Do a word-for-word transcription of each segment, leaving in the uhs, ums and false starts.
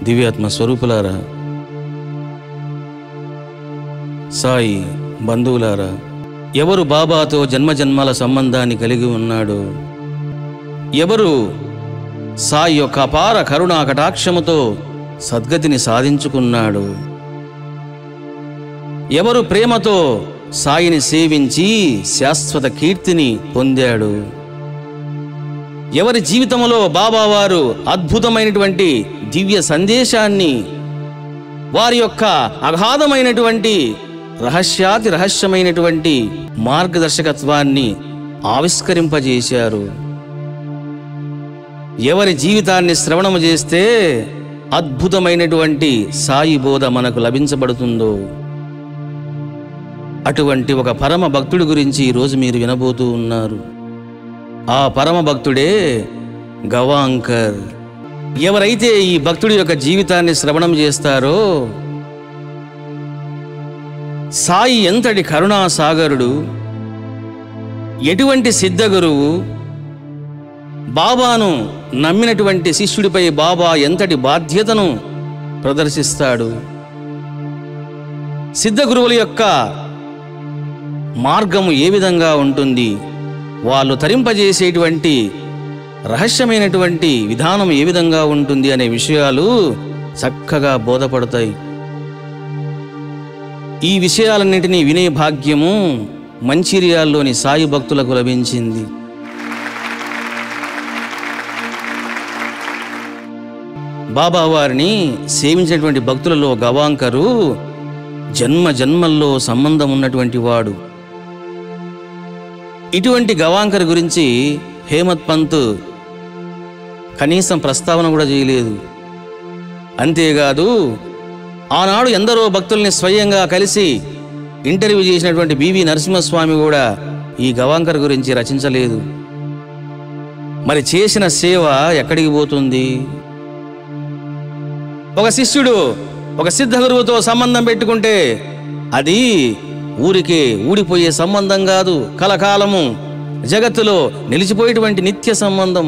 దివ్యాత్మ స్వరూపులారా, సాయి బంధువులారా, ఎవరు బాబాతో జన్మజన్మాల సంబంధాన్ని కలిగి ఉన్నాడో, ఎవరు సాయి యొక్క అపార కరుణా కటాక్షముతో సద్గతిని సాధించుకున్నాడు, ఎవరు ప్రేమతో సాయిని సేవించి శాశ్వత కీర్తిని పొందాడు, ఎవరి జీవితంలో బాబావారు అద్భుతమైనటువంటి దివ్య సందేశాన్ని, వారి యొక్క అగాధమైనటువంటి రహస్యాతి రహస్యమైనటువంటి మార్గదర్శకత్వాన్ని ఆవిష్కరింపజేశారు, ఎవరి జీవితాన్ని శ్రవణము చేస్తే అద్భుతమైనటువంటి సాయి బోధ మనకు లభించబడుతుందో అటువంటి ఒక పరమ భక్తుడి గురించి ఈరోజు మీరు వినబోతూ ఉన్నారు. ఆ పరమ భక్తుడే గవాంకర్. ఎవరైతే ఈ భక్తుడి యొక్క జీవితాన్ని శ్రవణం చేస్తారో, సాయి ఎంతటి కరుణాసాగరుడు, ఎటువంటి సిద్ధగురువు, బాబాను నమ్మినటువంటి శిష్యుడిపై బాబా ఎంతటి బాధ్యతను ప్రదర్శిస్తాడు, సిద్ధగురువుల యొక్క మార్గము ఏ విధంగా ఉంటుంది, వాళ్ళు తరింపజేసేటువంటి రహస్యమైనటువంటి విధానం ఏ విధంగా ఉంటుంది అనే విషయాలు చక్కగా బోధపడతాయి. ఈ విషయాలన్నింటినీ వినే భాగ్యము మంచిర్యాలలోని సాయి భక్తులకు లభించింది. బాబా వారిని సేవించినటువంటి భక్తులలో గవాంకరు జన్మ జన్మల్లో సంబంధం ఉన్నటువంటి వాడు. ఇటువంటి గవాంకర్ గురించి హేమత్ పంత్ కనీసం ప్రస్తావన కూడా చేయలేదు. అంతేకాదు, ఆనాడు ఎందరో భక్తుల్ని స్వయంగా కలిసి ఇంటర్వ్యూ చేసినటువంటి బివి నరసింహస్వామి కూడా ఈ గవాంకర్ గురించి రచించలేదు. మరి చేసిన సేవ ఎక్కడికి పోతుంది? ఒక శిష్యుడు ఒక సిద్ధ గురువుతో సంబంధం పెట్టుకుంటే అది ఊరికే ఊడిపోయే సంబంధం కాదు, కలకాలము జగత్తులో నిలిచిపోయేటువంటి నిత్య సంబంధం.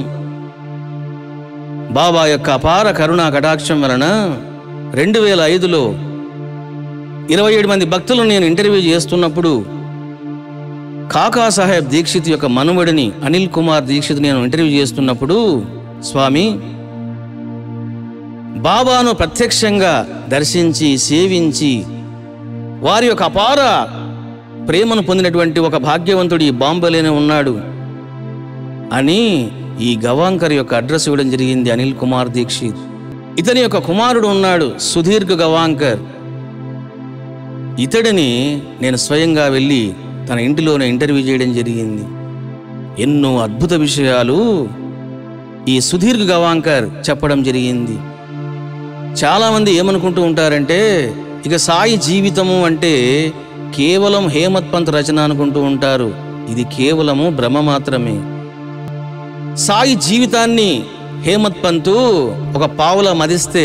బాబా యొక్క అపార కరుణా కటాక్షం వలన రెండు వేల ఐదులో ఇరవై ఏడు మంది భక్తులను నేను ఇంటర్వ్యూ చేస్తున్నప్పుడు కాకా సాహెబ్ దీక్షిత్ యొక్క మనుమడిని అనిల్ కుమార్ దీక్షిత్ నేను ఇంటర్వ్యూ చేస్తున్నప్పుడు, స్వామి, బాబాను ప్రత్యక్షంగా దర్శించి సేవించి వారి యొక్క అపార ప్రేమను పొందినటువంటి ఒక భాగ్యవంతుడు ఈ బాంబేలోనే ఉన్నాడు అని ఈ గవాంకర్ యొక్క అడ్రస్ ఇవ్వడం జరిగింది. అనిల్ కుమార్ దీక్షిత్. ఇతని యొక్క కుమారుడు ఉన్నాడు సుధీర్ఘ గవాంకర్. ఇతడిని నేను స్వయంగా వెళ్ళి తన ఇంటిలోనే ఇంటర్వ్యూ చేయడం జరిగింది. ఎన్నో అద్భుత విషయాలు ఈ సుధీర్ఘ గవాంకర్ చెప్పడం జరిగింది. చాలామంది ఏమనుకుంటూ ఉంటారంటే, ఇక సాయి జీవితము అంటే కేవలం హేమత్ పంత్ రచన అనుకుంటూ ఉంటారు. ఇది కేవలము భ్రమ మాత్రమే. సాయి జీవితాన్ని హేమత్ పంతు ఒక పావుల మదిస్తే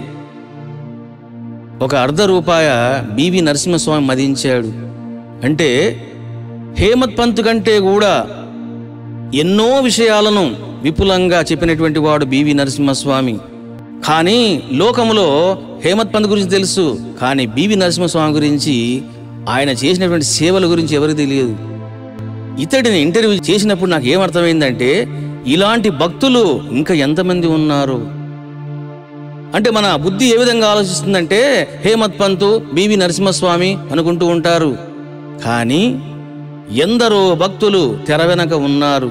ఒక అర్ధ రూపాయ బివి నరసింహస్వామి మదించాడు. అంటే హేమత్ పంత్ కంటే కూడా ఎన్నో విషయాలను విపులంగా చెప్పినటువంటి వాడు బివి నరసింహస్వామి. కానీ లోకములో హేమత్ పంత్ గురించి తెలుసు, కానీ బివి నరసింహస్వామి గురించి, ఆయన చేసినటువంటి సేవల గురించి ఎవరికి తెలియదు. ఇతడిని ఇంటర్వ్యూ చేసినప్పుడు నాకు ఏమర్థమైందంటే, ఇలాంటి భక్తులు ఇంకా ఎంతమంది ఉన్నారు అంటే, మన బుద్ధి ఏ విధంగా ఆలోచిస్తుందంటే హేమత్ పంత్, బివి నరసింహస్వామి అనుకుంటూ ఉంటారు. కానీ ఎందరో భక్తులు తెర వెనక ఉన్నారు.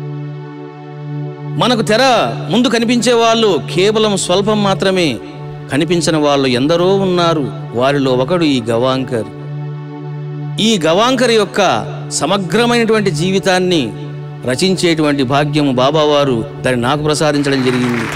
మనకు తెర ముందు కనిపించే వాళ్ళు కేవలం స్వల్పం మాత్రమే, కనిపించని వాళ్ళు ఎందరో ఉన్నారు. వారిలో ఒకడు ఈ గవాంకర్. ఈ గవాంకర్ యొక్క సమగ్రమైనటువంటి జీవితాన్ని రచించేటువంటి భాగ్యము బాబావారు దాన్ని నాకు ప్రసాదించడం జరిగింది.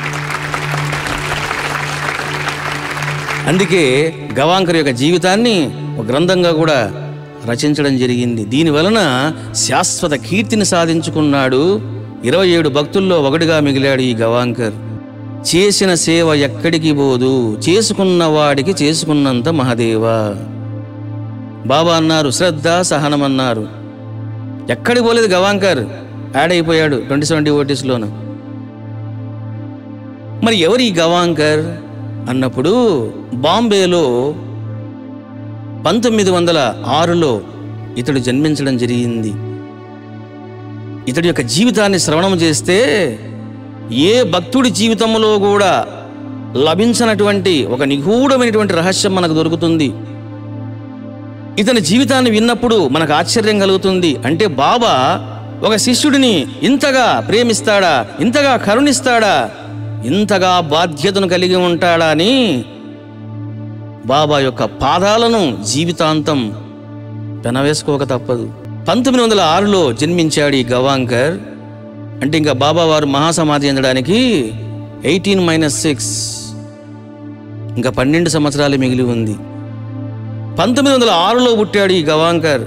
అందుకే గవాంకర్ యొక్క జీవితాన్ని ఒక గ్రంథంగా కూడా రచించడం జరిగింది. దీని వలన శాశ్వత కీర్తిని సాధించుకున్నాడు. ఇరవై ఏడు భక్తుల్లో ఒకటిగా మిగిలాడు ఈ గవాంకర్. చేసిన సేవ ఎక్కడికి పోదు, చేసుకున్న వాడికి చేసుకున్నంత మహదేవా. బాబా అన్నారు, శ్రద్ధ సహనం అన్నారు. ఎక్కడికి పోలేదు గవాంకర్, యాడ్ అయిపోయాడు ట్వంటీ సెవెంటీ ఓటీస్లోను. మరి ఎవరు ఈ గవాంకర్? అన్నప్పుడు బాంబేలో పంతొమ్మిది వందల ఆరులో ఇతడు జన్మించడం జరిగింది. ఇతడి యొక్క జీవితాన్ని శ్రవణం చేస్తే ఏ భక్తుడి జీవితంలో కూడా లభించినటువంటి ఒక నిగూఢమైనటువంటి రహస్యం మనకు దొరుకుతుంది. ఇతని జీవితాన్ని విన్నప్పుడు మనకు ఆశ్చర్యం కలుగుతుంది. అంటే బాబా ఒక శిష్యుడిని ఇంతగా ప్రేమిస్తాడా, ఇంతగా కరుణిస్తాడా, ఇంతగా బాధ్యతను కలిగి ఉంటాడా అని బాబా యొక్క పాదాలను జీవితాంతం పెనవేసుకోక తప్పదు. పంతొమ్మిది వందల ఆరులో జన్మించాడు ఈ గవాంకర్. అంటే ఇంకా బాబా వారు మహాసమాధి చెందడానికి ఎయిటీన్ మైనస్ సిక్స్ ఇంకా పన్నెండు సంవత్సరాలు మిగిలి ఉంది. పంతొమ్మిది వందల ఆరులో పుట్టాడు ఈ గవాంకర్.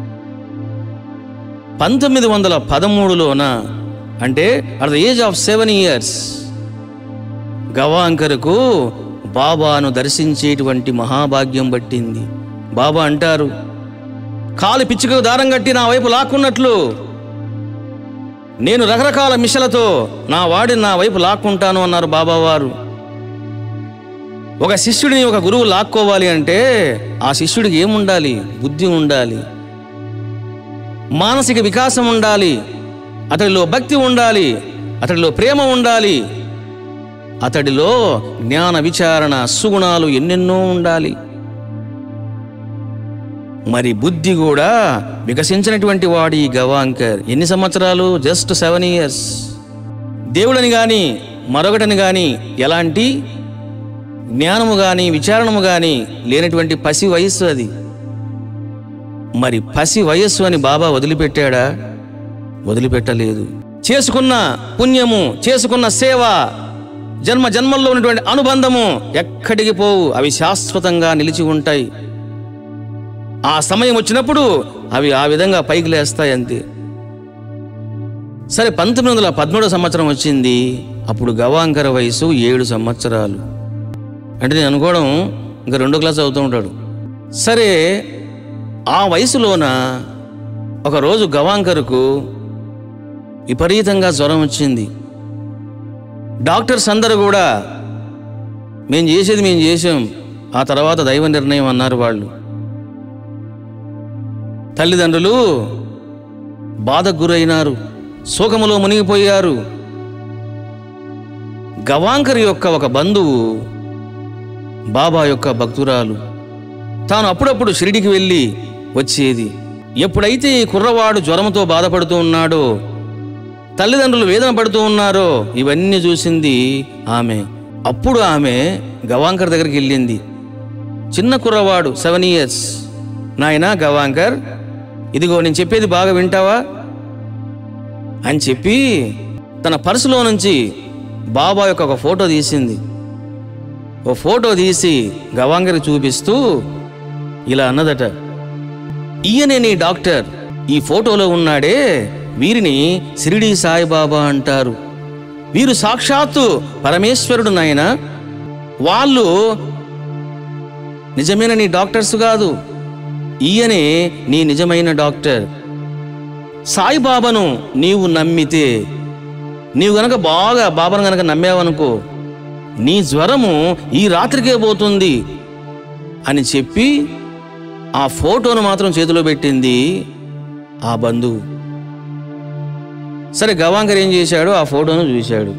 పంతొమ్మిది వందల పదమూడులోన అంటే at the age of seven years గవాంకర్కు బాబాను దర్శించేటువంటి మహాభాగ్యం పట్టింది. బాబా అంటారు, కాలు పిచ్చుకకు దారం కట్టి నా వైపు లాక్కున్నట్లు నేను రకరకాల మిషలతో నా వాడిని నా వైపు లాక్కుంటాను అన్నారు బాబావారు. ఒక శిష్యుడిని ఒక గురువు లాక్కోవాలి అంటే ఆ శిష్యుడికి ఏముండాలి? బుద్ధి ఉండాలి, మానసిక వికాసం ఉండాలి, అతడిలో భక్తి ఉండాలి, అతడిలో ప్రేమ ఉండాలి, అతడిలో జ్ఞాన విచారణ సుగుణాలు ఎన్నెన్నో ఉండాలి. మరి బుద్ధి కూడా వికసించినటువంటి వాడు ఈ గవాంకర్. ఎన్ని సంవత్సరాలు? Just seven years. దేవుడని కానీ మరొకటని కానీ ఎలాంటి జ్ఞానము కానీ విచారణము కానీ లేనటువంటి పసి వయస్సు అది. మరి పసి వయస్సు అని బాబా వదిలిపెట్టాడా? వదిలిపెట్టలేదు. చేసుకున్న పుణ్యము, చేసుకున్న సేవ, జన్మ జన్మల్లో ఉన్నటువంటి అనుబంధము ఎక్కడికి పోవు, అవి శాశ్వతంగా నిలిచి ఉంటాయి. ఆ సమయం వచ్చినప్పుడు అవి ఆ విధంగా పైకి లేస్తాయి అంతే. సరే, పంతొమ్మిది వందల పదమూడో సంవత్సరం వచ్చింది. అప్పుడు గవాంకర్ వయసు ఏడు సంవత్సరాలు. అంటే నేను అనుకోవడం ఇంకా రెండో క్లాస్ అవుతూ ఉంటాడు. సరే, ఆ వయసులోన ఒకరోజు గవాంకర్కు విపరీతంగా జ్వరం వచ్చింది. డాక్టర్స్ అందరూ కూడా మేము చేసేది మేము చేసాం, ఆ తర్వాత దైవ నిర్ణయం అన్నారు వాళ్ళు. తల్లిదండ్రులు బాధకు గురైనారు, శోకములో మునిగిపోయారు. గవాంకర్ యొక్క ఒక బంధువు బాబా యొక్క భక్తురాలు. తాను అప్పుడప్పుడు షిరిడికి వెళ్ళి వచ్చేది. ఎప్పుడైతే ఈ కుర్రవాడు జ్వరంతో బాధపడుతూ ఉన్నాడో, తల్లిదండ్రులు వేదన పడుతూ ఉన్నారో, ఇవన్నీ చూసింది ఆమె. అప్పుడు ఆమె గవాంకర్ దగ్గరికి వెళ్ళింది. చిన్న కుర్రవాడు, సెవెన్ ఇయర్స్. నాయనా గవాంకర్, ఇదిగో నేను చెప్పేది బాగా వింటావా అని చెప్పి తన పర్సులో నుంచి బాబా యొక్క ఒక ఫోటో తీసింది. ఓ ఫోటో తీసి గవాంకర్కి చూపిస్తూ ఇలా అన్నదట, ఈయనే నీ డాక్టర్, ఈ ఫోటోలో ఉన్నాడే వీరిని షిరిడీ సాయిబాబా అంటారు. వీరు సాక్షాత్తు పరమేశ్వరుడు నాయన. వాళ్ళు నిజమైన నీ డాక్టర్స్ కాదు, ఈయనే నీ నిజమైన డాక్టర్. సాయిబాబాను నీవు నమ్మితే, నీవు గనక బాగా బాబాను గనక నమ్మావనుకో, నీ జ్వరము ఈ రాత్రికే పోతుంది అని చెప్పి ఆ ఫోటోను మాత్రం చేతిలో పెట్టింది ఆ బంధువు. సరే, గవాంకర్ ఏం చేశాడు? ఆ ఫోటోను చూశాడు,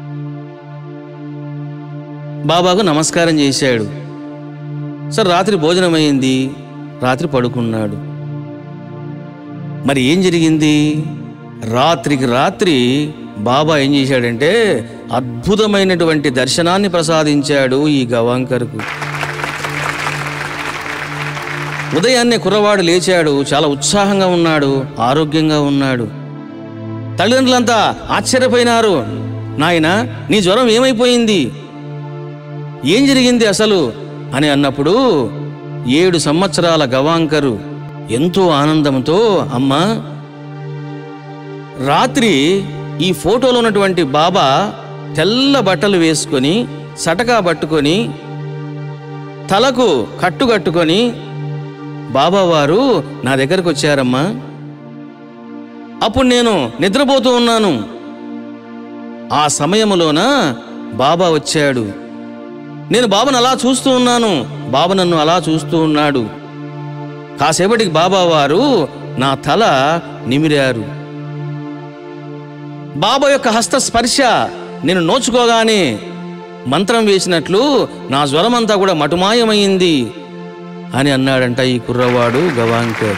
బాబాకు నమస్కారం చేశాడు. సరే, రాత్రి భోజనం అయింది, రాత్రి పడుకున్నాడు. మరి ఏం జరిగింది? రాత్రికి రాత్రి బాబా ఏం చేశాడంటే అద్భుతమైనటువంటి దర్శనాన్ని ప్రసాదించాడు ఈ గవాంకర్కు. ఉదయాన్నే కుర్రవాడు లేచాడు, చాలా ఉత్సాహంగా ఉన్నాడు, ఆరోగ్యంగా ఉన్నాడు. తల్లిదండ్రులంతా ఆశ్చర్యపోయినారు. నాయనా, నీ జ్వరం ఏమైపోయింది, ఏం జరిగింది అసలు అని అన్నప్పుడు ఏడు సంవత్సరాల గవాంకరు ఎంతో ఆనందంతో, అమ్మా, రాత్రి ఈ ఫోటోలో ఉన్నటువంటి బాబా తెల్ల బట్టలు వేసుకొని, సటకా పట్టుకొని, తలకు కట్టు కట్టుకొని బాబావారు నా దగ్గరకు వచ్చారమ్మా. అప్పుడు నేను నిద్రపోతూ ఉన్నాను. ఆ సమయములోన బాబా వచ్చాడు. నేను బాబాను అలా చూస్తూ ఉన్నాను, బాబా నన్ను అలా చూస్తూ ఉన్నాడు. కాసేపటికి బాబా వారు నా తల నిమిరారు. బాబా యొక్క హస్త స్పర్శ నేను నోచుకోగానే మంత్రం వేసినట్లు నా జ్వరమంతా కూడా మటుమాయమైంది అని అన్నాడంట ఈ కుర్రవాడు గవాంకర్.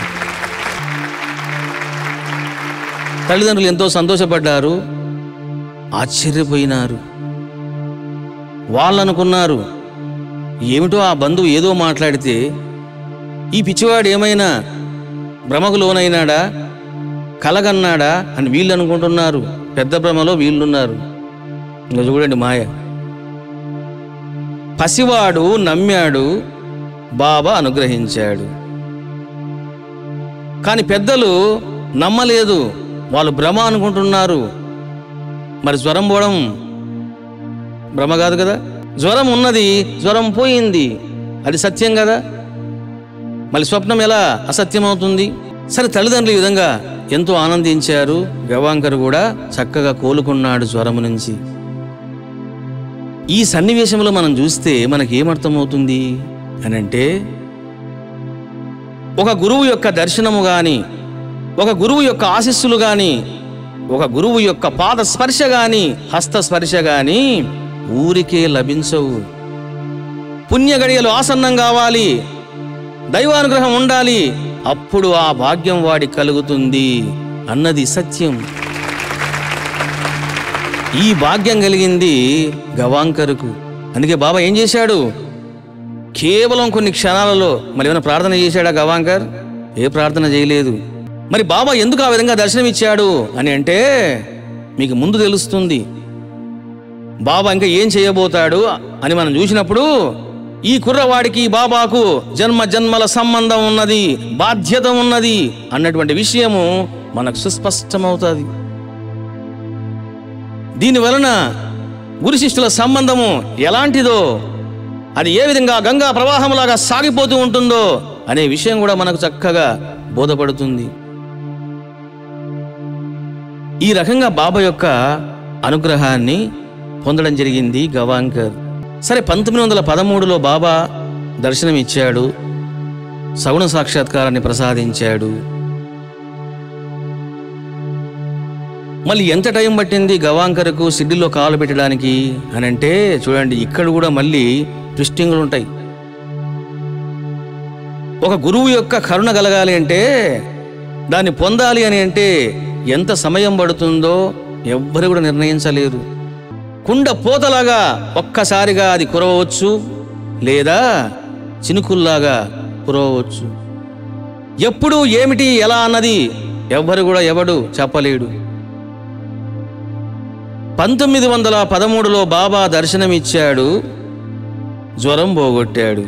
తల్లిదండ్రులు ఎంతో సంతోషపడ్డారు, ఆశ్చర్యపోయినారు. వాళ్ళనుకున్నారు, ఏమిటో ఆ బంధువు ఏదో మాట్లాడితే ఈ పిచ్చివాడు ఏమైనా భ్రమకు లోనైనాడా, కలగన్నాడా అని వీళ్ళు అనుకుంటున్నారు. పెద్ద భ్రమలో వీళ్ళున్నారు. ఇంకా చూడండి మాయ. పసివాడు నమ్మాడు, బాబా అనుగ్రహించాడు. కానీ పెద్దలు నమ్మలేదు, వాళ్ళు భ్రమ అనుకుంటున్నారు. మరి జ్వరం పోవడం భ్రమ కాదు కదా, జ్వరం ఉన్నది, జ్వరం పోయింది, అది సత్యం కదా. మళ్ళీ స్వప్నం ఎలా అసత్యమవుతుంది? సరే, తల్లిదండ్రులు ఈ విధంగా ఎంతో ఆనందించారు. గవాంకర్ కూడా చక్కగా కోలుకున్నాడు జ్వరం నుంచి. ఈ సన్నివేశంలో మనం చూస్తే మనకేమర్థమవుతుంది అని అంటే, ఒక గురువు యొక్క దర్శనము గాని, ఒక గురువు యొక్క ఆశీస్సులు గాని, ఒక గురువు యొక్క పాద స్పర్శ గాని, హస్త స్పర్శ గాని ఊరికే లభించవు. పుణ్యగడియలు ఆసన్నం కావాలి, దైవానుగ్రహం ఉండాలి, అప్పుడు ఆ భాగ్యం వాడి కలుగుతుంది అన్నది సత్యం. ఈ భాగ్యం కలిగింది గవాంకర్కు. అందుకే బాబా ఏం చేశాడు? కేవలం కొన్ని క్షణాలలో మరి ఏమైనా ప్రార్థన చేశాడా గవాంకర్? ఏ ప్రార్థన చేయలేదు. మరి బాబా ఎందుకు ఆ విధంగా దర్శనమిచ్చాడు అని అంటే మీకు ముందు తెలుస్తుంది. బాబా ఇంకా ఏం చేయబోతాడు అని మనం చూసినప్పుడు, ఈ కుర్రవాడికి బాబాకు జన్మ జన్మల సంబంధం ఉన్నది, బాధ్యత ఉన్నది అన్నటువంటి విషయము మనకు సుస్పష్టమవుతుంది. దీని వలన గురు శిష్యుల సంబంధము ఎలాంటిదో, అది ఏ విధంగా గంగా ప్రవాహంలాగా సాగిపోతూ ఉంటుందో అనే విషయం కూడా మనకు చక్కగా బోధపడుతుంది. ఈ రకంగా బాబా యొక్క అనుగ్రహాన్ని పొందడం జరిగింది గవాంకర్. సరే, పంతొమ్మిది వందల పదమూడులో బాబా దర్శనమిచ్చాడు, సగుణ సాక్షాత్కారాన్ని ప్రసాదించాడు. మళ్ళీ ఎంత టైం పట్టింది గవాంకర్కు షిర్డీలో కాలు పెట్టడానికి అని అంటే చూడండి, ఇక్కడ కూడా మళ్ళీ ట్విస్టింగ్లు ఉంటాయి. ఒక గురువు యొక్క కరుణ కలగాలి అంటే, దాన్ని పొందాలి అని అంటే ఎంత సమయం పడుతుందో ఎవ్వరు కూడా నిర్ణయించలేరు. కుండ పోతలాగా ఒక్కసారిగా అది కురవచ్చు, లేదా చినుకుల్లాగా కురవచ్చు. ఎప్పుడు ఏమిటి ఎలా అన్నది ఎవ్వరు కూడా ఎవడు చెప్పలేడు. పంతొమ్మిది వందల పదమూడులో బాబా దర్శనమిచ్చాడు, జ్వరం పోగొట్టాడు.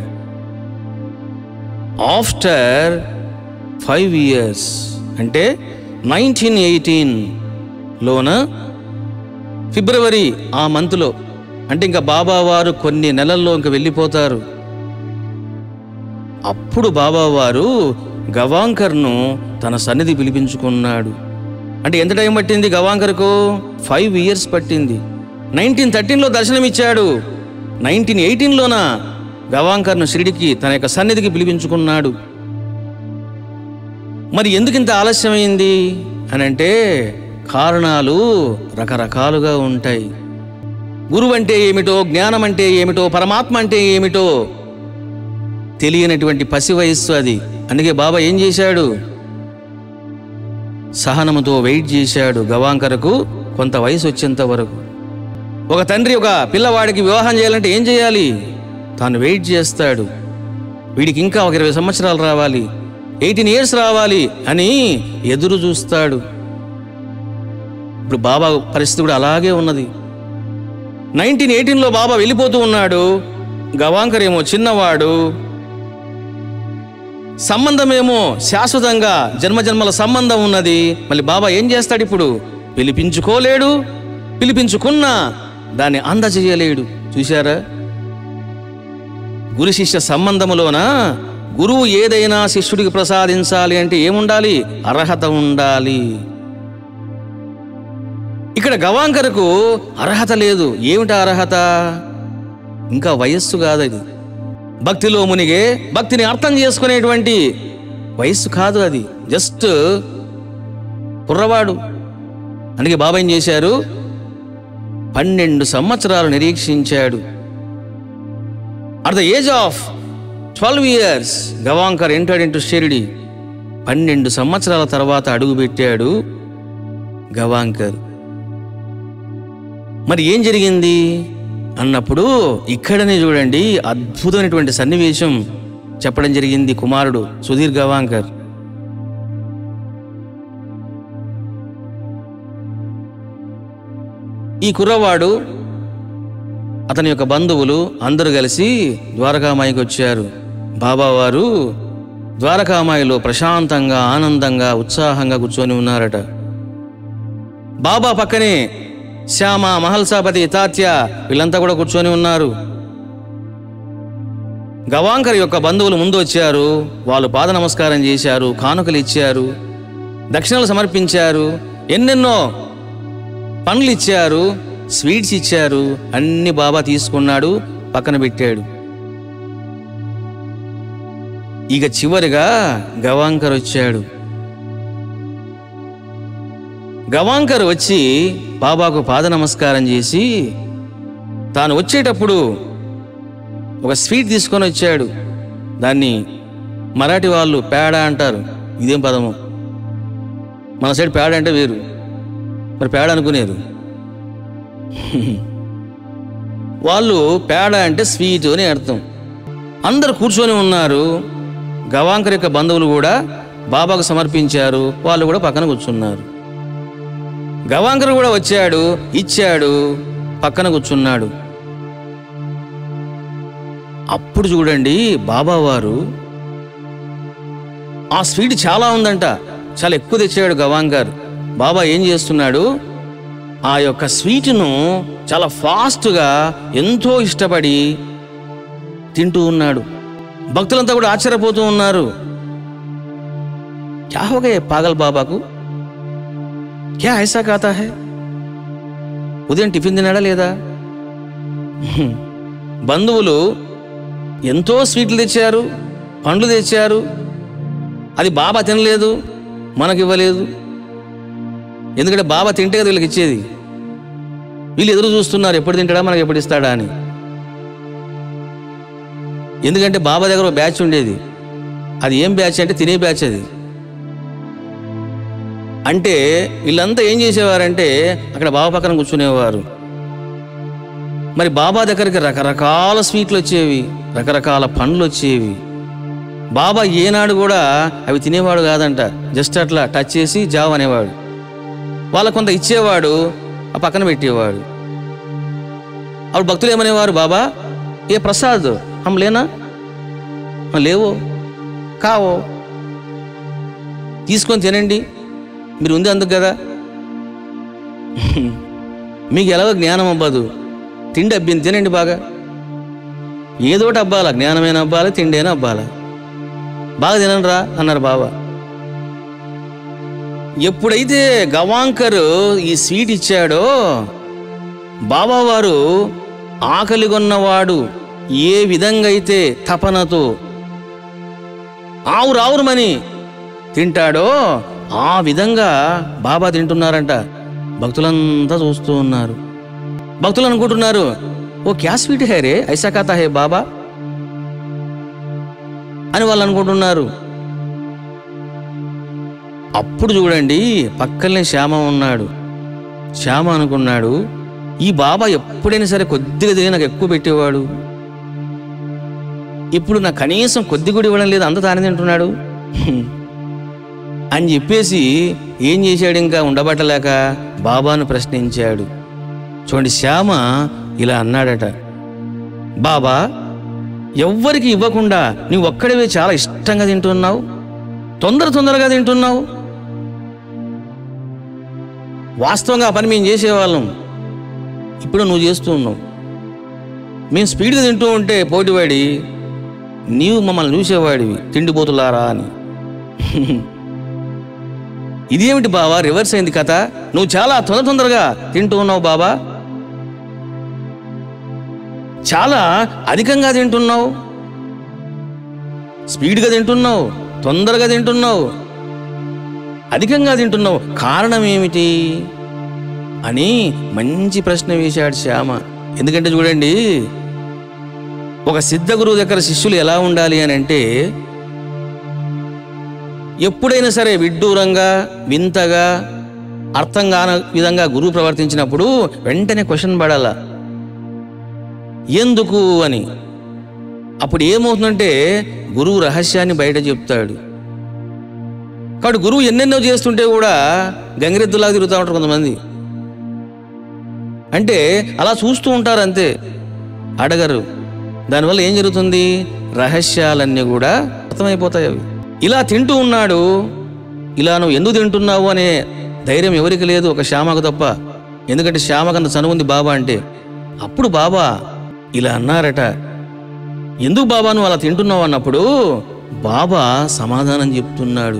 ఆఫ్టర్ ఫైవ్ ఇయర్స్ అంటే నైన్టీన్ ఎయిటీన్ లోన ఫిబ్రవరి ఆ మంత్లో, అంటే ఇంకా బాబా వారు కొన్ని నెలల్లో ఇంకా వెళ్ళిపోతారు. అప్పుడు బాబా వారు గవాంకర్ను తన సన్నిధి పిలిపించుకున్నాడు. అంటే ఎంత టైం పట్టింది గవాంకర్కు? ఫైవ్ ఇయర్స్ పట్టింది. నైన్టీన్ థర్టీన్లో దర్శనమిచ్చాడు, నైన్టీన్ ఎయిటీన్లోన గవాంకర్ను షిరిడికి తన యొక్క సన్నిధికి పిలిపించుకున్నాడు. మరి ఎందుకు ఇంత ఆలస్యమైంది అని అంటే కారణాలు రకరకాలుగా ఉంటాయి. గురువు అంటే ఏమిటో, జ్ఞానం అంటే ఏమిటో, పరమాత్మ అంటే ఏమిటో తెలియనటువంటి పసి వయస్సు అది. అందుకే బాబా ఏం చేశాడు? సహనముతో వెయిట్ చేశాడు గవాంకర్కు కొంత వయసు వచ్చేంత వరకు. ఒక తండ్రి ఒక పిల్లవాడికి వివాహం చేయాలంటే ఏం చేయాలి? తాను వెయిట్ చేస్తాడు. వీడికి ఇంకా ఒక ఇరవై సంవత్సరాలు రావాలి, ఎయిటీన్ ఇయర్స్ రావాలి అని ఎదురు చూస్తాడు. ఇప్పుడు బాబా పరిస్థితి కూడా అలాగే ఉన్నది. నైన్టీన్ ఎయిటీన్లో బాబా వెళ్ళిపోతూ ఉన్నాడు. గవాంకర్ ఏమో చిన్నవాడు, సంబంధమేమో శాశ్వతంగా జన్మజన్మల సంబంధం ఉన్నది. మళ్ళీ బాబా ఏం చేస్తాడు? ఇప్పుడు పిలిపించుకోలేడు, పిలిపించుకున్నా దాన్ని అందజేయలేడు. చూశారా? గురు శిష్య సంబంధములోన గురువు ఏదైనా శిష్యుడికి ప్రసాదించాలి అంటే ఏముండాలి? అర్హత ఉండాలి. ఇక్కడ గవాంకర్కు అర్హత లేదు. ఏమిటా అర్హత? ఇంకా వయస్సు కాదు అది. భక్తిలో మునిగే భక్తిని అర్థం చేసుకునేటువంటి వయస్సు కాదు అది, జస్ట్ కుర్రవాడు. అందుకే బాబా ఏం చేశారు, పన్నెండు సంవత్సరాలు నిరీక్షించాడు. At the age of twelve years Gawankar entered into Shirdi. పన్నెండు సంవత్సరాల తర్వాత అడుగుపెట్టాడు గవాంకర్. మరి ఏం జరిగింది అన్నప్పుడు ఇక్కడనే చూడండి అద్భుతమైనటువంటి సన్నివేశం చెప్పడం జరిగింది కుమారుడు సుధీర్ గవాంకర్. ఈ కుర్రవాడు అతని యొక్క బంధువులు అందరూ కలిసి ద్వారకామాయికి వచ్చారు. బాబావారు ద్వారకామాయిలో ప్రశాంతంగా ఆనందంగా ఉత్సాహంగా కూర్చొని ఉన్నారట. బాబా పక్కనే శ్యామ, మహల్సాపతి, తాత్య వీళ్ళంతా కూడా కూర్చొని ఉన్నారు. గవాంకర్ యొక్క బంధువులు ముందు వచ్చారు. వాళ్ళు పాద నమస్కారం చేశారు, కానుకలు ఇచ్చారు, దక్షిణలు సమర్పించారు, ఎన్నెన్నో పండ్లు ఇచ్చారు, స్వీట్స్ ఇచ్చారు. అన్ని బాబా తీసుకున్నాడు, పక్కన పెట్టాడు. ఇక చివరిగా గవాంకర్ వచ్చాడు. గవాంకర్ వచ్చి బాబాకు పాద నమస్కారం చేసి తాను వచ్చేటప్పుడు ఒక స్వీట్ తీసుకొని వచ్చాడు. దాన్ని మరాఠీ వాళ్ళు పేడ అంటారు. ఇదేం పదము, మన సైడ్ పేడ అంటే వేరు, మరి పేడ అనుకునేరు. వాళ్ళు పేడ అంటే స్వీట్ అని అర్థం. అందరు కూర్చొని ఉన్నారు. గవాంకర్ యొక్క బంధువులు కూడా బాబాకు సమర్పించారు, వాళ్ళు కూడా పక్కన కూర్చున్నారు. గవాంకర్ కూడా వచ్చాడు, ఇచ్చాడు, పక్కన కూర్చున్నాడు. అప్పుడు చూడండి బాబావారు ఆ స్వీట్ చాలా ఉందంట, చాలా ఎక్కువ తెచ్చాడు గవాంకర్. బాబా ఏం చేస్తున్నాడు, ఆ యొక్క స్వీట్ను చాలా ఫాస్ట్గా ఎంతో ఇష్టపడి తింటూ ఉన్నాడు. భక్తులంతా కూడా ఆశ్చర్యపోతూ ఉన్నారు. క్యా హో గయే పాగల్ బాబాకు, క్యా ఐసా ఖాతా హై? ఉదయం టిఫిన్ తినాడా లేదా? బంధువులు ఎంతో స్వీట్లు తెచ్చారు, పండ్లు తెచ్చారు, అది బాబా తినలేదు, మనకివ్వలేదు. ఎందుకంటే బాబా తింటే కదా వీళ్ళకి ఇచ్చేది. వీళ్ళు ఎదురు చూస్తున్నారు, ఎప్పుడు తింటాడా మనకి ఎప్పుడు ఇస్తాడా అని. ఎందుకంటే బాబా దగ్గర ఒక బ్యాచ్ ఉండేది. అది ఏం బ్యాచ్ అంటే తినే బ్యాచ్. అది అంటే వీళ్ళంతా ఏం చేసేవారంటే అక్కడ బాబా పక్కన కూర్చునేవారు. మరి బాబా దగ్గరికి రకరకాల స్వీట్లు వచ్చేవి, రకరకాల పండ్లు వచ్చేవి. బాబా ఏనాడు కూడా అవి తినేవాడు కాదంట, జస్ట్ అట్లా టచ్ చేసి జావ్ అనేవాడు. వాళ్ళ కొంత ఇచ్చేవాడు, ఆ పక్కన పెట్టేవాడు. అప్పుడు భక్తులు ఏమనేవారు, బాబా ఏ ప్రసాద్ హమ్ లేనా, లేవో కావో తీసుకొని తినండి, మీరు ఉంది అందుకు కదా. మీకు ఎలాగో జ్ఞానం అవ్వదు, తిండి అబ్బింది తినండి బాగా. ఏదోటి అబ్బాలా, జ్ఞానమైన అబ్బాలా, తిండి అయినా అబ్బాలా, బాగా తినండి రా అన్నారు బాబా. ఎప్పుడైతే గవాంకర్ ఈ స్వీట్ ఇచ్చాడో బాబావారు ఆకలిగొన్నవాడు ఏ విధంగా అయితే తపనతో ఆవురావురమని తింటాడో ఆ విధంగా బాబా తింటున్నారంట. భక్తులంతా చూస్తూ ఉన్నారు. భక్తులు అనుకుంటున్నారు, ఓ క్యా స్వీట్ హై రే, ఐసా ఖాతా హై బాబా అని వాళ్ళు అనుకుంటున్నారు. అప్పుడు చూడండి పక్కనే శ్యామ ఉన్నాడు. శ్యామ అనుకున్నాడు, ఈ బాబా ఎప్పుడైనా సరే కొద్దిగా తిని నాకు ఎక్కువ పెట్టేవాడు, ఇప్పుడు నాకు కనీసం కొద్ది కూడా ఇవ్వడం లేదు, అంత తానే తింటున్నాడు అని చెప్పేసి ఏం చేశాడు, ఇంకా ఉండబట్టలేక బాబాను ప్రశ్నించాడు. చూడండి శ్యామ ఇలా అన్నాడట, బాబా ఎవ్వరికి ఇవ్వకుండా నువ్వు ఒక్కడివే చాలా ఇష్టంగా తింటున్నావు, తొందర తొందరగా తింటున్నావు. వాస్తవంగా ఆ పని మేము చేసేవాళ్ళం, ఇప్పుడు నువ్వు చేస్తూ ఉన్నావు. మేము స్పీడ్గా తింటూ ఉంటే పోటీవాడి నీవు మమ్మల్ని చూసేవాడివి తిండిపోతులారా అని. ఇదేమిటి బాబా, రివర్స్ అయింది కథ, నువ్వు చాలా తొందర తొందరగా తింటూ ఉన్నావు బాబా. చాలా అధికంగా తింటున్నావు, స్పీడ్గా తింటున్నావు, తొందరగా తింటున్నావు, అధికంగా తింటున్నావు, కారణం ఏమిటి అని మంచి ప్రశ్న వేశాడు శ్యామ. ఎందుకంటే చూడండి, ఒక సిద్ధ గురువు దగ్గర శిష్యులు ఎలా ఉండాలి అని అంటే, ఎప్పుడైనా సరే విడ్డూరంగా వింతగా అర్థం కాని విధంగా గురువు ప్రవర్తించినప్పుడు వెంటనే క్వశ్చన్ పడాల, ఎందుకు అని. అప్పుడు ఏమవుతుందంటే గురువు రహస్యాన్ని బయట చెప్తాడు. కాబట్టి గురువు ఎన్నెన్నో చేస్తుంటే కూడా గంగిరెద్దులాగా తిరుగుతూ ఉంటారు కొంతమంది. అంటే అలా చూస్తూ ఉంటారు అంతే, అడగరు. దానివల్ల ఏం జరుగుతుంది, రహస్యాలన్నీ కూడా అర్థమైపోతాయి. అవి ఇలా తింటూ ఉన్నాడు. ఇలా నువ్వు ఎందుకు తింటున్నావు అనే ధైర్యం ఎవరికి లేదు, ఒక శ్యామకు తప్ప. ఎందుకంటే శ్యామకన్నా చనువుంది బాబా అంటే. అప్పుడు బాబా ఇలా అన్నారట, ఎందుకు బాబా నువ్వు అలా తింటున్నావు అన్నప్పుడు బాబా సమాధానం చెప్తున్నాడు.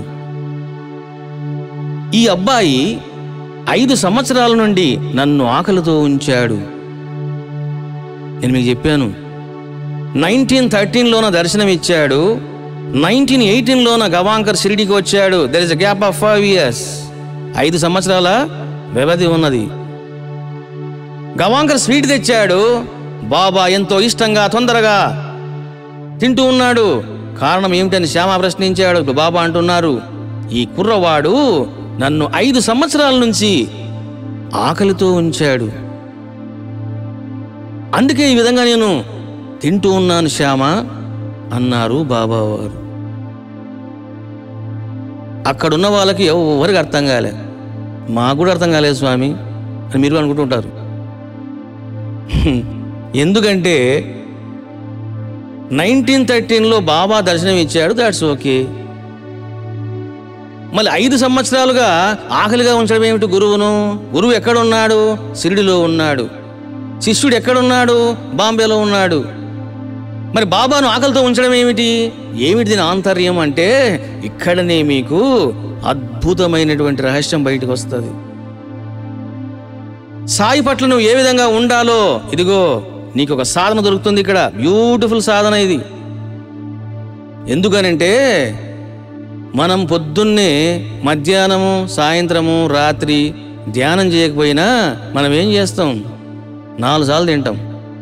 ఈ అబ్బాయి ఐదు సంవత్సరాల నుండి నన్ను ఆకలితో ఉంచాడు. నేను మీకు చెప్పాను, నైన్టీన్ థర్టీన్లోన దర్శనం ఇచ్చాడు, నైన్టీన్ ఎయిటీన్లోన గవాంకర్ షిరిడికి వచ్చాడు. There is a gap of five years. ఐదు సంవత్సరాల వ్యవధి ఉన్నది. గవాంకర్ స్వీట్ తెచ్చాడు, బాబా ఎంతో ఇష్టంగా తొందరగా తింటూ ఉన్నాడు. కారణం ఏమిటని శ్యామ ప్రశ్నించాడు. బాబా అంటున్నారు, ఈ కుర్రవాడు నన్ను ఐదు సంవత్సరాల నుంచి ఆకలితో ఉంచాడు, అందుకే ఈ విధంగా నేను తింటూ ఉన్నాను శ్యామ అన్నారు బాబావారు. అక్కడున్న వాళ్ళకి ఎవరికి అర్థం కాలే, మాకు కూడా అర్థం కాలేదు స్వామి అని మీరు అనుకుంటుంటారు. ఎందుకంటే నైన్టీన్ థర్టీన్లో బాబా దర్శనం ఇచ్చాడు, దాట్స్ ఓకే. మళ్ళీ ఐదు సంవత్సరాలుగా ఆకలిగా ఉంచడం ఏమిటి గురువును? గురువు ఎక్కడున్నాడు? షిరిడిలో ఉన్నాడు. శిష్యుడు ఎక్కడున్నాడు? బాంబేలో ఉన్నాడు. మరి బాబాను ఆకలితో ఉంచడం ఏమిటి? ఏమిటి దీని ఆంతర్యం అంటే, ఇక్కడనే మీకు అద్భుతమైనటువంటి రహస్యం బయటకు వస్తుంది. సాయి పట్ల నువ్వు ఏ విధంగా ఉండాలో, ఇదిగో నీకు ఒక సాధన దొరుకుతుంది ఇక్కడ. బ్యూటిఫుల్ సాధన ఇది. ఎందుకనంటే మనం పొద్దున్నే మధ్యాహ్నము సాయంత్రము రాత్రి ధ్యానం చేయకపోయినా మనం ఏం చేస్తాం? నాలుగు సార్లు తింటాం.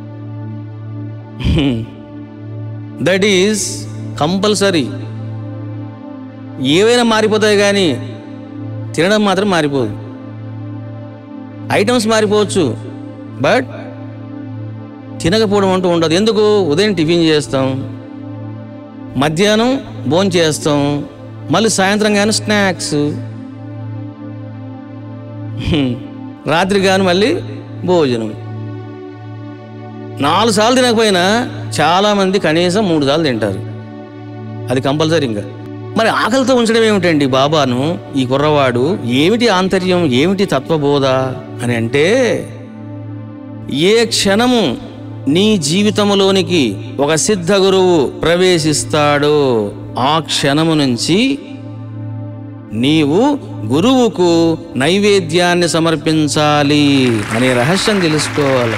That is compulsory. ఏవైనా మారిపోతాయి కానీ తినడం మాత్రం మారిపోదు. ఐటమ్స్ మారిపోవచ్చు, బట్ తినకపోవడం అంటూ ఉండదు. ఎందుకు? ఉదయం టిఫిన్ చేస్తాం, మధ్యాహ్నం భోజనం చేస్తాం, మళ్ళీ సాయంత్రం కానీ స్నాక్స్, రాత్రి కానీ మళ్ళీ భోజనం. నాలుగు సార్లు తినకపోయినా చాలామంది కనీసం మూడు సార్లు తింటారు. అది కంపల్సరీ. ఇంకా మరి ఆకలితో ఉంచడం ఏమిటండి బాబాను ఈ కుర్రవాడు? ఏమిటి ఆంతర్యం, ఏమిటి తత్వబోధ అని అంటే, ఏ క్షణము నీ జీవితంలోనికి ఒక సిద్ధ గురువు ప్రవేశిస్తాడో ఆ క్షణము నుంచి నీవు గురువుకు నైవేద్యాన్ని సమర్పించాలి అనే రహస్యం తెలుసుకోవాలి.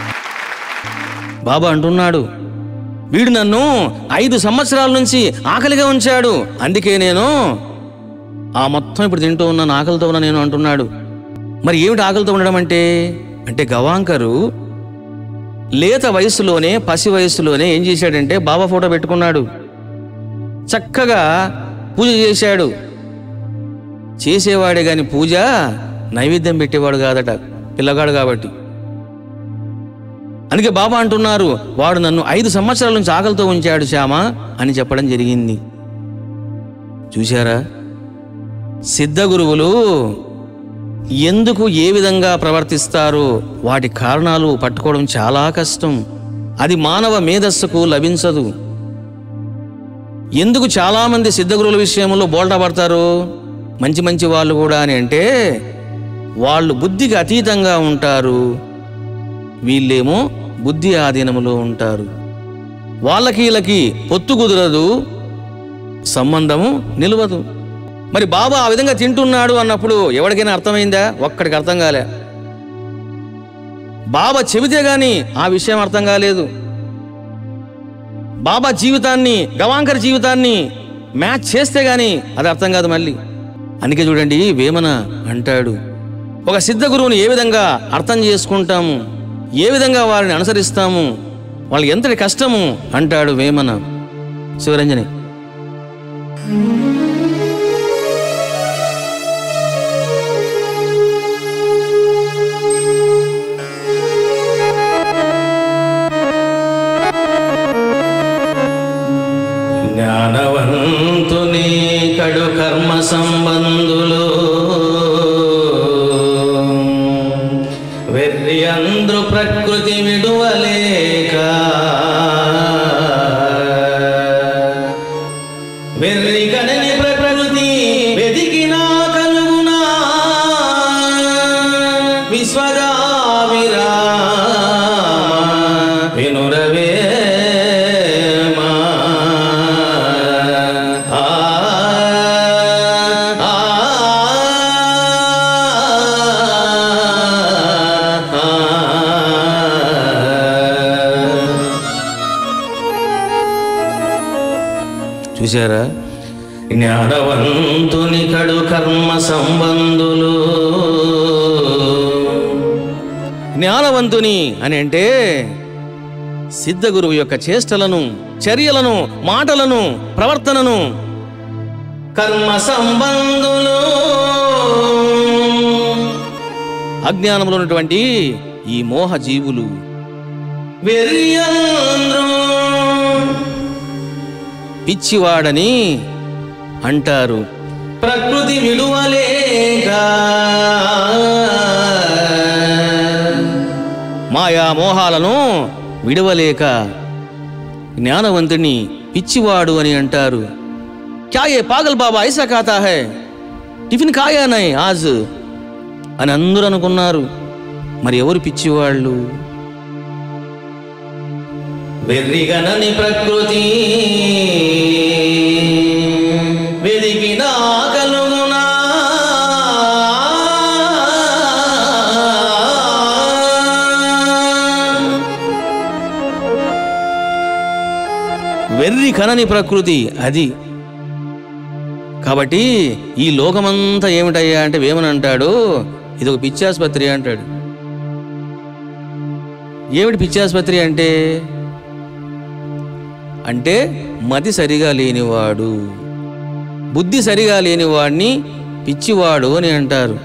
బాబా అంటున్నాడు, వీడు నన్ను ఐదు సంవత్సరాల నుంచి ఆకలిగా ఉంచాడు, అందుకే నేను ఆ మొత్తం ఇప్పుడు తింటూ ఉన్నాను, ఆకలితో ఉన్నా నేను అంటున్నాడు. మరి ఏమిటి ఆకలితో ఉండడం అంటే? అంటే గవాంకరు లేత వయసులోనే, పసి వయసులోనే ఏం చేశాడంటే బాబా ఫోటో పెట్టుకున్నాడు, చక్కగా పూజ చేశాడు. చేసేవాడే గాని పూజ నైవేద్యం పెట్టేవాడు కాదట, పిల్లగాడు కాబట్టి. అందుకే బాబా అంటున్నారు, వాడు నన్ను ఐదు సంవత్సరాల నుంచి ఆకలితో ఉంచాడు శ్యామ అని చెప్పడం జరిగింది. చూశారా, సిద్ధ గురువులు ఎందుకు ఏ విధంగా ప్రవర్తిస్తారు, వాటి కారణాలు పట్టుకోవడం చాలా కష్టం. అది మానవ మేధస్సుకు లభించదు. ఎందుకు చాలామంది సిద్ధ గురువుల విషయంలో బోల్టా పడతారు మంచి మంచి వాళ్ళు కూడా అని అంటే, వాళ్ళు బుద్ధికి అతీతంగా ఉంటారు, వీళ్ళేమో బుద్ధి ఆధీనములో ఉంటారు. వాళ్ళకి వీళ్ళకి పొత్తు కుదరదు, సంబంధము నిలవదు. మరి బాబా ఆ విధంగా తింటున్నాడు అన్నప్పుడు ఎవరికైనా అర్థమైందా? ఒక్కడికి అర్థం కాలే. బాబా చెబితే గాని ఆ విషయం అర్థం కాలేదు. బాబా జీవితాన్ని గవాంకర్ జీవితాన్ని మ్యాచ్ చేస్తే గాని అది అర్థం కాదు మళ్ళీ. అందుకే చూడండి వేమన అంటాడు, ఒక సిద్ధ గురువుని ఏ విధంగా అర్థం చేసుకుంటాము, ఏ విధంగా వారిని అనుసరిస్తాము, వాళ్ళకి ఎంతటి కష్టము అంటాడు వేమన. శివరంజని జ్ఞానవంతుని కడు కర్మ సంబంధులు వెర్రి అంద్రు ప్రకృతి విడువలేక వెర్రి కనని ప్రకృతి వెదికినా కలుగునా విశ్వదావిరా వినురవే చూసారా? జ్ఞానవంతుని కడు కర్మ సంబంధులు. జ్ఞానవంతుని అని అంటే సిద్ధ గురువు యొక్క చేష్టలను, చర్యలను, మాటలను, ప్రవర్తనను కర్మ సంబంధులు. అజ్ఞానంలో ఉన్నటువంటి ఈ మోహ జీవులు వెర్యంద్రు పిచ్చివాడని అంటారు. ప్రకృతి విడువలేక మాయా మోహాలను విడవలేక జ్ఞానవంతుని పిచ్చివాడు అని అంటారు. క్యా ఏ పాగల్ బాబా ఐసా ఖాతా హై, టిఫిన్ ఖాయా నై ఆజ్ అని అందరూ అనుకున్నారు. మరి ఎవరు పిచ్చివాళ్ళు? వెర్రిగనని ప్రకృతి వెదికినా కలుగునా వెర్రి కనని ప్రకృతి అది. కాబట్టి ఈ లోకమంతా ఏమిటయ్యా అంటే వేమని అంటాడు, ఇది ఒక పిచ్చాసుపత్రి అంటాడు. ఏమిటి పిచ్చాసుపత్రి అంటే అంటే మతి సరిగా లేనివాడు, బుద్ధి సరిగా లేనివాడిని పిచ్చివాడు అని అంటారు.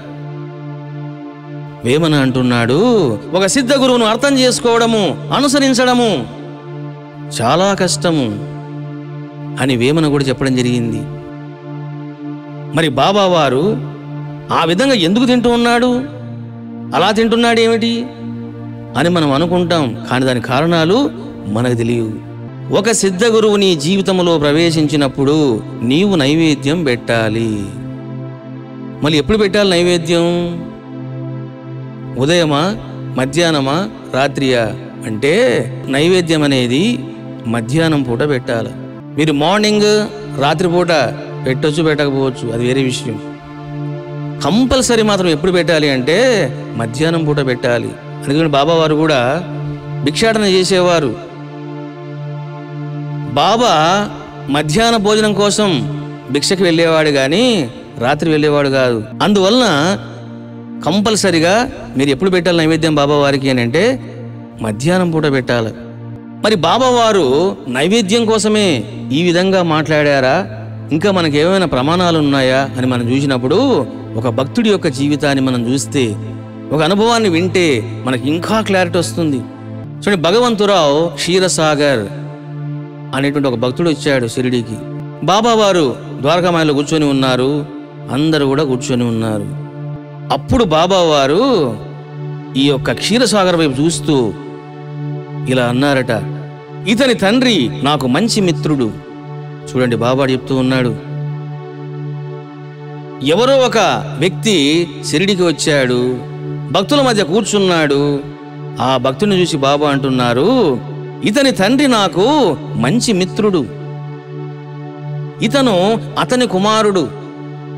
వేమన అంటున్నాడు, ఒక సిద్ధ గురువును అర్థం చేసుకోవడము, అనుసరించడము చాలా కష్టము అని వేమన కూడా చెప్పడం జరిగింది. మరి బాబా వారు ఆ విధంగా ఎందుకు తింటూ ఉన్నాడు, అలా తింటున్నాడు ఏమిటి అని మనం అనుకుంటాం. కానీ దాని కారణాలు మనకు తెలియవు. ఒక సిద్ధ గురువు నీ జీవితంలో ప్రవేశించినప్పుడు నీవు నైవేద్యం పెట్టాలి. మళ్ళీ ఎప్పుడు పెట్టాలి నైవేద్యం? ఉదయమా, మధ్యాహ్నమా, రాత్రియా అంటే నైవేద్యం అనేది మధ్యాహ్నం పూట పెట్టాలి. మీరు మార్నింగ్ రాత్రిపూట పెట్టొచ్చు, పెట్టకపోవచ్చు, అది వేరే విషయం. కంపల్సరీ మాత్రం ఎప్పుడు పెట్టాలి అంటే మధ్యాహ్నం పూట పెట్టాలి. అందుకని బాబావారు కూడా భిక్షాటన చేసేవారు. బాబా మధ్యాహ్న భోజనం కోసం భిక్షకి వెళ్ళేవాడు కానీ రాత్రి వెళ్ళేవాడు కాదు. అందువలన కంపల్సరిగా మీరు ఎప్పుడు పెట్టాలి నైవేద్యం బాబా వారికి అని అంటే మధ్యాహ్నం పూట పెట్టాలి. మరి బాబా వారు నైవేద్యం కోసమే ఈ విధంగా మాట్లాడారా, ఇంకా మనకి ఏమైనా ప్రమాణాలు ఉన్నాయా అని మనం చూసినప్పుడు, ఒక భక్తుడి యొక్క జీవితాన్ని మనం చూస్తే, ఒక అనుభవాన్ని వింటే మనకి ఇంకా క్లారిటీ వస్తుంది. చూడండి, భగవంతురావు క్షీరసాగర్ అనేటువంటి ఒక భక్తుడు వచ్చాడు షిరిడీకి. బాబా వారు ద్వారకామాయిలో కూర్చొని ఉన్నారు, అందరూ కూడా కూర్చొని ఉన్నారు. అప్పుడు బాబా వారు ఈ యొక్క క్షీరసాగర్ వైపు చూస్తూ ఇలా అన్నారట, ఇతని తండ్రి నాకు మంచి మిత్రుడు. చూడండి, బాబా చెప్తూ ఉన్నాడు, ఎవరో ఒక వ్యక్తి షిరిడీకి వచ్చాడు, భక్తుల మధ్య కూర్చున్నాడు. ఆ భక్తుని చూసి బాబా అంటున్నారు, ఇతని తండ్రి నాకు మంచి మిత్రుడు, ఇతను అతని కుమారుడు,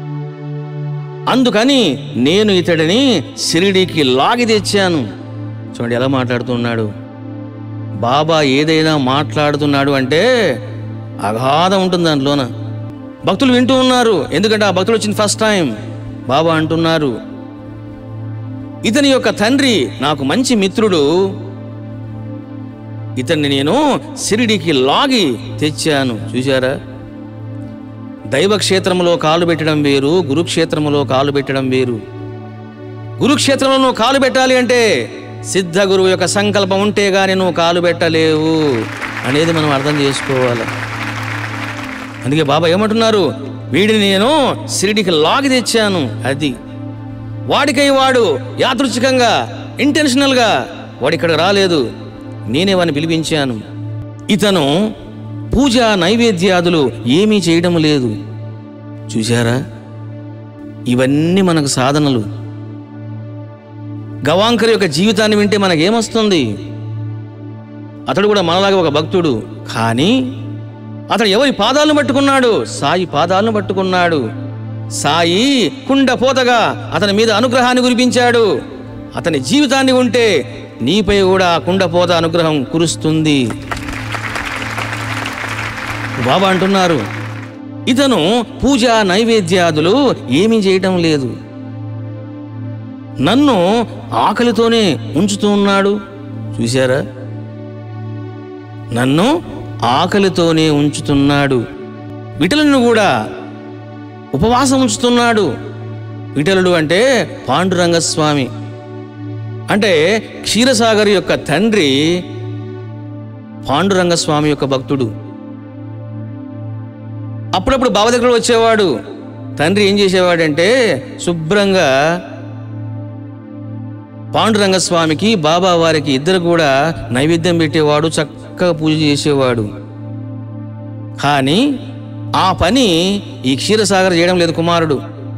అందుకని నేను ఇతడిని షిరిడీకి లాగి తెచ్చాను. చూడండి ఎలా మాట్లాడుతున్నాడు. బాబా ఏదైనా మాట్లాడుతున్నాడు అంటే అగాధం ఉంటుంది దాంట్లోన. భక్తులు వింటూ ఉన్నారు, ఎందుకంటే ఆ భక్తులు వచ్చింది ఫస్ట్ టైం. బాబా అంటున్నారు, ఇతని యొక్క తండ్రి నాకు మంచి మిత్రుడు, ఇతన్ని నేను షిరిడీకి లాగి తెచ్చాను. చూశారా, దైవక్షేత్రంలో కాలు పెట్టడం వేరు, గురుక్షేత్రంలో కాలు పెట్టడం వేరు. గురుక్షేత్రంలో నువ్వు కాలు పెట్టాలి అంటే సిద్ధ గురువు యొక్క సంకల్పం ఉంటే గాని నువ్వు కాలు పెట్టలేవు అనేది మనం అర్థం చేసుకోవాలి. అందుకే బాబా ఏమంటున్నారు, వీడిని నేను షిరిడీకి లాగి తెచ్చాను. అది వాడికై వాడు యాదృచ్ఛికంగా ఇంటెన్షనల్గా వాడి ఇక్కడ రాలేదు, నేనే వాడిని పిలిపించాను. ఇతను పూజ నైవేద్యాదులు ఏమీ చేయడం లేదు. చూశారా, ఇవన్నీ మనకు సాధనలు. గవాంకర్ యొక్క జీవితాన్ని వింటే మనకేమొస్తుంది? అతడు కూడా మనలాగా ఒక భక్తుడు, కానీ అతడు ఎవరి పాదాలను పట్టుకున్నాడు? సాయి పాదాలను పట్టుకున్నాడు. సాయి కుండపోతగా అతని మీద అనుగ్రహాన్ని కురిపించాడు. అతని జీవితాన్ని ఉంటే నీపై కూడా కుండపోత అనుగ్రహం కురుస్తుంది. బాబా అంటున్నారు, ఇతను పూజ నైవేద్యాదులు ఏమీ చేయటం లేదు, నన్ను ఆకలితోనే ఉంచుతూ ఉన్నాడు. చూశారా, నన్ను ఆకలితోనే ఉంచుతున్నాడు. విఠలుని కూడా ఉపవాసం ఉంచుతున్నాడు. విఠలుడు అంటే పాండురంగస్వామి, అంటే క్షీరసాగర్ యొక్క తండ్రి పాండురంగస్వామి యొక్క భక్తుడు. అప్పుడప్పుడు బాబా దగ్గర వచ్చేవాడు. తండ్రి ఏం చేసేవాడంటే శుభ్రంగా పాండురంగస్వామికి బాబా వారికి ఇద్దరు కూడా నైవేద్యం పెట్టేవాడు, చక్కగా పూజ చేసేవాడు. కానీ ఆ పని ఈ క్షీరసాగర్ చేయడం లేదు కుమారుడు.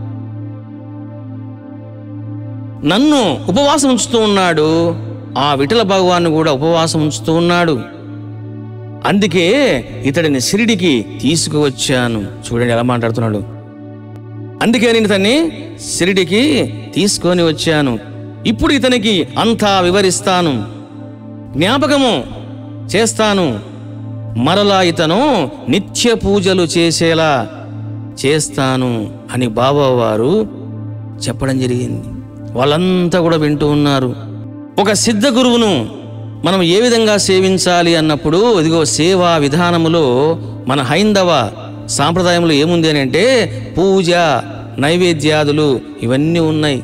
నన్ను ఉపవాసం ఉంచుతూ ఉన్నాడు, ఆ విఠల భగవాన్ని కూడా ఉపవాసం ఉంచుతూ ఉన్నాడు. అందుకే ఇతడిని షిరిడీకి తీసుకువచ్చాను. చూడండి ఎలా మాట్లాడుతున్నాడు. అందుకే నేను ఇతన్ని షిరిడీకి తీసుకొని వచ్చాను. ఇప్పుడు ఇతనికి అంతా వివరిస్తాను, జ్ఞాపకము చేస్తాను. మరలా ఇతను నిత్య పూజలు చేసేలా చేస్తాను అని బాబా వారు చెప్పడం జరిగింది. వాళ్ళంతా కూడా వింటూ ఉన్నారు. ఒక సిద్ధ గురువును మనం ఏ విధంగా సేవించాలి అన్నప్పుడు, ఇదిగో సేవా విధానములో మన హైందవ సాంప్రదాయంలో ఏముంది అని అంటే పూజ నైవేద్యాదులు ఇవన్నీ ఉన్నాయి.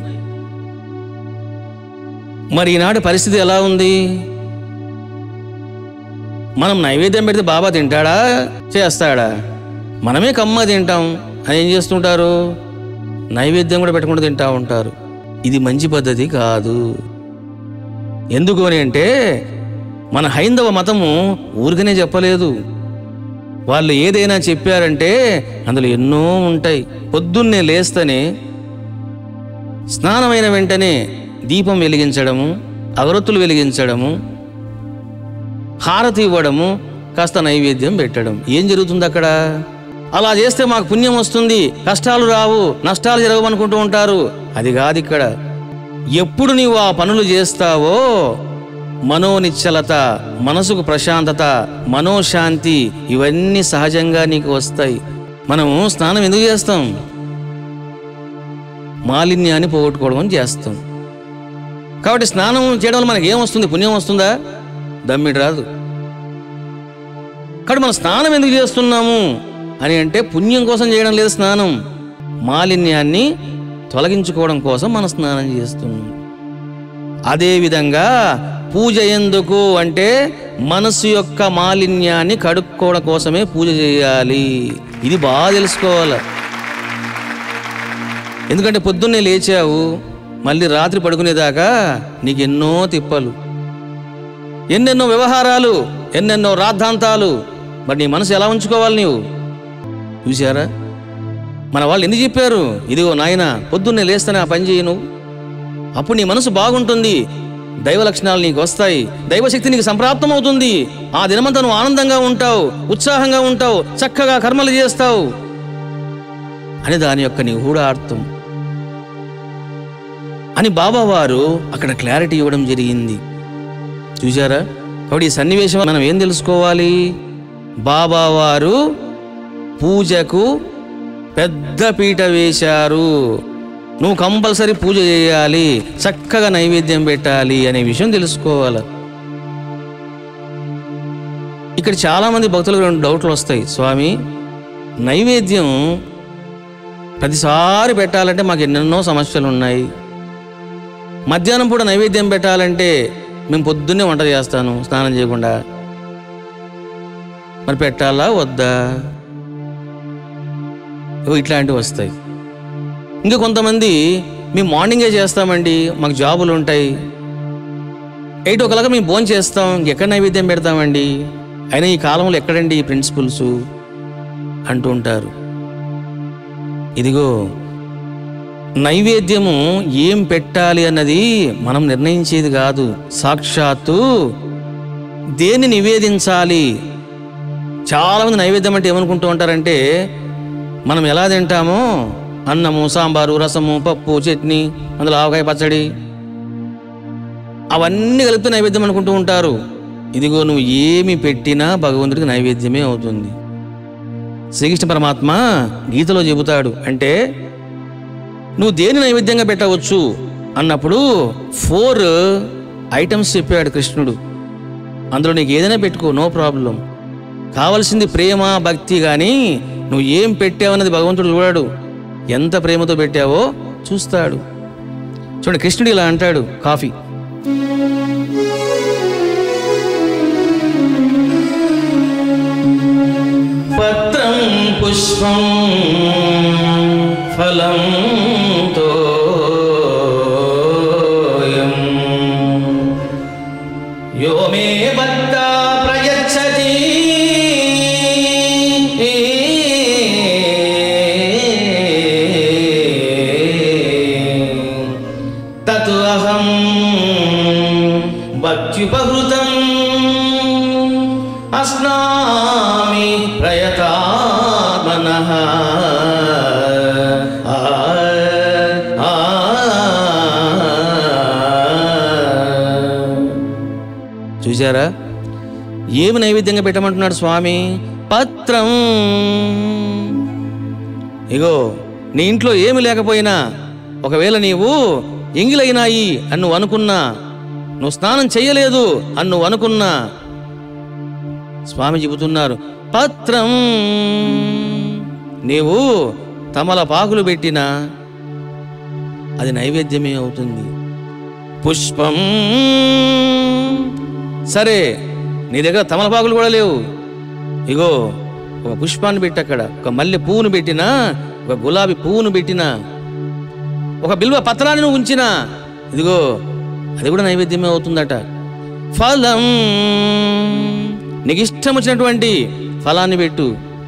మరి ఈనాటి పరిస్థితి ఎలా ఉంది? మనం నైవేద్యం పెడితే బాబా తింటాడా, చేస్తాడా? మనమే కమ్మ తింటాం అని ఏం చేస్తుంటారు, నైవేద్యం కూడా పెట్టకుండా తింటా ఉంటారు. ఇది మంచి పద్ధతి కాదు. ఎందుకు అని అంటే మన హైందవ మతము ఊరికనే చెప్పలేదు. వాళ్ళు ఏదైనా చెప్పారంటే అందులో ఎన్నో ఉంటాయి. పొద్దున్నే లేస్తేనే స్నానమైన వెంటనే దీపం వెలిగించడము, అగరొత్తులు వెలిగించడము, హారతి ఇవ్వడము, కాస్త నైవేద్యం పెట్టడం. ఏం జరుగుతుంది అక్కడ? అలా చేస్తే మాకు పుణ్యం వస్తుంది, కష్టాలు రావు, నష్టాలు జరగవనుకుంటూ ఉంటారు. అది కాదు ఇక్కడ. ఎప్పుడు నీవు ఆ పనులు చేస్తావో మనోనిశ్చలత, మనసుకు ప్రశాంతత, మనోశాంతి ఇవన్నీ సహజంగా నీకు వస్తాయి. మనము స్నానం ఎందుకు చేస్తాం? మాలిన్యాన్ని పోగొట్టుకోవడం చేస్తాం. కాబట్టి స్నానం చేయడం వల్ల మనకి ఏమొస్తుంది? పుణ్యం వస్తుందా? దమ్మిడి రాదు. కాబట్టి మనం స్నానం ఎందుకు చేస్తున్నాము అని అంటే పుణ్యం కోసం చేయడం లేదు. స్నానం మాలిన్యాన్ని తొలగించుకోవడం కోసం మనం స్నానం చేస్తున్నాం. అదేవిధంగా పూజ ఎందుకు అంటే మనసు యొక్క మాలిన్యాన్ని కడుక్కోవడం కోసమే పూజ చేయాలి. ఇది బాగా తెలుసుకోవాలి. ఎందుకంటే పొద్దున్నే లేచావు, మళ్ళీ రాత్రి పడుకునేదాకా నీకు ఎన్నో తిప్పలు, ఎన్నెన్నో వ్యవహారాలు, ఎన్నెన్నో రాద్ధాంతాలు. మరి నీ మనసు ఎలా ఉంచుకోవాలి నీవు? చూసారా, మన వాళ్ళు ఎందుకు చెప్పారు, ఇదిగో నాయన పొద్దున్నే లేస్తేనే ఆ పని చేయి నువ్వు, అప్పుడు నీ మనసు బాగుంటుంది, దైవ లక్షణాలు నీకు వస్తాయి, దైవశక్తి నీకు సంప్రాప్తం అవుతుంది, ఆ దినమంతా నువ్వు ఆనందంగా ఉంటావు, ఉత్సాహంగా ఉంటావు, చక్కగా కర్మలు చేస్తావు అని దాని యొక్క నిగూఢార్థం అని బాబా వారు అక్కడ క్లారిటీ ఇవ్వడం జరిగింది. చూసారా? కాబట్టి ఈ సన్నివేశం మనం ఏం తెలుసుకోవాలి? బాబావారు పూజకు పెద్ద పీట వేశారు. నువ్వు కంపల్సరీ పూజ చేయాలి, చక్కగా నైవేద్యం పెట్టాలి అనే విషయం తెలుసుకోవాలి. ఇక్కడ చాలామంది భక్తులకు రెండు డౌట్లు వస్తాయి. స్వామి, నైవేద్యం ప్రతిసారి పెట్టాలంటే మాకు ఎన్నెన్నో సమస్యలు ఉన్నాయి. మధ్యాహ్నం పూట నైవేద్యం పెట్టాలంటే మేము పొద్దున్నే వంట చేస్తాను స్నానం చేయకుండా, మరి పెట్టాలా వద్దా? ఇట్లాంటివి వస్తాయి. ఇంకా కొంతమంది మేము మార్నింగే చేస్తామండి, మాకు జాబులు ఉంటాయి, ఎయిట్ ఓ క్లాక్ మేము భోజనం చేస్తాం, ఇంకెక్కడ నైవేద్యం పెడతామండి, అయినా ఈ కాలంలో ఎక్కడండి ఈ ప్రిన్సిపల్స్ అంటూ ఉంటారు. ఇదిగో, నైవేద్యము ఏం పెట్టాలి అన్నది మనం నిర్ణయించేది కాదు. సాక్షాత్తు దేన్ని నివేదించాలి. చాలామంది నైవేద్యం అంటే ఏమనుకుంటూ ఉంటారంటే, మనం ఎలా తింటామో అన్నము, సాంబారు, రసము, పప్పు, చట్నీ, అందులో ఆవకాయ పచ్చడి, అవన్నీ కలిపితే నైవేద్యం అనుకుంటూ ఉంటారు. ఇదిగో, నువ్వు ఏమి పెట్టినా భగవంతుడికి నైవేద్యమే అవుతుంది. శ్రీకృష్ణ పరమాత్మ గీతలో చెబుతాడు. అంటే నువ్వు దేని నైవేద్యంగా పెట్టవచ్చు అన్నప్పుడు ఫోర్ ఐటమ్స్ చెప్పాడు కృష్ణుడు. అందులో నీకు ఏదైనా పెట్టుకో, నో ప్రాబ్లం. కావలసింది ప్రేమ, భక్తి. కానీ నువ్వు ఏం పెట్టావన్నది భగవంతుడు చూడాడు, ఎంత ప్రేమతో పెట్టావో చూస్తాడు. చూడండి, కృష్ణుడు ఇలా అంటాడు. కాఫీ పత్రం పుష్పం ఫలం తోయం యో మే భక్తా ప్రయచ్చతి తత్ అహం భక్త్యుపహృతం అస్నామి ప్రయతాత్మనః. చూసారా? ఏమి నైవేద్యంగా పెట్టమంటున్నాడు స్వామి? పత్రం. ఇగో, నీ ఇంట్లో ఏమి లేకపోయినా, ఒకవేళ నీవు ఎంగిలైనాయి అని నువ్వు అనుకున్నా, నువ్వు స్నానం చెయ్యలేదు అని నువ్వు అనుకున్నా, స్వామి చెబుతున్నారు పత్రం. నీవు తమలపాకులు పెట్టినా అది నైవేద్యమే అవుతుంది. పుష్పం, సరే నీ దగ్గర తమలపాకులు కూడా లేవు, ఇగో ఒక పుష్పాన్ని పెట్టి, అక్కడ ఒక మల్లె పువ్వును పెట్టినా, ఒక గులాబీ పువ్వును పెట్టినా, ఒక బిల్వ పత్రాన్ని నువ్వు ఉంచినా, ఇదిగో అది కూడా నైవేద్యమే అవుతుందట. ఫలం, నీకు ఇష్టం వచ్చినటువంటి ఫలాన్ని పెట్టు.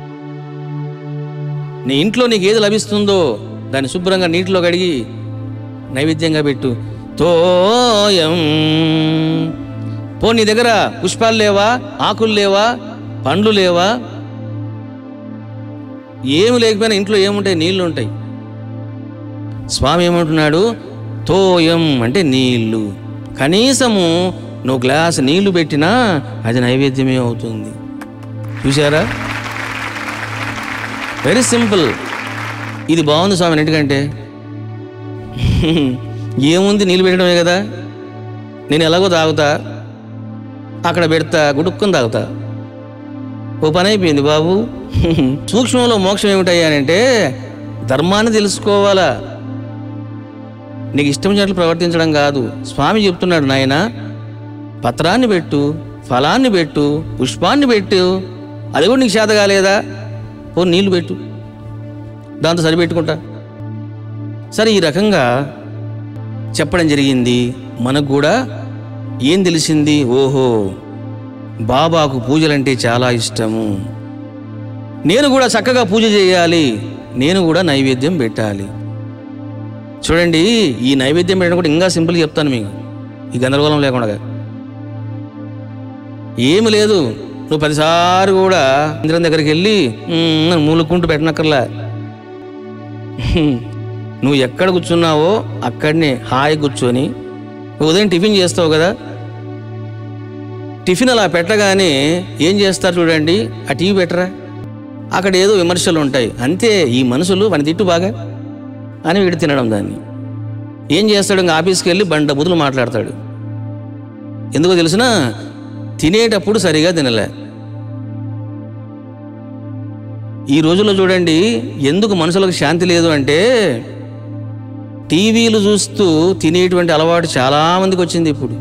నీ ఇంట్లో నీకు ఏది లభిస్తుందో దాన్ని శుభ్రంగా నీటిలో కడిగి నైవేద్యంగా పెట్టు. తోయం, పో, నీ దగ్గర పుష్పాలు లేవా, ఆకులు లేవా, పండ్లు లేవా, ఏమి లేకపోయినా ఇంట్లో ఏముంటాయి? నీళ్లు ఉంటాయి. స్వామి ఏమంటున్నాడు? తోయం అంటే నీళ్లు. కనీసము నువ్వు గ్లాస్ నీళ్లు పెట్టినా అది నైవేద్యమే అవుతుంది. చూసారా? Very simple. ఇది బాగుంది స్వామి. ఎందుకంటే ఏముంది, నీళ్ళు పెట్టడమే కదా. నేను ఎలాగో తాగుతా, అక్కడ పెడతా, గుడుక్కుని తాగుతా, ఓ పని అయిపోయింది బాబు. సూక్ష్మంలో మోక్షం ఏమిటయ్యానంటే ధర్మాన్ని తెలుసుకోవాలా, నీకు ఇష్టం వచ్చినట్లు ప్రవర్తించడం కాదు. స్వామి చెప్తున్నాడు, నాయన పత్రాన్ని పెట్టు, ఫలాన్ని పెట్టు, పుష్పాన్ని పెట్టు, అది కూడా నీకు చేత కాలేదా, ఓ నీళ్లు పెట్టు, దాంతో సరిపెట్టుకుంటా. సరే, ఈ రకంగా చెప్పడం జరిగింది. మనకు కూడా ఏం తెలిసింది? ఓహో, బాబాకు పూజలంటే చాలా ఇష్టము, నేను కూడా చక్కగా పూజ చేయాలి, నేను కూడా నైవేద్యం పెట్టాలి. చూడండి, ఈ నైవేద్యం పెట్టడం కూడా ఇంకా సింపుల్గా చెప్తాను మీకు, ఈ గందరగోళం లేకుండా. ఏమి లేదు, నువ్వు పదిసార్లు కూడా ఇంద్రం దగ్గరికి వెళ్ళి మూలుక్కుంటూ పెట్టనక్కర్లా. నువ్వు ఎక్కడ కూర్చున్నావో అక్కడనే హాయి కూర్చొని, ఉదయం టిఫిన్ చేస్తావు కదా, టిఫిన్ అలా పెట్టగానే ఏం చేస్తారు చూడండి, ఆ టీవీ పెట్టరా, అక్కడ ఏదో విమర్శలు ఉంటాయి. అంతే, ఈ మనుషులు వాని తిట్టు బాగా అని వీడు తినడం. దాన్ని ఏం చేస్తాడు, ఇంకా ఆఫీస్కి వెళ్ళి బండ బుద్ధులు మాట్లాడతాడు. ఎందుకో తెలిసినా తినేటప్పుడు సరిగా తినలే. ఈ రోజుల్లో చూడండి ఎందుకు మనుషులకు శాంతి లేదు అంటే, టీవీలు చూస్తూ తినేటువంటి అలవాటు చాలామందికి వచ్చింది ఇప్పుడు.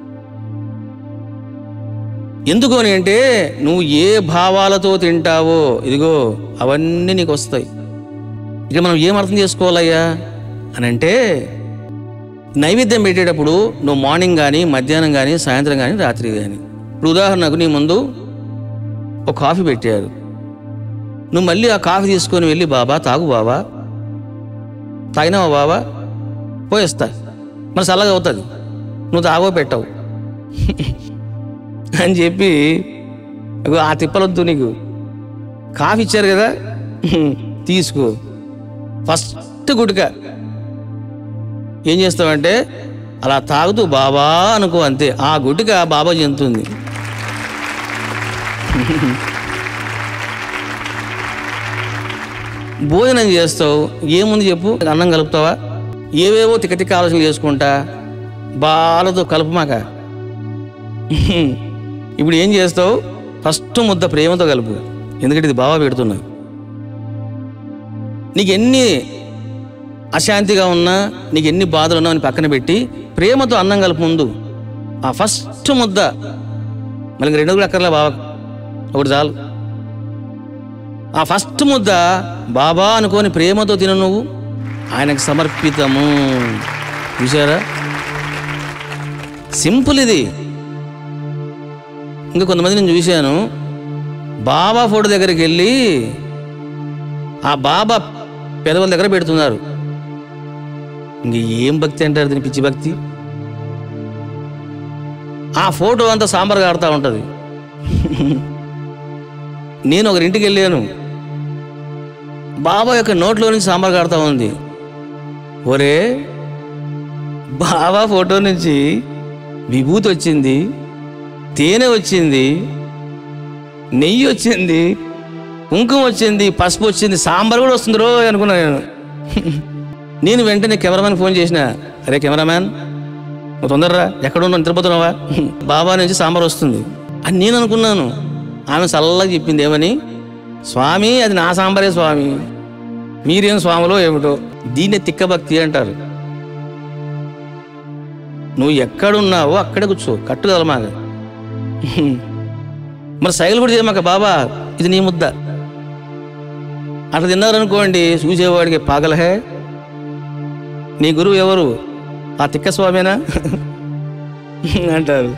ఎందుకు అని అంటే, నువ్వు ఏ భావాలతో తింటావో ఇదిగో అవన్నీ నీకు వస్తాయి. ఇక మనం ఏం అర్థం చేసుకోవాలయ్యా అని అంటే, నైవేద్యం పెట్టేటప్పుడు నువ్వు మార్నింగ్ కానీ, మధ్యాహ్నం కానీ, సాయంత్రం కానీ, రాత్రి కానీ, ఇప్పుడు ఉదాహరణకు నీ ముందు ఒక కాఫీ పెట్టారు. నువ్వు మళ్ళీ ఆ కాఫీ తీసుకొని వెళ్ళి, బాబా తాగు బాబా, తాగినావా బాబా, పోయేస్తా, మరి చల్లగా అవుతుంది, నువ్వు తాగో పెట్టవు అని చెప్పి ఆ తిప్పలొద్దు, నీకు కాఫీ ఇచ్చారు కదా తీసుకో. ఫస్ట్ గుటిక ఏం చేస్తావంటే అలా తాగుతూ బాబా అనుకో, అంతే. ఆ గుటిక బాబా చెందుతుంది. భోజనం చేస్తావు, ఏముంది చెప్పు, అన్నం కలుపుతావా, ఏవేవో తిక్క తిక్క ఆలోచనలు చేసుకుంటా బాలతో కలుపుమాక. ఇప్పుడు ఏం చేస్తావు, ఫస్ట్ ముద్ద ప్రేమతో కలుపు, ఎందుకంటే ఇది బాబా పెడుతున్నా. నీకు ఎన్ని అశాంతిగా ఉన్నా, నీకు ఎన్ని బాధలు ఉన్నా అని పక్కన పెట్టి ప్రేమతో అన్నం కలుపు ముందు. ఆ ఫస్ట్ ముద్ద, మళ్ళీ రెండు కూడా అక్కర్లే బాబా, ఒకటి చాలు. ఆ ఫస్ట్ ముద్ద బాబా అనుకొని ప్రేమతో తిన, నువ్వు ఆయనకు సమర్పితము. చూసారా, సింపుల్ ఇది. ఇంకా కొంతమంది నేను చూశాను, బాబా ఫోటో దగ్గరికి వెళ్ళి ఆ బాబా పెదవుల దగ్గర పెడుతున్నారు. ఇంక ఏం భక్తి అంటారు దీని, పిచ్చి భక్తి. ఆ ఫోటో అంతా సాంబార్ కాడుతూ ఉంటుంది. నేను ఒకరింటికి వెళ్ళాను, బాబా యొక్క నోట్లో నుంచి సాంబార్ కాడుతూ ఉంది. ఒరే, బాబా ఫోటో నుంచి విభూతి వచ్చింది, తేనె వచ్చింది, నెయ్యి వచ్చింది, కుంకుమ వచ్చింది, పసుపు వచ్చింది, సాంబార్ కూడా వస్తుంది రో అనుకున్నా నేను. నేను వెంటనే కెమెరామ్యాన్ ఫోన్ చేసిన, అరే కెమెరామ్యాన్ నువ్వు తొందరరా, ఎక్కడున్నా, నిద్రపోతున్నావా, బాబా నుంచి సాంబార్ వస్తుంది అని నేను అనుకున్నాను. ఆమె చల్లగా చెప్పింది ఏమని, స్వామి అది నా సాంబారే స్వామి, మీరేం స్వాములో ఏమిటో. దీన్నే తిక్క భక్తి అంటారు. నువ్వు ఎక్కడున్నావో అక్కడే కూర్చో, కట్టు కదలమాక. మరి సైకిల్ కూడా చేయమాక, బాబా ఇది నీ ముద్ద అట్లా తిన్నారనుకోండి, చూసేవాడికి పాగలహే, నీ గురువు ఎవరు, ఆ తిక్క స్వామేనా అంటారు.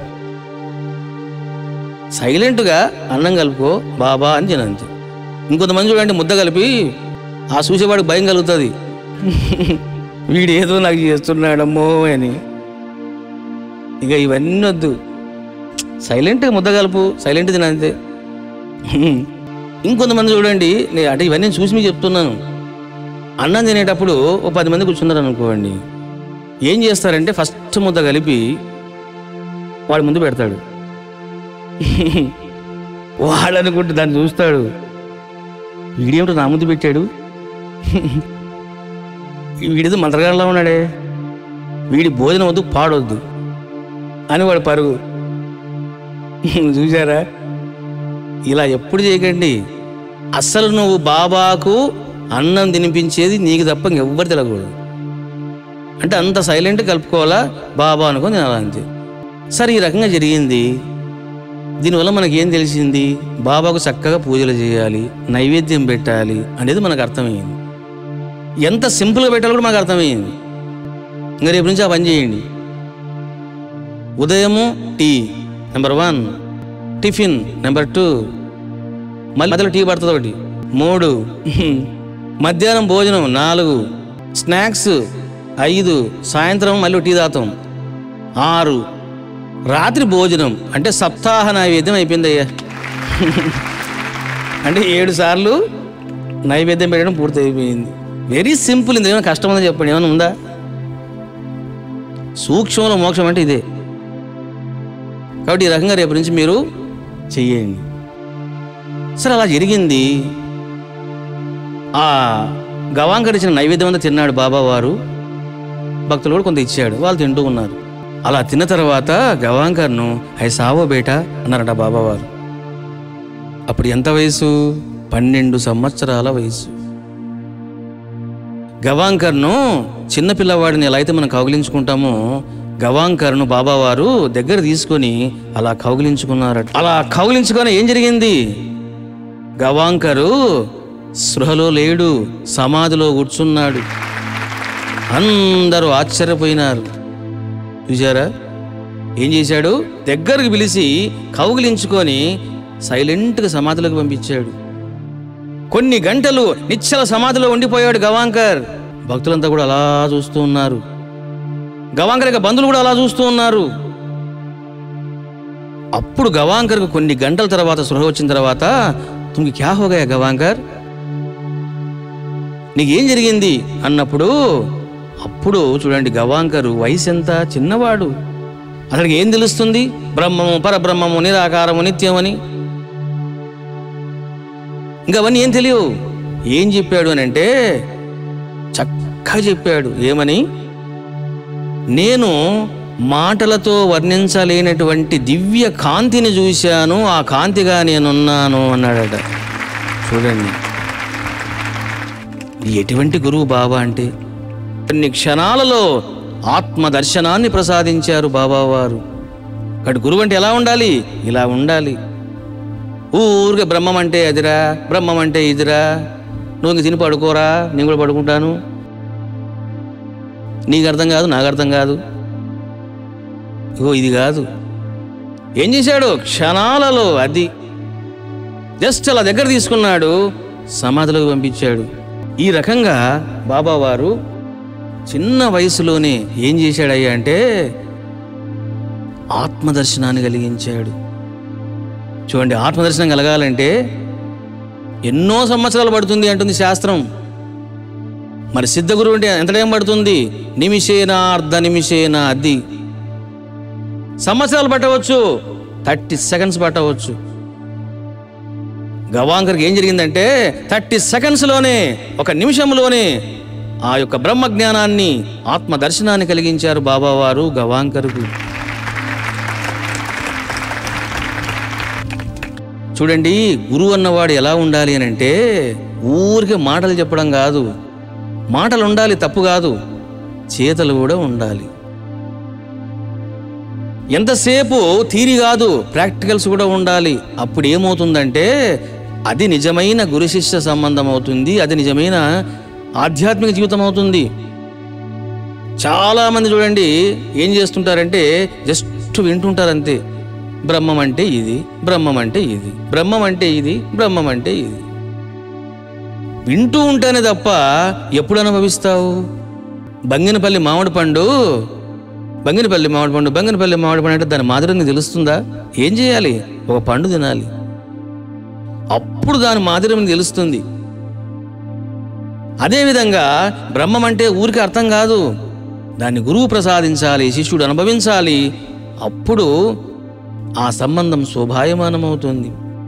సైలెంట్గా అన్నం కలుపుకో బాబా అని తినంతే. ఇంకొంతమంది చూడండి, ముద్ద కలిపి ఆ చూసేవాడికి భయం కలుగుతుంది, వీడు ఏదో నాకు చేస్తున్నాడమ్మో అని. ఇక ఇవన్నీ వద్దు, సైలెంట్గా ముద్ద కలుపు, సైలెంట్ తినంతే. ఇంకొంతమంది చూడండి, నేను అంటే ఇవన్నీ చూసి మీకు చెప్తున్నాను. అన్నం తినేటప్పుడు ఓ పది మంది కూర్చున్నారు అనుకోండి, ఏం చేస్తారంటే ఫస్ట్ ముద్ద కలిపి వాడి ముందు పెడతాడు. వాడు అనుకుంటే దాన్ని చూస్తాడు, వీడేమిటో నా ముందు పెట్టాడు, వీడితో మంత్రగాడిలా ఉన్నాడే, వీడి భోజనం వద్దు పాడొద్దు అని వాడు పరుగు. చూసారా, ఇలా ఎప్పుడు చేయకండి. అస్సలు నువ్వు బాబాకు అన్నం తినిపించేది నీకు తప్ప ఇంకెవ్వరు తినకూడదు. అంటే అంత సైలెంట్ కలుపుకోవాలా, బాబా అనుకొని తినాలి అంతే. సరే, ఈ రకంగా జరిగింది. దీనివల్ల మనకేం తెలిసింది, బాబాకు చక్కగా పూజలు చేయాలి, నైవేద్యం పెట్టాలి అనేది మనకు అర్థమైంది. ఎంత సింపుల్గా పెట్టాలో కూడా మనకు అర్థమైంది. ఇంకా రేపు నుంచి ఆ పని చేయండి. ఉదయము tea number one, tiffin number two, మళ్ళీ మధ్యలో టీ పడుతుంది ఒకటి, మూడు, మధ్యాహ్నం భోజనం నాలుగు, స్నాక్స్ ఐదు, సాయంత్రం మళ్ళీ టీ తాగుతాం ఆరు, రాత్రి భోజనం అంటే సప్తాహ నైవేద్యం అయిపోయింది అయ్యా. అంటే ఏడు సార్లు నైవేద్యం పెట్టడం పూర్తి అయిపోయింది. Very simple. ఇందులో ఏమైనా కష్టం ఉందని చెప్పండి, ఏమైనా ఉందా? సూక్ష్మంలో మోక్షం అంటే ఇదే. కాబట్టి ఈ రకంగా రేపు నుంచి మీరు చెయ్యండి. సరే అలా జరిగింది. ఆ గవాంకర్ ఇచ్చిన నైవేద్యం అంతా తిన్నాడు బాబావారు. భక్తులు కూడా కొంత ఇచ్చాడు, వాళ్ళు తింటూ ఉన్నారు. అలా తిన్న తర్వాత గవాంకర్ను హై సావో బేటా అన్నారట బాబావారు. అప్పుడు ఎంత వయసు? పన్నెండు సంవత్సరాల వయసు. గవాంకర్ను చిన్నపిల్లవాడిని ఎలా అయితే మనం కౌగిలించుకుంటామో గవాంకర్ను బాబావారు దగ్గర తీసుకొని అలా కౌగిలించుకున్నారట. అలా కౌగిలించుకొని ఏం జరిగింది? గవాంకరు స్పృహలో లేడు, సమాధిలో కూర్చున్నాడు. అందరూ ఆశ్చర్యపోయినారు. చూసారా ఏం చేశాడు? దగ్గరకు పిలిచి కౌగిలించుకొని సైలెంట్గా సమాధిలోకి పంపించాడు. కొన్ని గంటలు నిశ్చల సమాధిలో ఉండిపోయాడు గవాంకర్. భక్తులంతా కూడా అలా చూస్తూ ఉన్నారు. గవాంకర్ యొక్క బంధువులు కూడా అలా చూస్తూ ఉన్నారు. అప్పుడు గవాంకర్కు కొన్ని గంటల తర్వాత స్పృహ వచ్చిన తర్వాత, తుమ్కి క్యా హో గయా గవాంకర్, నీకేం జరిగింది అన్నప్పుడు, అప్పుడు చూడండి గవాంకరు వయసు ఎంత, చిన్నవాడు. అతనికి ఏం తెలుస్తుంది? బ్రహ్మము, పరబ్రహ్మము, నిరాకారము, నిత్యమని. ఇంకా అవన్నీ ఏం తెలియవు. ఏం చెప్పాడు అని అంటే చక్కగా చెప్పాడు. ఏమని? నేను మాటలతో వర్ణించలేనటువంటి దివ్య కాంతిని చూశాను, ఆ కాంతిగా నేనున్నాను అన్నాడట. చూడండి ఎటువంటి గురువు బాబా అంటే. కొన్ని క్షణాలలో ఆత్మ దర్శనాన్ని ప్రసాదించారు బాబావారు. అటు గురువు అంటే ఎలా ఉండాలి? ఇలా ఉండాలి. ఊరికే బ్రహ్మం అంటే అదిరా, బ్రహ్మం అంటే ఇదిరా, నువ్వు ఇంక తిని పడుకోరా, నేను కూడా పడుకుంటాను, నీకు అర్థం కాదు, నాకు అర్థం కాదు, ఇగో ఇది కాదు. ఏం చేశాడు? క్షణాలలో అది జస్ట్ అలా దగ్గర తీసుకున్నాడు, సమాధిలోకి పంపించాడు. ఈ రకంగా బాబావారు చిన్న వయసులోనే ఏం చేశాడయ్యా అంటే ఆత్మదర్శనాన్ని కలిగించాడు. చూడండి, ఆత్మదర్శనం కలగాలంటే ఎన్నో సంవత్సరాలు పడుతుంది అంటుంది శాస్త్రం. మరి సిద్ధ గురువు అంటే ఎంత టైం పడుతుంది? నిమిషేనా, అర్ధ నిమిషేనా. అది సంవత్సరాలు పట్టవచ్చు, థర్టీ సెకండ్స్ పట్టవచ్చు. గవాంకర్కి ఏం జరిగిందంటే థర్టీ సెకండ్స్లోనే, ఒక నిమిషంలోనే ఆ యొక్క బ్రహ్మ జ్ఞానాన్ని, ఆత్మ దర్శనాన్ని కలిగించారు బాబావారు గవాంకర్కు. చూడండి, గురువు అన్నవాడు ఎలా ఉండాలి అని అంటే ఊరికే మాటలు చెప్పడం కాదు. మాటలు ఉండాలి, తప్పు కాదు, చేతలు కూడా ఉండాలి. ఎంతసేపు థీరీ కాదు, ప్రాక్టికల్స్ కూడా ఉండాలి. అప్పుడు ఏమవుతుందంటే అది నిజమైన గురు శిష్య సంబంధం అవుతుంది, అది నిజమైన ఆధ్యాత్మిక జీవితం అవుతుంది. చాలామంది చూడండి ఏం చేస్తుంటారంటే జస్ట్ వింటుంటారు అంతే. బ్రహ్మం అంటే ఇది, బ్రహ్మం అంటే ఇది, బ్రహ్మం అంటే ఇది, బ్రహ్మం అంటే ఇది. వింటూ ఉంటానే తప్ప ఎప్పుడు అనుభవిస్తావు? బంగినపల్లి మామిడి పండు, బంగినపల్లి మామిడి పండు, బంగినపల్లి మామిడి పండు అంటే దాని మాధుర్యం తెలుస్తుందా? ఏం చేయాలి? ఒక పండు తినాలి, అప్పుడు దాని మాధుర్యం తెలుస్తుంది. అదేవిధంగా బ్రహ్మం అంటే ఊరికి అర్థం కాదు, దాన్ని గురువు ప్రసాదించాలి, శిష్యుడు అనుభవించాలి, అప్పుడు ఆ సంబంధం శోభాయమానమవుతుంది.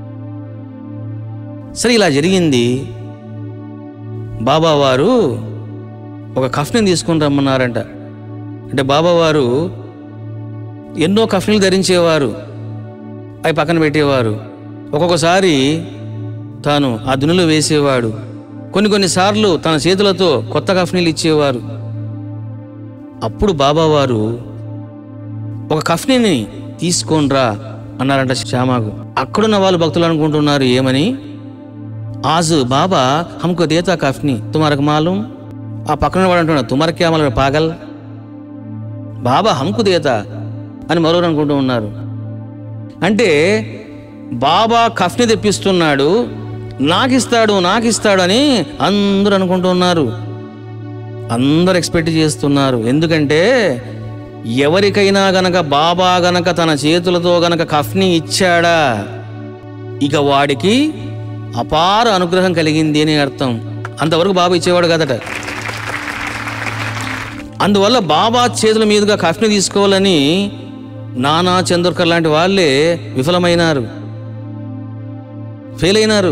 సరే, ఇలా జరిగింది. బాబావారు ఒక కఫ్ని తీసుకుని రమ్మన్నారంట. అంటే బాబావారు ఎన్నో కఫ్నీలు ధరించేవారు, అవి పక్కన పెట్టేవారు. ఒక్కొక్కసారి తాను ఆ దునిలో వేసేవాడు, కొన్ని కొన్నిసార్లు తన చేతులతో కొత్త కఫ్నీలు ఇచ్చేవారు. అప్పుడు బాబావారు ఒక కఫ్నీని తీసుకోనరా అన్నారంట శ్యామాకు. అక్కడున్న వాళ్ళు భక్తులు అనుకుంటున్నారు ఏమని, ఆజ్ బాబా హమ్కో దేతా కఫ్నీ తుమారకు మాలూం. ఆ పక్కన వాడు అంటున్నాడు తుమార క్యా మాలూం పాగల్, బాబా హమ్కు దేతా అని మరొకరు అనుకుంటూ ఉన్నారు. అంటే బాబా కఫ్ని తెప్పిస్తున్నాడు, నాకిస్తాడు నాకిస్తాడు అని అందరూ అనుకుంటూ ఉన్నారు, అందరూ ఎక్స్పెక్ట్ చేస్తున్నారు. ఎందుకంటే ఎవరికైనా గనక బాబా గనక తన చేతులతో గనక కఫ్ని ఇచ్చాడా, ఇక వాడికి అపార అనుగ్రహం కలిగింది అని అర్థం. అంతవరకు బాబా ఇచ్చేవాడు కదట. అందువల్ల బాబా చేతుల మీదుగా కఫ్ని తీసుకోవాలని నానా చంద్రకర్ లాంటి వాళ్ళే విఫలమైనారు, ఫెయిల్ అయినారు.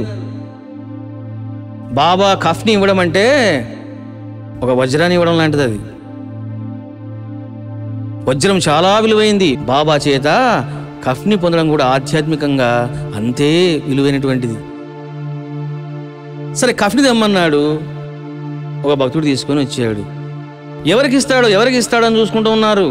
బాబా కఫ్ని ఇవ్వడం అంటే ఒక వజ్రాన్ని ఇవ్వడం లాంటిది. అది వజ్రం చాలా విలువైంది. బాబా చేత కఫ్ని పొందడం కూడా ఆధ్యాత్మికంగా అంతే విలువైనటువంటిది. సరే, కఫ్ని తెమ్మన్నాడు. ఒక భక్తుడు తీసుకొని వచ్చాడు. ఎవరికి ఇస్తాడో ఎవరికి ఇస్తాడో అని చూసుకుంటూ ఉన్నారు.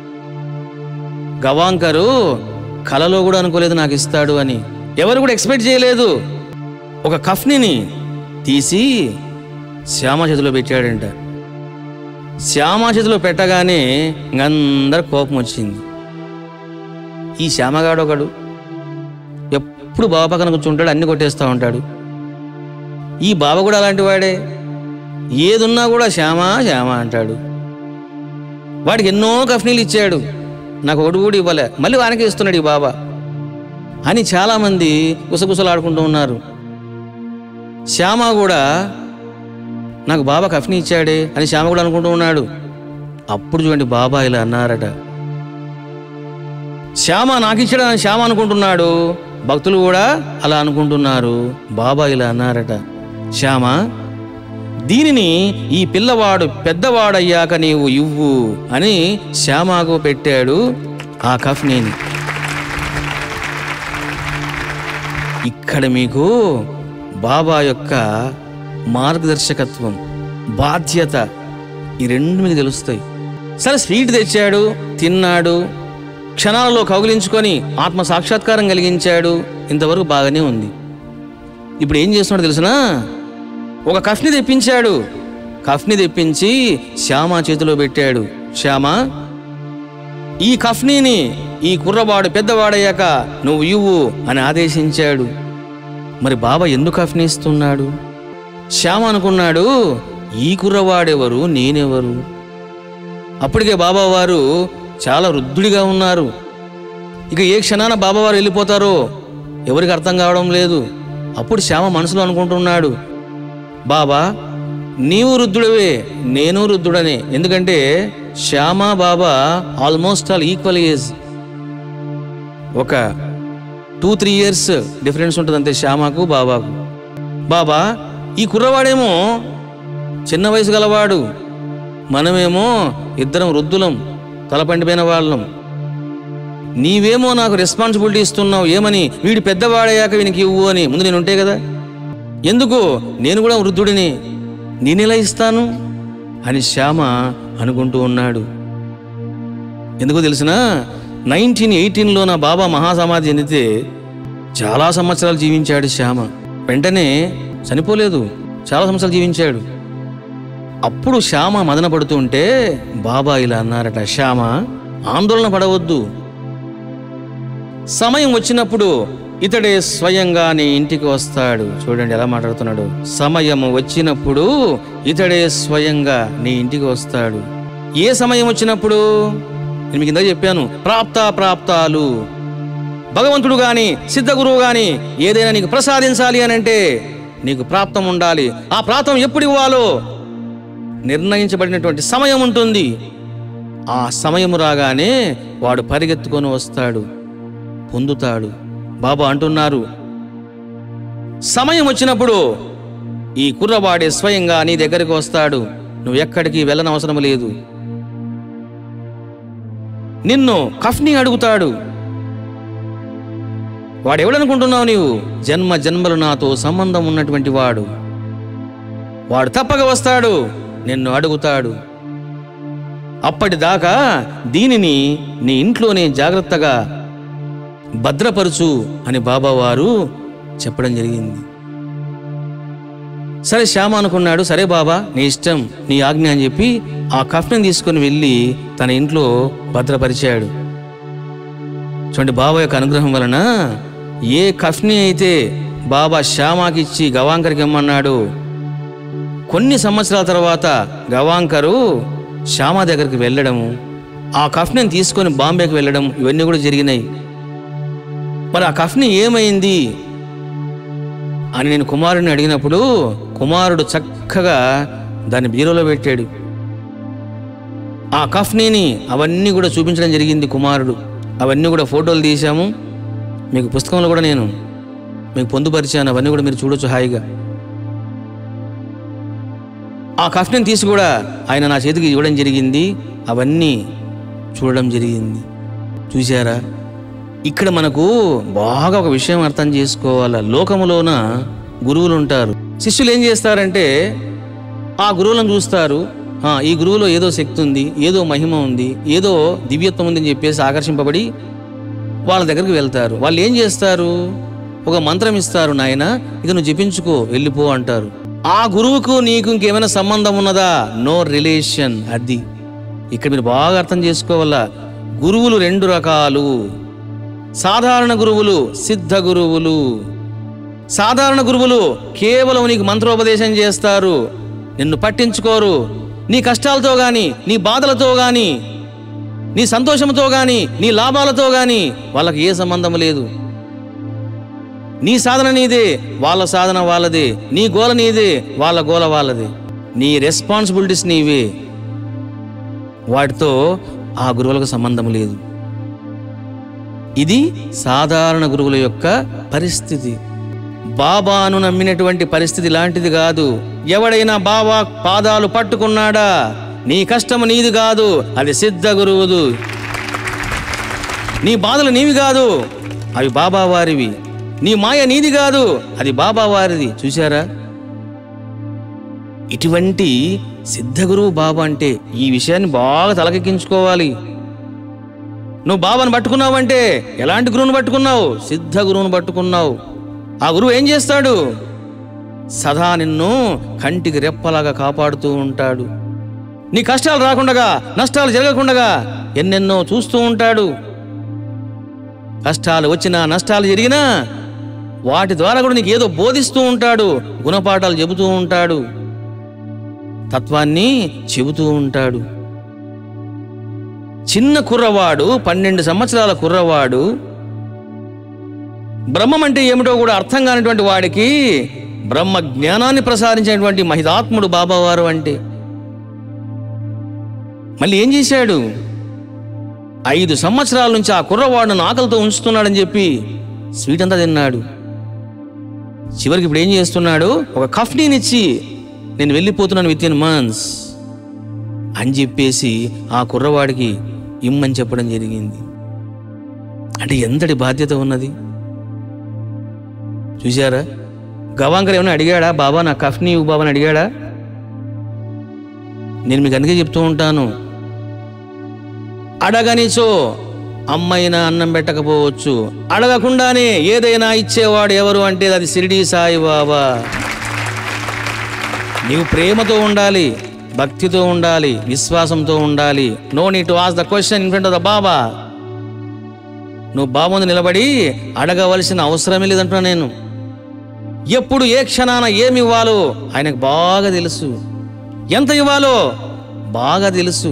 గవాంకరు కలలో కూడా అనుకోలేదు నాకు ఇస్తాడు అని. ఎవరు కూడా ఎక్స్పెక్ట్ చేయలేదు. ఒక కఫ్నిని తీసి శ్యామ చేతిలో పెట్టాడంట. శ్యామ చేతిలో పెట్టగానే అందరు కోపం వచ్చింది. ఈ శ్యామగాడు ఒకడు ఎప్పుడు బాబా పక్కన కూర్చుంటాడు, అన్ని కొట్టేస్తూ ఉంటాడు. ఈ బాబా కూడా అలాంటి వాడే, ఏదున్నా కూడా శ్యామ శ్యామ అంటాడు. వాడికి ఎన్నో కఫ్నీలు ఇచ్చాడు, నాకు ఒకటి కూడా ఇవ్వలే, మళ్ళీ వానికి ఇస్తున్నాడు ఈ బాబా అని చాలామంది గుసగుసలాడుకుంటూ ఉన్నారు. శ్యామ కూడా నాకు బాబా కఫ్ని ఇచ్చాడే అని శ్యామ కూడా అనుకుంటూ ఉన్నాడు. అప్పుడు చూడండి బాబా ఇలా అన్నారట. శ్యామ నాకు ఇచ్చాడని శ్యామ అనుకుంటున్నాడు, భక్తులు కూడా అలా అనుకుంటున్నారు. బాబా ఇలా అన్నారట, శ్యామ దీనిని ఈ పిల్లవాడు పెద్దవాడయ్యాక నీవు ఇవ్వు అని శ్యామకు పెట్టాడు ఆ కఫ్నీని. ఇక్కడ మీకు బాబా యొక్క మార్గదర్శకత్వం, బాధ్యత ఈ రెండు మీకు తెలుస్తాయి. సరే, స్వీట్ తెచ్చాడు, తిన్నాడు, క్షణాలలో కౌగిలించుకొని ఆత్మ సాక్షాత్కారం కలిగించాడు. ఇంతవరకు బాగానే ఉంది. ఇప్పుడు ఏం చేస్తున్నాడు తెలుసునా? ఒక కఫ్ని తెప్పించాడు. కఫ్ని తెప్పించి శ్యామ చేతిలో పెట్టాడు. శ్యామ ఈ కఫ్నీని ఈ కుర్రవాడు పెద్దవాడయ్యాక నువ్వు ఇవ్వు అని ఆదేశించాడు. మరి బాబా ఎందుకు కఫ్ని ఇస్తున్నాడు? శ్యామ అనుకున్నాడు, ఈ కుర్రవాడెవరు, నేనెవరు? అప్పటికే బాబావారు చాలా వృద్ధుడిగా ఉన్నారు. ఇక ఏ క్షణాన బాబావారు వెళ్ళిపోతారో ఎవరికి అర్థం కావడం లేదు. అప్పుడు శ్యామ మనసులో అనుకుంటున్నాడు, బాబా నీవు వృద్ధుడవే, నేను వృద్ధుడనే. ఎందుకంటే Shyama Baba almost all equal age. ఒక టూ త్రీ ఇయర్స్ డిఫరెన్స్ ఉంటుంది అంతే శ్యామకు బాబాకు. బాబా ఈ కుర్రవాడేమో చిన్న వయసు గలవాడు, మనమేమో ఇద్దరం వృద్ధులం, తలపండిపోయిన వాళ్ళం. నీవేమో నాకు రెస్పాన్సిబిలిటీ ఇస్తున్నావు, ఏమని వీడు పెద్దవాడయ్యాక వీనికి ఇవ్వు అని. ముందు నేను ఉంటే కదా, ఎందుకు నేను కూడా వృద్ధుడిని, నేనెలా ఇస్తాను అని శ్యామ అనుకుంటూ ఉన్నాడు. ఎందుకో తెలిసిన నైన్టీన్ ఎయిటీన్లో నా బాబా మహాసమాధి చెందితే చాలా సంవత్సరాలు జీవించాడు శ్యామ. వెంటనే చనిపోలేదు, చాలా సంవత్సరాలు జీవించాడు. అప్పుడు శ్యామ మదన పడుతూ ఉంటే బాబా ఇలా అన్నారట, శ్యామ ఆందోళన పడవద్దు, సమయం వచ్చినప్పుడు ఇతడే స్వయంగా నీ ఇంటికి వస్తాడు. చూడండి ఎలా మాట్లాడుతున్నాడు. సమయం వచ్చినప్పుడు ఇతడే స్వయంగా నీ ఇంటికి వస్తాడు. ఏ సమయం వచ్చినప్పుడు? నేను మీకు ఇందాక చెప్పాను, ప్రాప్తా ప్రాప్తాలు. భగవంతుడు గాని సిద్ధ గురువు గాని ఏదైనా నీకు ప్రసాదించాలి అని అంటే నీకు ప్రాప్తం ఉండాలి. ఆ ప్రాప్తం ఎప్పుడు ఇవ్వాలో నిర్ణయించబడినటువంటి సమయం ఉంటుంది. ఆ సమయము రాగానే వాడు పరిగెత్తుకొని వస్తాడు, పొందుతాడు. బాబా అంటున్నారు, సమయం వచ్చినప్పుడు ఈ కుర్రవాడే స్వయంగా నీ దగ్గరికి వస్తాడు. నువ్వు ఎక్కడికి వెళ్ళనవసరం లేదు. నిన్ను కఫ్ని అడుగుతాడు. వాడెవడనుకుంటున్నావు నీవు? జన్మ జన్మలు నాతో సంబంధం ఉన్నటువంటి వాడు. వాడు తప్పక వస్తాడు, నిన్ను అడుగుతాడు. అప్పటిదాకా దీనిని నీ ఇంట్లోనే జాగ్రత్తగా భద్రపరుచు అని బాబావారు చెప్పడం జరిగింది. సరే శ్యామ అనుకున్నాడు, సరే బాబా నీ ఇష్టం, నీ ఆజ్ఞ అని చెప్పి ఆ కఫ్ని తీసుకొని వెళ్ళి తన ఇంట్లో భద్రపరిచాడు. చూడండి, బాబా యొక్క అనుగ్రహం వలన ఏ కఫ్ని అయితే బాబా శ్యామకిచ్చి గవాంకర్కి ఇమ్మన్నాడు, కొన్ని సంవత్సరాల తర్వాత గవాంకరు శ్యామ దగ్గరికి వెళ్ళడము, ఆ కఫ్ని తీసుకొని బాంబేకి వెళ్ళడం, ఇవన్నీ కూడా జరిగినాయి. మరి ఆ కఫ్ని ఏమైంది అని నేను కుమారుడిని అడిగినప్పుడు కుమారుడు చక్కగా దాన్ని బీరోలో పెట్టాడు. ఆ కఫ్నీని అవన్నీ కూడా చూపించడం జరిగింది కుమారుడు. అవన్నీ కూడా ఫోటోలు తీశాము, మీకు పుస్తకంలో కూడా నేను మీకు పొందుపరిచాను. అవన్నీ కూడా మీరు చూడొచ్చు హాయిగా. ఆ కఫ్ని తీసి కూడా ఆయన నా చేతికి ఇవ్వడం జరిగింది. అవన్నీ చూడడం జరిగింది. చూశారా? ఇక్కడ మనకు బాగా ఒక విషయం అర్థం చేసుకోవాలా. లోకములోన గురువులు ఉంటారు. శిష్యులు ఏం చేస్తారంటే ఆ గురువులను చూస్తారు, ఈ గురువులో ఏదో శక్తి ఉంది, ఏదో మహిమ ఉంది, ఏదో దివ్యత్వం ఉందని చెప్పేసి ఆకర్షింపబడి వాళ్ళ దగ్గరికి వెళ్తారు. వాళ్ళు ఏం చేస్తారు? ఒక మంత్రం ఇస్తారు, నాయన ఇక నువ్వు జపించుకో, వెళ్ళిపో అంటారు. ఆ గురువుకు నీకు ఇంకేమైనా సంబంధం ఉన్నదా? No relation. అది ఇక్కడ మీరు బాగా అర్థం చేసుకోవాలా. గురువులు రెండు రకాలు. సాధారణ గురువులు, సిద్ధ గురువులు. సాధారణ గురువులు కేవలం నీకు మంత్రోపదేశం చేస్తారు, నిన్ను పట్టించుకోరు. నీ కష్టాలతో గాని, నీ బాధలతో గాని, నీ సంతోషంతో గాని, నీ లాభాలతో గాని వాళ్ళకి ఏ సంబంధం లేదు. నీ సాధన నీదే, వాళ్ళ సాధన వాళ్ళదే. నీ గోల నీదే, వాళ్ళ గోల వాళ్ళదే. నీ రెస్పాన్సిబిలిటీస్ నీవే. వాటితో ఆ గురువులకు సంబంధం లేదు. ఇది సాధారణ గురువుల యొక్క పరిస్థితి. బాబాను నమ్మినటువంటి పరిస్థితి లాంటిది కాదు. ఎవడైనా బాబా పాదాలు పట్టుకున్నాడా, నీ కష్టము నీది కాదు, అది సిద్ధ గురువుదు. నీ బాధలు నీవి కాదు, అవి బాబా వారివి. నీ మాయ నీది కాదు, అది బాబా వారిది. చూశారా? ఇటువంటి సిద్ధ గురువు బాబా అంటే ఈ విషయాన్ని బాగా తలకెక్కించుకోవాలి. నువ్వు బాబాను పట్టుకున్నావంటే ఎలాంటి గురువును పట్టుకున్నావు? సిద్ధ గురువును పట్టుకున్నావు. ఆ గురువు ఏం చేస్తాడు? సదా నిన్ను కంటికి రెప్పలాగా కాపాడుతూ ఉంటాడు. నీ కష్టాలు రాకుండా, నష్టాలు జరగకుండా ఎన్నెన్నో చూస్తూ ఉంటాడు. కష్టాలు వచ్చినా, నష్టాలు జరిగినా వాటి ద్వారా కూడా నీకు ఏదో బోధిస్తూ ఉంటాడు, గుణపాఠాలు చెబుతూ ఉంటాడు, తత్వాన్ని చెబుతూ ఉంటాడు. చిన్న కుర్రవాడు, పన్నెండు సంవత్సరాల కుర్రవాడు, బ్రహ్మం అంటే ఏమిటో కూడా అర్థం కానిటువంటి వాడికి బ్రహ్మ జ్ఞానాన్ని ప్రసారించినటువంటి మహితాత్ముడు బాబావారు అంటే. మళ్ళీ ఏం చేశాడు? ఐదు సంవత్సరాల నుంచి ఆ కుర్రవాడును ఆకలితో ఉంచుతున్నాడని చెప్పి స్వీట్ అంతా తిన్నాడు. చివరికి ఇప్పుడు ఏం చేస్తున్నాడు? ఒక కఫ్నీనిచ్చి నేను వెళ్ళిపోతున్నాను విత్ ఇన్ మంత్స్ అని చెప్పేసి ఆ కుర్రవాడికి ఇమ్మని చెప్పడం జరిగింది. అంటే ఎంతటి బాధ్యత ఉన్నది చూశారా? గవాంకర్ ఏమైనా అడిగాడా? బాబా నా కఫ్నీ ఇవ్వు బాబా అని అడిగాడా? నేను మీకు అందుకే చెప్తూ ఉంటాను, అడగనిచో అమ్మైనా అన్నం పెట్టకపోవచ్చు, అడగకుండానే ఏదైనా ఇచ్చేవాడు ఎవరు అంటే అది షిరిడీ సాయి బాబా. నీవు ప్రేమతో ఉండాలి, భక్తితో ఉండాలి, విశ్వాసంతో ఉండాలి. No need to ask the question in front of the Baba. నువ్వు బాబా ముందు నిలబడి అడగవలసిన అవసరమే లేదంటున్నా నేను. ఎప్పుడు ఏ క్షణాన ఏమి ఇవ్వాలో ఆయనకు బాగా తెలుసు, ఎంత ఇవ్వాలో బాగా తెలుసు.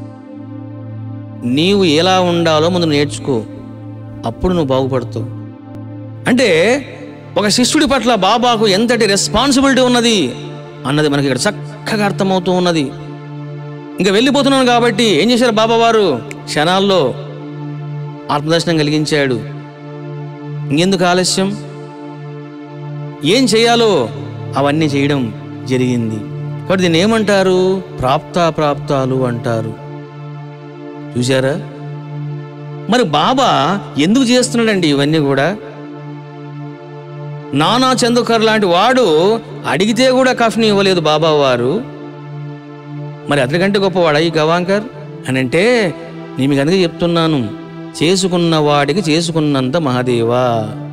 నీవు ఎలా ఉండాలో ముందు నేర్చుకో, అప్పుడు నువ్వు బాగుపడతావు. అంటే ఒక శిష్యుడి పట్ల బాబాకు ఎంతటి రెస్పాన్సిబిలిటీ ఉన్నది అన్నది మనకి ఇక్కడ చక్కగా అర్థమవుతూ ఉన్నది. ఇంకా వెళ్ళిపోతున్నాను కాబట్టి ఏం చేశారు బాబా వారు? క్షణాల్లో ఆత్మదర్శనం కలిగించాడు. ఇంకెందుకు ఆలస్యం? ఏం చేయాలో అవన్నీ చేయడం జరిగింది. కాబట్టి దీన్ని ఏమంటారు? ప్రాప్తాప్రాప్తాలు అంటారు. చూశారా? మరి బాబా ఎందుకు చేస్తున్నాడండి ఇవన్నీ కూడా? నానా చందుకర్ లాంటి వాడు అడిగితే కూడా కఫ్ని ఇవ్వలేదు బాబా వారు. మరి అతనికంటే గొప్పవాడా ఈ గవాంకర్ అని అంటే, నేను మీకు అందుకే చెప్తున్నాను, చేసుకున్న వాడికి చేసుకున్నంత మహాదేవా.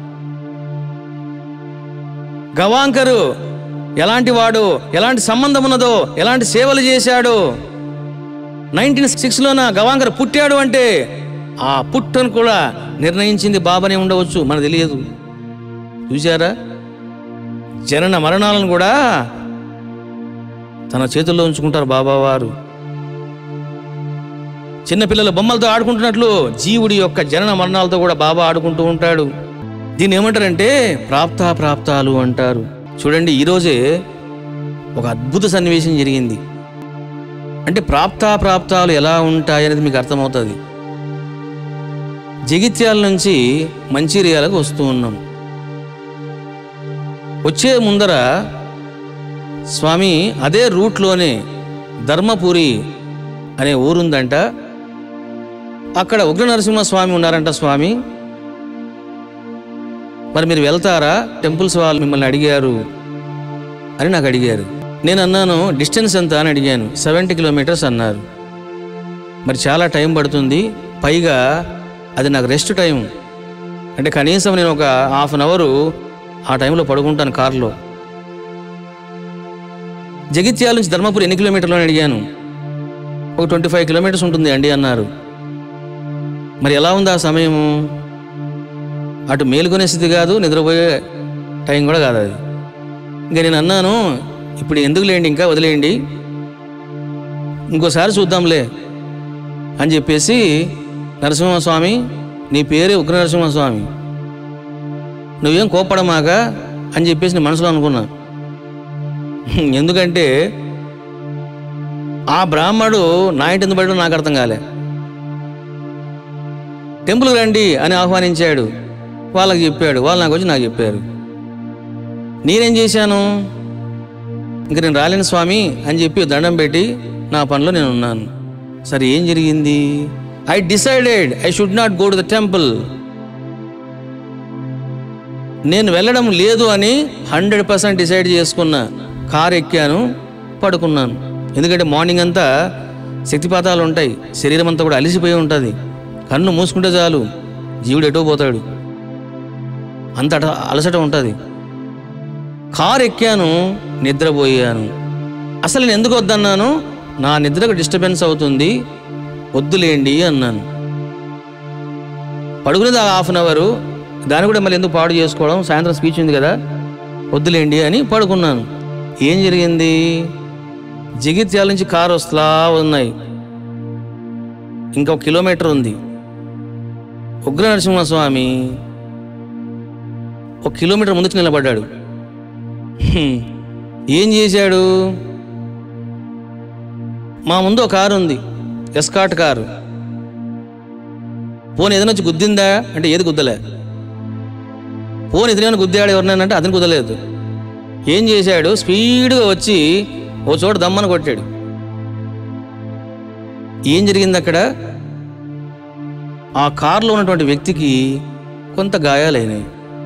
గవాంకరు ఎలాంటి వాడు, ఎలాంటి సంబంధం ఉన్నదో, ఎలాంటి సేవలు చేశాడో. నైన్టీన్ సిక్స్లోన గవాంకర్ పుట్టాడు అంటే ఆ పుట్టను కూడా నిర్ణయించింది బాబానే ఉండవచ్చు, మనకు తెలియదు. చూశారా? జనన మరణాలను కూడా తన చేతుల్లో ఉంచుకుంటారు బాబావారు. చిన్నపిల్లల బొమ్మలతో ఆడుకుంటున్నట్లు జీవుడి యొక్క జనన మరణాలతో కూడా బాబా ఆడుకుంటూ ఉంటాడు. దీన్ని ఏమంటారంటే ప్రాప్తాప్రాప్తాలు అంటారు. చూడండి, ఈరోజే ఒక అద్భుత సన్నివేశం జరిగింది. అంటే ప్రాప్తాప్రాప్తాలు ఎలా ఉంటాయనేది మీకు అర్థమవుతుంది. జగిత్యాల నుంచి మంచిర్యాలకు వస్తూ ఉన్నాం. వచ్చే ముందర స్వామి అదే రూట్లోనే ధర్మపురి అనే ఊరుందంట. అక్కడ ఉగ్ర నరసింహస్వామి ఉన్నారంట. స్వామి మరి మీరు వెళ్తారా, టెంపుల్స్ వాళ్ళు మిమ్మల్ని అడిగారు అని నాకు అడిగారు. నేను అన్నాను డిస్టెన్స్ ఎంత అని అడిగాను. సెవెంటీ కిలోమీటర్స్ అన్నారు. మరి చాలా టైం పడుతుంది, పైగా అది నాకు రెస్ట్ టైం, అంటే కనీసం నేను ఒక హాఫ్ అన్ అవరు ఆ టైంలో పడుకుంటాను కారులో. జగిత్యాల నుంచి ధర్మపురి ఎన్ని కిలోమీటర్లు అని అడిగాను. ఒక ట్వంటీ ఫైవ్ కిలోమీటర్స్ ఉంటుంది అండి అన్నారు. మరి ఎలా ఉంది ఆ సమయము? అటు మేలుకొనే స్థితి కాదు, నిద్రపోయే టైం కూడా కాదు అది. ఇంకా నేను అన్నాను ఇప్పుడు ఎందుకు లేండి, ఇంకా వదిలేయండి, ఇంకోసారి చూద్దాంలే అని చెప్పేసి, నరసింహస్వామి నీ పేరే ఉగ్ర నరసింహస్వామి, నువ్వేం కోప్పడమాక అని చెప్పేసి నేను మనసులో అనుకున్నా. ఎందుకంటే ఆ బ్రాహ్మడు నా ఇంటి ఎందుకు పడ్డాడో నాకు అర్థం కాలే. టెంపుల్కి రండి అని ఆహ్వానించాడు, వాళ్ళకి చెప్పాడు, వాళ్ళు నాకు వచ్చి నాకు చెప్పారు. నేనేం చేశాను, ఇంక నేను రాలేను స్వామి అని చెప్పి దండం పెట్టి నా పనిలో నేను ఉన్నాను. సరే ఏం జరిగింది? I decided I should not go to the temple. నేను వెళ్ళడం లేదు అని హండ్రెడ్ పర్సెంట్ డిసైడ్ చేసుకున్నా. కారు ఎక్కాను, పడుకున్నాను. ఎందుకంటే మార్నింగ్ అంతా శక్తిపాతాలు ఉంటాయి, శరీరం అంతా కూడా అలిసిపోయి ఉంటుంది. కన్ను మూసుకుంటే చాలు జీవుడు ఎటో పోతాడు, అంత అలసట ఉంటుంది. కారు ఎక్కాను, నిద్రపోయాను. అసలు నేను ఎందుకు వద్దన్నాను, నా నిద్రకు డిస్టర్బెన్స్ అవుతుంది, వద్దులేండి అన్నాను. పడుకునేది హాఫ్ అన్ అవరు, దాన్ని కూడా మళ్ళీ ఎందుకు పాడు చేసుకోవడం, సాయంత్రం స్పీచ్ ఉంది కదా, వద్దులేండి అని పడుకున్నాను. ఏం జరిగింది? జగిత్యాల నుంచి కారు వస్తా ఉన్నాయి, ఇంకొక కిలోమీటర్ ఉంది. ఉగ్ర నరసింహస్వామి ఒక కిలోమీటర్ ముందుకు నిలబడ్డాడు. ఏం చేశాడు? మా ముందు ఒక కారు ఉంది, ఎస్కాట్ కారు. పోనీ ఏదైనా వచ్చి గుద్దిందా అంటే ఏది గుద్దలే. పోనీ ఎదురైనా గుద్దాడు ఎవరినైనా అతను కుదరలేదు. ఏం చేశాడు? స్పీడ్గా వచ్చి ఓ చోట దమ్మని కొట్టాడు. ఏం జరిగింది అక్కడ? ఆ కారులో ఉన్నటువంటి వ్యక్తికి కొంత గాయాలైనాయి.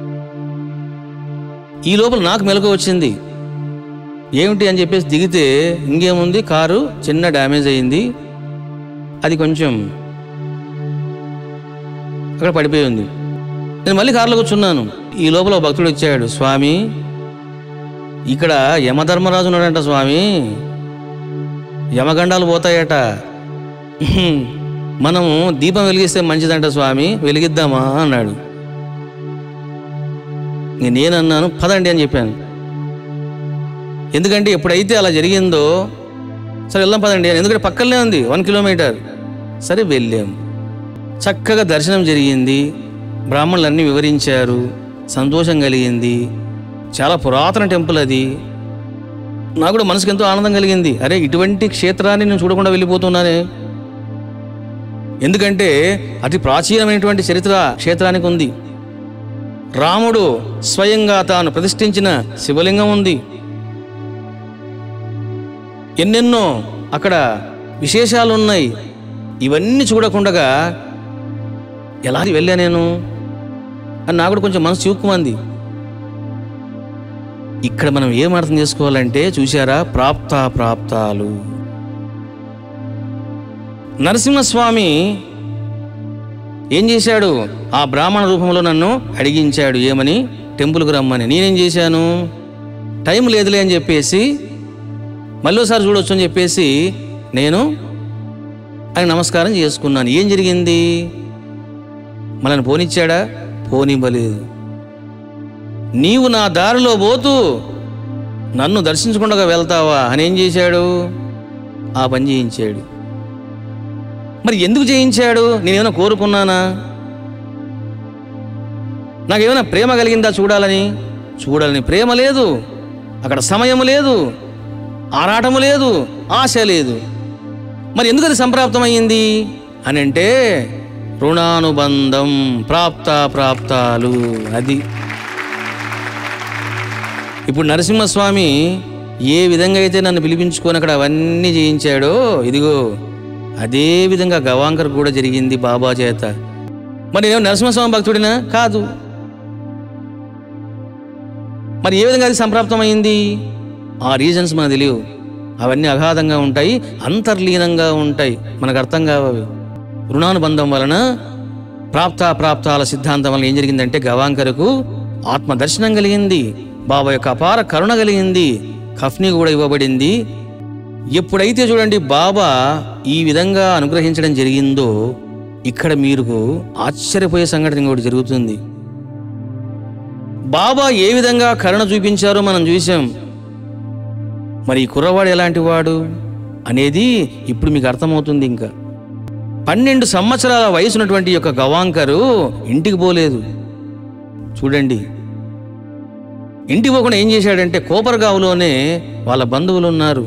ఈ లోపల నాకు మెలకు వచ్చింది. ఏమిటి అని చెప్పేసి దిగితే ఇంకేముంది, కారు చిన్న డ్యామేజ్ అయింది, అది కొంచెం అక్కడ పడిపోయి ఉంది. నేను మళ్ళీ కారులో కూర్చున్నాను. ఈ లోపల భక్తుడు వచ్చాడు. స్వామి ఇక్కడ యమధర్మరాజు ఉన్నాడంట స్వామి, యమగండాలు పోతాయట, మనము దీపం వెలిగిస్తే మంచిదంట స్వామి, వెలిగిద్దామా అన్నాడు. నేనన్నాను పదండి అని చెప్పాను. ఎందుకంటే ఎప్పుడైతే అలా జరిగిందో సరే వెళ్దాం పదండి అని, ఎందుకంటే పక్కనే ఉంది వన్ కిలోమీటర్. సరే వెళ్ళాం. చక్కగా దర్శనం జరిగింది, బ్రాహ్మణులన్నీ వివరించారు, సంతోషం కలిగింది. చాలా పురాతన టెంపుల్ అది. నాకు కూడా మనసుకు ఎంతో ఆనందం కలిగింది. అరే ఇటువంటి క్షేత్రాన్ని నేను చూడకుండా వెళ్ళిపోతున్నానే, ఎందుకంటే అతి ప్రాచీనమైనటువంటి చరిత్ర క్షేత్రానికి ఉంది. రాముడు స్వయంగా తాను ప్రతిష్ఠించిన శివలింగం ఉంది. ఎన్నెన్నో అక్కడ విశేషాలు ఉన్నాయి. ఇవన్నీ చూడకుండా ఎలా వెళ్ళా నేను అని నాకు కొంచెం మనసు చిక్కుమంది. ఇక్కడ మనం ఏం అర్థం చేసుకోవాలంటే, చూశారా, ప్రాప్తా ప్రాప్తాలు. నరసింహస్వామి ఏం చేశాడు? ఆ బ్రాహ్మణ రూపంలో నన్ను అడిగించాడు ఏమని, టెంపుల్కి రమ్మని. నేనేం చేశాను? టైం లేదులే అని చెప్పేసి మళ్ళీసారి చూడొచ్చు అని చెప్పేసి నేను ఆయన నమస్కారం చేసుకున్నాను. ఏం జరిగింది? మనల్ని పోనిచ్చాడా? పోనివ్వలేదు. నీవు నా దారిలో పోతూ నన్ను దర్శించకుండా వెళ్తావా అని ఏం చేశాడు? ఆ పని చేయించాడు. మరి ఎందుకు చేయించాడు? నేనేమైనా కోరుకున్నానా? నాకేమైనా ప్రేమ కలిగిందా చూడాలని? చూడాలని ప్రేమ లేదు, అక్కడ సమయం లేదు, ఆరాటము లేదు, ఆశ లేదు. మరి ఎందుకు అది సంప్రాప్తమైంది అని అంటే, రుణానుబంధం, ప్రాప్తాప్రాప్తాలు. అది ఇప్పుడు నరసింహస్వామి ఏ విధంగా అయితే నన్ను పిలిపించుకొని అక్కడ అవన్నీ చేయించాడో, ఇదిగో అదే విధంగా గవాంకర్ కూడా జరిగింది బాబా చేత. మరి నేను నరసింహస్వామి భక్తుడినా? కాదు. మరి ఏ విధంగా అది సంప్రాప్తమైంది? ఆ రీజన్స్ మనకు తెలియవు. అవన్నీ అగాధంగా ఉంటాయి, అంతర్లీనంగా ఉంటాయి, మనకు అర్థం కావవి. రుణానుబంధం వలన, ప్రాప్తాప్రాప్తాల సిద్ధాంతం వలన ఏం జరిగిందంటే గవాంకర్కు ఆత్మదర్శనం కలిగింది, బాబా యొక్క అపార కరుణ కలిగింది, ఖఫ్నీ కూడా ఇవ్వబడింది. ఎప్పుడైతే చూడండి బాబా ఈ విధంగా అనుగ్రహించడం జరిగిందో, ఇక్కడ మీరు ఆశ్చర్యపోయే సంఘటన ఇంకోటి జరుగుతుంది. బాబా ఏ విధంగా కరుణ చూపించారో మనం చూసాం. మరి ఈ కుర్రవాడు ఎలాంటి వాడు అనేది ఇప్పుడు మీకు అర్థమవుతుంది. ఇంకా పన్నెండు సంవత్సరాల వయసున్నటువంటి యొక్క గవాంకరు ఇంటికి పోలేదు. చూడండి, ఇంటికి పోకుండా ఏం చేశాడంటే కోపర్గావ్లోనే వాళ్ళ బంధువులు ఉన్నారు.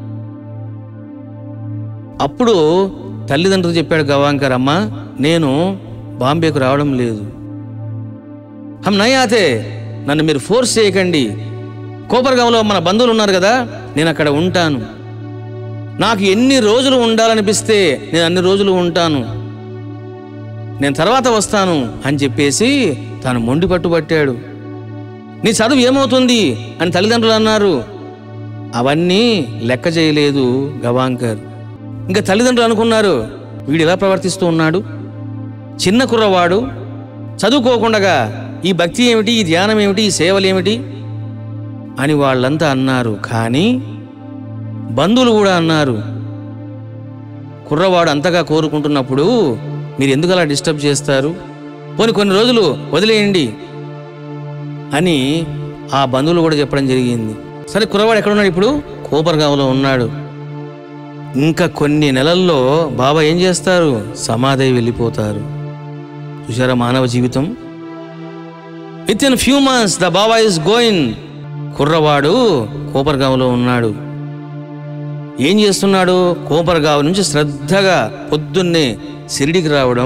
అప్పుడు తల్లిదండ్రులు చెప్పాడు గవాంకర్, అమ్మ నేను బాంబేకు రావడం లేదు. హమ్ నయాతే, నన్ను మీరు ఫోర్స్ చేయకండి. కోపర్గావ్లో మన బంధువులు ఉన్నారు కదా, నేను అక్కడ ఉంటాను. నాకు ఎన్ని రోజులు ఉండాలనిపిస్తే నేను అన్ని రోజులు ఉంటాను, నేను తర్వాత వస్తాను అని చెప్పేసి తాను మొండి పట్టుబట్టాడు. నీ చదువు ఏమవుతుంది అని తల్లిదండ్రులు అన్నారు. అవన్నీ లెక్క చేయలేదు గవాంకర్. ఇంకా తల్లిదండ్రులు అనుకున్నారు, వీడు ఎలా ప్రవర్తిస్తూ ఉన్నాడు, చిన్న కుర్రవాడు, చదువుకోకుండా ఈ భక్తి ఏమిటి, ఈ ధ్యానం ఏమిటి, ఈ సేవలు ఏమిటి అని వాళ్ళంతా అన్నారు. కానీ బంధువులు కూడా అన్నారు, కుర్రవాడు అంతగా కోరుకుంటున్నప్పుడు మీరు ఎందుకు అలా డిస్టర్బ్ చేస్తారు, పోనీ కొన్ని రోజులు వదిలేయండి అని ఆ బంధువులు కూడా చెప్పడం జరిగింది. సరే, కుర్రవాడు ఎక్కడున్నాడు? ఇప్పుడు కోపర్గావ్లో ఉన్నాడు. ఇంకా కొన్ని నెలల్లో బాబా ఏం చేస్తారు? సమాధి వెళ్ళిపోతారు. చూసారా మానవ జీవితం? Within few months the Baba is going. కుర్రవాడు కోపర్గావ్లో ఉన్నాడు. ఏం చేస్తున్నాడు? కోపర్గావ్ నుంచి శ్రద్ధగా పొద్దున్నే షిరిడికి రావడం,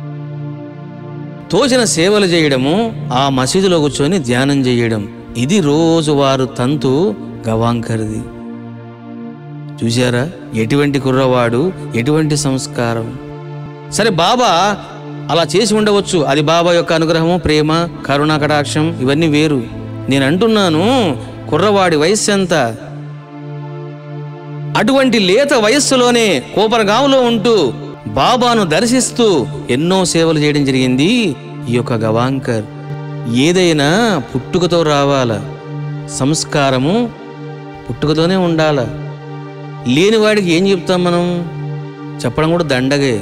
తోచిన సేవలు చేయడము, ఆ మసీదులో కూర్చొని ధ్యానం చేయడం, ఇది రోజువారు తంతు గవాంకర్ది. చూశారా ఎటువంటి కుర్రవాడు, ఎటువంటి సంస్కారం. సరే, బాబా అలా చేసి ఉండవచ్చు, అది బాబా యొక్క అనుగ్రహము, ప్రేమ, కరుణ, కటాక్షం, ఇవన్నీ వేరు. నేను అంటున్నాను, కుర్రవాడి వయస్సు ఎంత? అటువంటి లేత వయస్సులోనే కోపర్గావ్లో ఉంటూ బాబాను దర్శిస్తూ ఎన్నో సేవలు చేయడం జరిగింది ఈ యొక్క గవాంకర్. ఏదైనా పుట్టుకతో రావాల, సంస్కారము పుట్టుకతోనే ఉండాల. లేనివాడికి ఏం చెప్తాం మనం? చెప్పడం కూడా దండగే.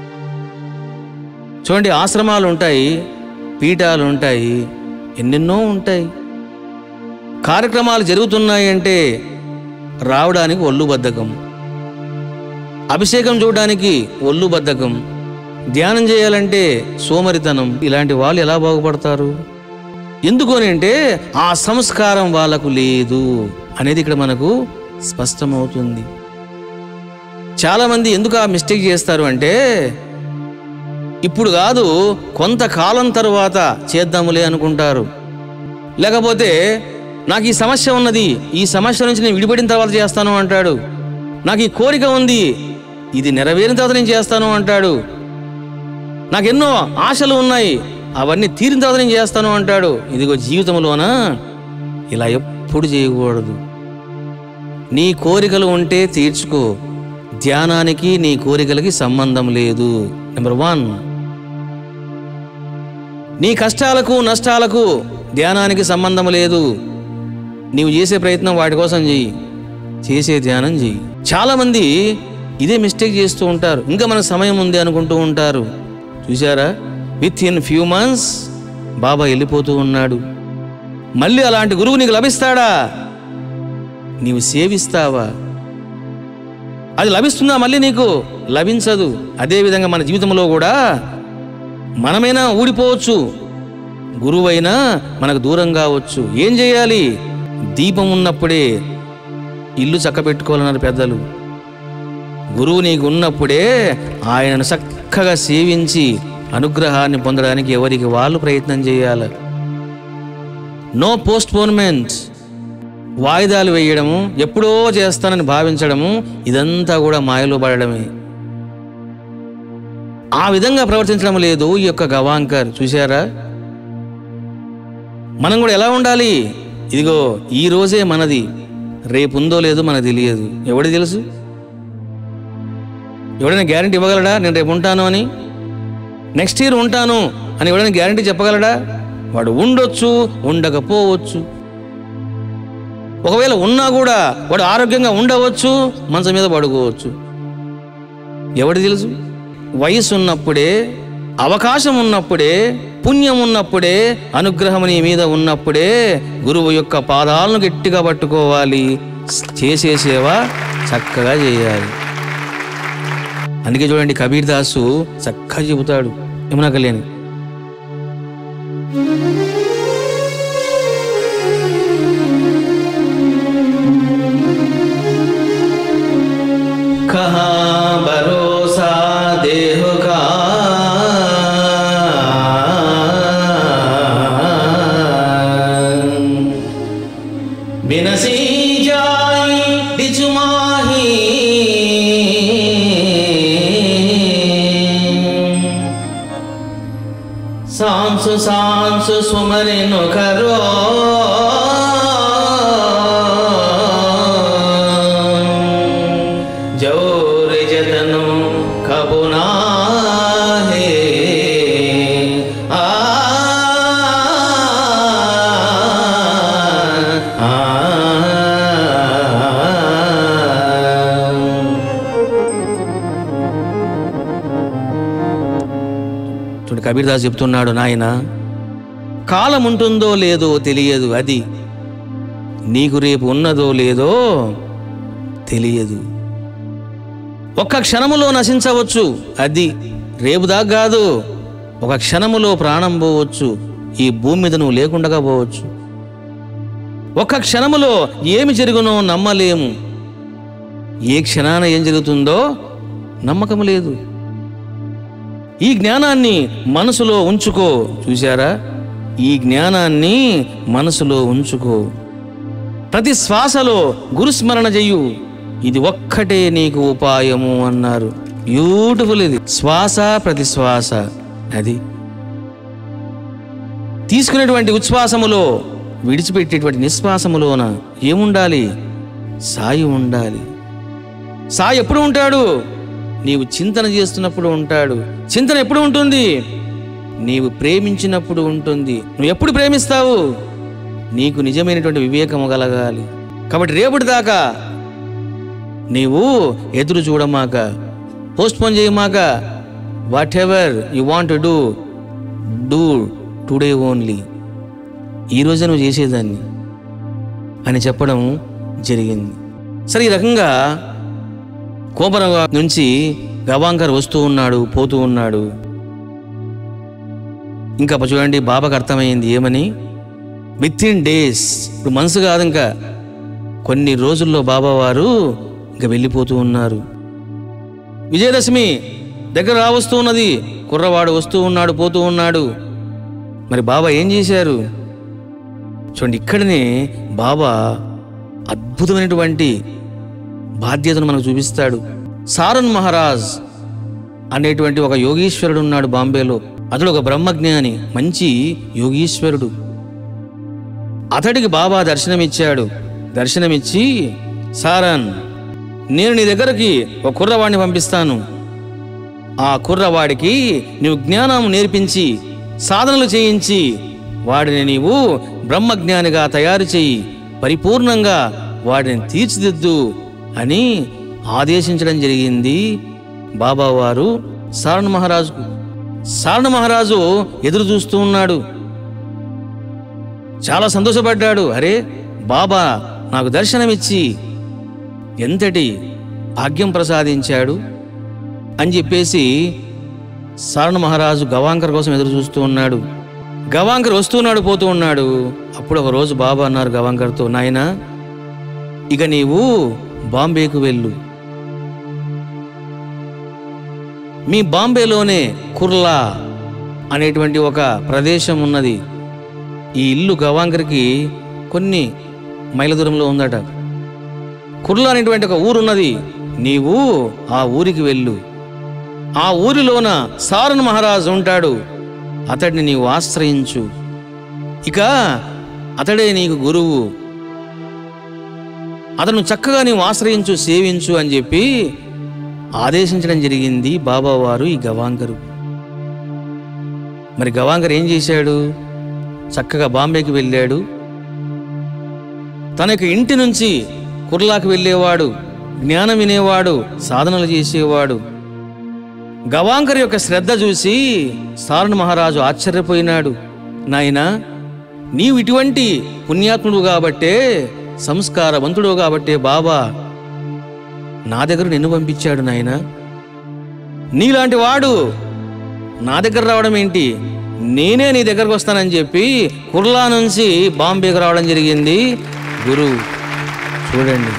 చూడండి, ఆశ్రమాలు ఉంటాయి, పీఠాలు ఉంటాయి, ఎన్నెన్నో ఉంటాయి. కార్యక్రమాలు జరుగుతున్నాయి అంటే రావడానికి ఒళ్ళు బద్ధకం, అభిషేకం చూడడానికి ఒళ్ళు బద్ధకం, ధ్యానం చేయాలంటే సోమరితనం. ఇలాంటి వాళ్ళు ఎలా బాగుపడతారు? ఎందుకని అంటే ఆ సంస్కారం వాళ్ళకు లేదు అనేది ఇక్కడ మనకు స్పష్టమవుతుంది. చాలామంది ఎందుకు ఆ మిస్టేక్ చేస్తారు అంటే, ఇప్పుడు కాదు కొంతకాలం తరువాత చేద్దాములే అనుకుంటారు. లేకపోతే నాకు ఈ సమస్య ఉన్నది, ఈ సమస్య నుంచి నేను విడిపడిన తర్వాత చేస్తాను అంటాడు. నాకు ఈ కోరిక ఉంది, ఇది నెరవేరిన తర్వాత నేను చేస్తాను అంటాడు. నాకెన్నో ఆశలు ఉన్నాయి, అవన్నీ తీరిన తర్వాత నేను చేస్తాను అంటాడు. ఇదిగో జీవితంలోన ఇలా ఎప్పుడు చేయకూడదు. నీ కోరికలు ఉంటే తీర్చుకో, ధ్యానానికి నీ కోరికలకి సంబంధం లేదు. Number one. నీ కష్టాలకు నష్టాలకు ధ్యానానికి సంబంధం లేదు. నీవు చేసే ప్రయత్నం వాటి కోసం చెయ్యి, చేసే ధ్యానం చెయ్యి. చాలామంది ఇదే మిస్టేక్ చేస్తూ ఉంటారు, ఇంకా మనకు సమయం ఉంది అనుకుంటూ ఉంటారు. చూసారా, within few months Baba వెళ్ళిపోతూ ఉన్నాడు. మళ్ళీ అలాంటి గురువు నీకు లభిస్తాడా? నీవు సేవిస్తావా? అది లభిస్తుందా? మళ్ళీ నీకు లభించదు. అదేవిధంగా మన జీవితంలో కూడా మనమైనా ఊడిపోవచ్చు, గురువైనా మనకు దూరం కావచ్చు. ఏం చేయాలి? దీపం ఉన్నప్పుడే ఇల్లు చక్కబెట్టుకోవాలన్నారు పెద్దలు. గురువు నీకు ఉన్నప్పుడే ఆయనను చక్కగా సేవించి అనుగ్రహాన్ని పొందడానికి ఎవరికి వాళ్ళు ప్రయత్నం చేయాలి. నో పోస్ట్ పోన్మెంట్స్, వాయిదాలు వేయడము, ఎప్పుడో చేస్తానని భావించడము, ఇదంతా కూడా మాయలో పడడమే. ఆ విధంగా ప్రవర్తించడం లేదు ఈ యొక్క గవాంకర్. చూశారా? మనం కూడా ఎలా ఉండాలి? ఇదిగో ఈ రోజే మనది, రేపు ఉందో లేదో మనకు తెలియదు. ఎవడికి తెలుసు? ఎవడైనా గ్యారంటీ ఇవ్వగలడా నేను రేపు ఉంటాను అని? నెక్స్ట్ ఇయర్ ఉంటాను అని ఎవడైనా గ్యారంటీ చెప్పగలడా? వాడు ఉండొచ్చు, ఉండకపోవచ్చు. ఒకవేళ ఉన్నా కూడా వాడు ఆరోగ్యంగా ఉండవచ్చు, మంచం మీద పడుకోవచ్చు. ఎవడికి తెలుసు? వయసు ఉన్నప్పుడే, అవకాశం ఉన్నప్పుడే, పుణ్యం ఉన్నప్పుడే, అనుగ్రహం నీ మీద ఉన్నప్పుడే గురువు యొక్క పాదాలను గట్టిగా పట్టుకోవాలి. చేసే సేవ చక్కగా చేయాలి. అందుకే చూడండి, కబీర్ దాసు చక్కగా చెబుతాడు యమునా కళ్యాణి. కహా భరోసా దేహో కా బినసి జాయి బిచుమాహి सांसु सांसु सुमरिनु करो जोर जतनु कबुना है आ आ చూడు కబీర్ దాస్ చెప్తున్నాడు, నాయన కాలం ఉంటుందో లేదో తెలియదు, అది నీకు రేపు ఉన్నదో లేదో తెలియదు. ఒక్క క్షణములో నశించవచ్చు, అది రేపు దాకా కాదు, ఒక క్షణములో ప్రాణం పోవచ్చు, ఈ భూమి మీద నువ్వు లేకుండా పోవచ్చు. ఒక్క క్షణములో ఏమి జరుగునో నమ్మలేము, ఏ క్షణాన ఏం జరుగుతుందో నమ్మకం లేదు. ఈ జ్ఞానాన్ని మనసులో ఉంచుకో. చూశారా? ఈ జ్ఞానాన్ని మనసులో ఉంచుకో. ప్రతి శ్వాసలో గురుస్మరణ చెయ్యు, ఇది ఒక్కటే నీకు ఉపాయము అన్నారు. బ్యూటిఫుల్. ఇది శ్వాస ప్రతి శ్వాస. అది తీసుకునేటువంటి ఉచ్ఛ్వాసములో, విడిచిపెట్టేటువంటి నిశ్వాసములోన ఏముండాలి? సాయి ఉండాలి. సాయి ఎప్పుడు ఉంటాడు? నీవు చింతన చేస్తున్నప్పుడు ఉంటాడు. చింతన ఎప్పుడు ఉంటుంది? నీవు ప్రేమించినప్పుడు ఉంటుంది. నువ్వు ఎప్పుడు ప్రేమిస్తావు? నీకు నిజమైనటువంటి వివేకము కలగాలి. కాబట్టి రేపటి దాకా నీవు ఎదురు చూడమాక, పోస్ట్ పోన్ చేయమాక. Whatever you want to do, do today only. ఈరోజే నువ్వు చేసేదాన్ని అని చెప్పడం జరిగింది. సరే, ఈ రకంగా కోపరం నుంచి గవాంకర్ వస్తూ ఉన్నాడు, పోతూ ఉన్నాడు. ఇంకా చూడండి, బాబాకు అర్థమైంది ఏమని. విత్ ఇన్ డేస్, ఇప్పుడు మనసు కాదు, ఇంకా కొన్ని రోజుల్లో బాబా వారు ఇంకా వెళ్ళిపోతూ ఉన్నారు. విజయదశమి దగ్గర రావస్తూ ఉన్నది. కుర్రవాడు వస్తూ ఉన్నాడు, పోతూ ఉన్నాడు. మరి బాబా ఏం చేశారు చూడండి. ఇక్కడనే బాబా అద్భుతమైనటువంటి బాధ్యతను మనకు చూపిస్తాడు. సారన్ మహారాజ్ అనేటువంటి ఒక యోగీశ్వరుడు ఉన్నాడు బాంబేలో. అతడు ఒక బ్రహ్మజ్ఞాని, మంచి యోగీశ్వరుడు. అతడికి బాబా దర్శనమిచ్చాడు. దర్శనమిచ్చి, సారన్, నేను నీ దగ్గరికి ఒక కుర్రవాడిని పంపిస్తాను. ఆ కుర్రవాడికి నీవు జ్ఞానం నేర్పించి, సాధనలు చేయించి, వాడిని నీవు బ్రహ్మజ్ఞానిగా తయారు చేయి, పరిపూర్ణంగా వాడిని తీర్చిదిద్దు అని ఆదేశించడం జరిగింది బాబావారు సారణ మహారాజుకు. సారణ మహారాజు ఎదురు చూస్తూ ఉన్నాడు. చాలా సంతోషపడ్డాడు. అరే, బాబా నాకు దర్శనమిచ్చి ఎంతటి భాగ్యం ప్రసాదించాడు అని చెప్పేసి సారణ మహారాజు గవాంకర్ కోసం ఎదురు చూస్తూ ఉన్నాడు. గవాంకర్ వస్తున్నాడు, పోతూ ఉన్నాడు. అప్పుడు ఒక రోజు బాబా అన్నారు గవాంకర్తో, నాయనా, ఇక నీవు బాంబేకు వెళ్ళు. మీ బాంబేలోనే కుర్లా అనేటువంటి ఒక ప్రదేశం ఉన్నది. ఈ ఇల్లు గవాంకర్కి కొన్ని మైళ్ళ దూరంలో ఉందట. కుర్లా అనేటువంటి ఒక ఊరున్నది. నీవు ఆ ఊరికి వెళ్ళు. ఆ ఊరిలోన సారన్ మహారాజు ఉంటాడు. అతడిని నీవు ఆశ్రయించు. ఇక అతడే నీకు గురువు. అతను చక్కగా నీవు ఆశ్రయించు, సేవించు అని చెప్పి ఆదేశించడం జరిగింది బాబావారు ఈ గవాంకరు. మరి గవాంకర్ ఏం చేశాడు? చక్కగా బాంబేకి వెళ్ళాడు. తన యొక్క ఇంటి నుంచి కుర్లాకి వెళ్ళేవాడు, జ్ఞానం వినేవాడు, సాధనలు చేసేవాడు. గవాంకర్ యొక్క శ్రద్ధ చూసి సారన్ మహారాజు ఆశ్చర్యపోయినాడు. నాయనా, నీవు ఇటువంటి పుణ్యాత్ముడు కాబట్టే, సంస్కారవంతుడు కాబట్టే బాబా నా దగ్గర నిన్ను పంపించాడు. నాయనా, నీలాంటి వాడు నా దగ్గర రావడం ఏంటి? నేనే నీ దగ్గరకు వస్తానని చెప్పి కుర్లా నుంచి బాంబేకి రావడం జరిగింది గురువు. చూడండి,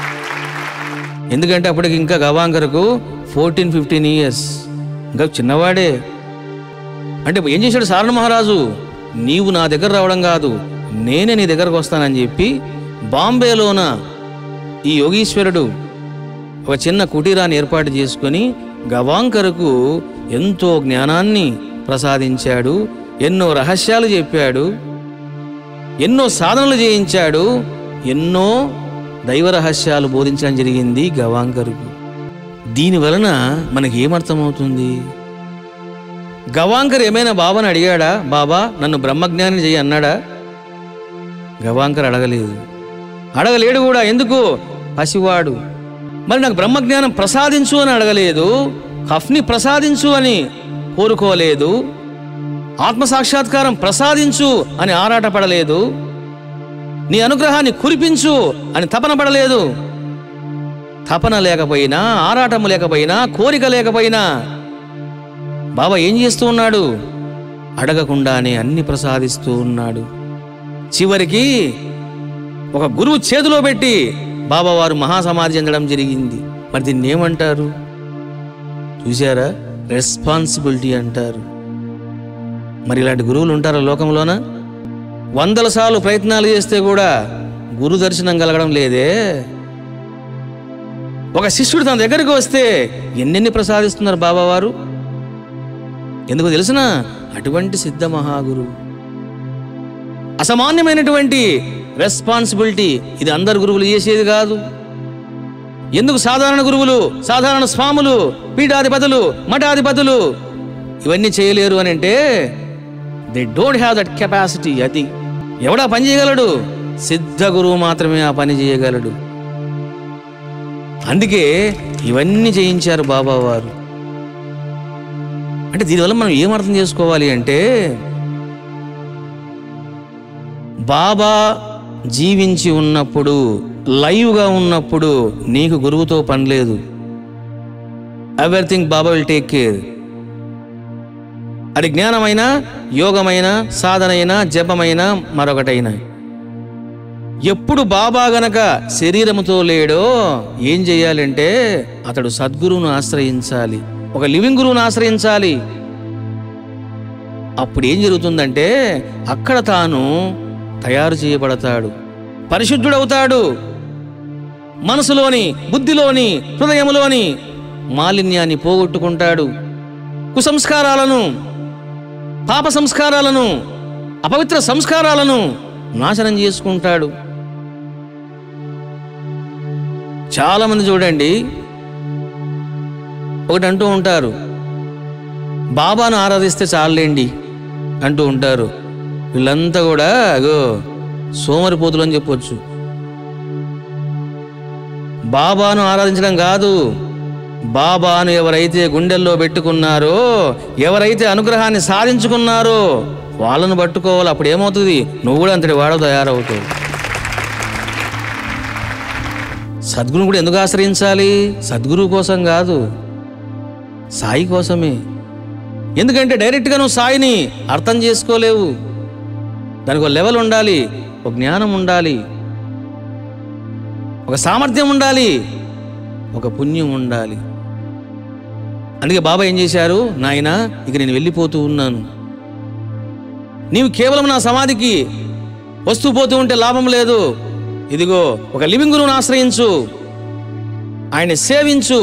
ఎందుకంటే అప్పటికి ఇంకా గవాంకర్కు ఫోర్టీన్ ఫిఫ్టీన్ ఇయర్స్, ఇంకా చిన్నవాడే. అంటే ఏం చేశాడు సారన్ మహారాజు? నీవు నా దగ్గర రావడం కాదు, నేనే నీ దగ్గరకు వస్తానని చెప్పి బాంబేలోన ఈ యోగీశ్వరుడు ఒక చిన్న కుటీరాన్ని ఏర్పాటు చేసుకొని గవాంకర్కు ఎంతో జ్ఞానాన్ని ప్రసాదించాడు. ఎన్నో రహస్యాలు చెప్పాడు, ఎన్నో సాధనలు చేయించాడు, ఎన్నో దైవ రహస్యాలు బోధించడం జరిగింది గవాంకర్కు. దీని వలన మనకి ఏమర్థమవుతుంది? గవాంకర్ ఏమైనా బాబాని అడిగాడా? బాబా నన్ను బ్రహ్మజ్ఞాని చెయ్యి అన్నాడా? గవాంకర్ అడగలేదు, అడగలేడు కూడా. ఎందుకు? పసివాడు. మరి నాకు బ్రహ్మజ్ఞానం ప్రసాదించు అని అడగలేదు, హఫ్ని ప్రసాదించు అని కోరుకోలేదు, ఆత్మసాక్షాత్కారం ప్రసాదించు అని ఆరాటపడలేదు, నీ అనుగ్రహాన్ని కురిపించు అని తపన పడలేదు. తపన లేకపోయినా, ఆరాటము లేకపోయినా, కోరిక లేకపోయినా బాబా ఏం చేస్తూ ఉన్నాడు? అడగకుండానే అన్ని ప్రసాదిస్తూ ఉన్నాడు. చివరికి ఒక గురువు చేతిలో పెట్టి బాబావారు మహాసమాధి చెందడం జరిగింది. మరి దీన్ని ఏమంటారు? చూశారా? రెస్పాన్సిబిలిటీ అంటారు. మరి ఇలాంటి గురువులు ఉంటారా లోకంలోన? వందల సార్లు ప్రయత్నాలు చేస్తే కూడా గురు దర్శనం కలగడం లేదే. ఒక శిష్యుడు తన దగ్గరికి వస్తే ఎన్నెన్ని ప్రసాదిస్తున్నారు బాబావారు. ఎందుకు తెలిసిన? అటువంటి సిద్ధ మహాగురు, అసామాన్యమైనటువంటి రెస్పాన్సిబిలిటీ. ఇది అందరు గురువులు చేసేది కాదు. ఎందుకు సాధారణ గురువులు, సాధారణ స్వాములు, పీఠాధిపతులు, మఠాధిపతులు ఇవన్నీ చేయలేరు అని అంటే they don't have that capacity. అది ఎవడా పని చేయగలడు? సిద్ధ గురువు మాత్రమే ఆ పని చేయగలడు. అందుకే ఇవన్నీ చేయించారు బాబావారు. అంటే దీనివల్ల మనం ఏమర్థం చేసుకోవాలి అంటే, బాబా జీవించి ఉన్నప్పుడు, లైవ్గా ఉన్నప్పుడు నీకు గురువుతో పని లేదు. Everything Baba will take care. అది జ్ఞానమైనా, యోగమైనా, సాధనైనా, జపమైనా, మరొకటైనా. ఎప్పుడు బాబా గనక శరీరముతో లేడో ఏం చేయాలంటే అతడు సద్గురువును ఆశ్రయించాలి, ఒక లివింగ్ గురువును ఆశ్రయించాలి. అప్పుడు ఏం జరుగుతుందంటే అక్కడ తాను తయారు చేయబడతాడు, పరిశుద్ధుడవుతాడు. మనసులోని, బుద్ధిలోని, హృదయంలోని మాలిన్యాన్ని పోగొట్టుకుంటాడు. కుసంస్కారాలను, పాప సంస్కారాలను, అపవిత్ర సంస్కారాలను నాశనం చేసుకుంటాడు. చాలామంది చూడండి ఒకటి అంటూ ఉంటారు, బాబాను ఆరాధిస్తే చాలండి అంటూ ఉంటారు. వీళ్ళంతా కూడా అగో సోమరిపోతులు అని చెప్పొచ్చు. బాబాను ఆరాధించడం కాదు, బాబాను ఎవరైతే గుండెల్లో పెట్టుకున్నారో, ఎవరైతే అనుగ్రహాన్ని సాధించుకున్నారో వాళ్ళను పట్టుకోవాలి. అప్పుడు ఏమవుతుంది? నువ్వు కూడా అంతటి వాడు తయారవుతావు. సద్గురుని కూడా ఎందుకు ఆశ్రయించాలి? సద్గురువు కోసం కాదు, సాయి కోసమే. ఎందుకంటే డైరెక్ట్గా నువ్వు సాయిని అర్థం చేసుకోలేవు. దానికి ఒక లెవెల్ ఉండాలి, ఒక జ్ఞానం ఉండాలి, ఒక సామర్థ్యం ఉండాలి, ఒక పుణ్యం ఉండాలి. అందుకే బాబా ఏం చేశారు, నాయనా ఇక నేను వెళ్ళిపోతూ ఉన్నాను, నీవు కేవలం నా సమాధికి వస్తూ పోతూ ఉంటే లాభం లేదు, ఇదిగో ఒక లివింగ్ గురువును ఆశ్రయించు, ఆయన్ని సేవించు,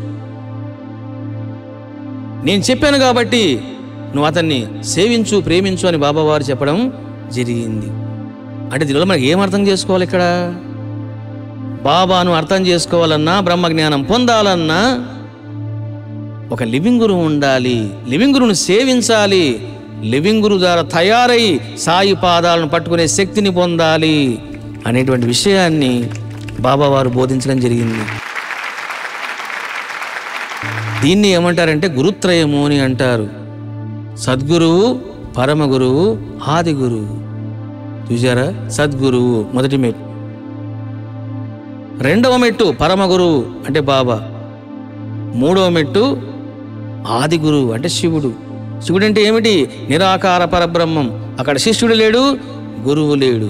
నేను చెప్పాను కాబట్టి నువ్వు అతన్ని సేవించు, ప్రేమించు అని బాబా వారు చెప్పడం జరిగింది. అంటే దీనివల్ల మనకి ఏం అర్థం చేసుకోవాలి? ఇక్కడ బాబాను అర్థం చేసుకోవాలన్నా, బ్రహ్మజ్ఞానం పొందాలన్నా ఒక లివింగ్ గురువు ఉండాలి, లివింగ్ గురువును సేవించాలి, లివింగ్ గురువు ద్వారా తయారై సాయి పాదాలను పట్టుకునే శక్తిని పొందాలి అనేటువంటి విషయాన్ని బాబా వారు బోధించడం జరిగింది. దీన్ని ఏమంటారంటే గురుత్రయము అని అంటారు. సద్గురువు, పరమ గురువు, ఆది గురువు. చూసారా, సద్గురువు మొదటి మెట్టు, రెండవ మెట్టు పరమ గురువు అంటే బాబా, మూడవ మెట్టు ఆది గురువు అంటే శివుడు. శివుడు అంటే ఏమిటి? నిరాకార పరబ్రహ్మం. అక్కడ శిష్యుడు లేడు, గురువు లేడు.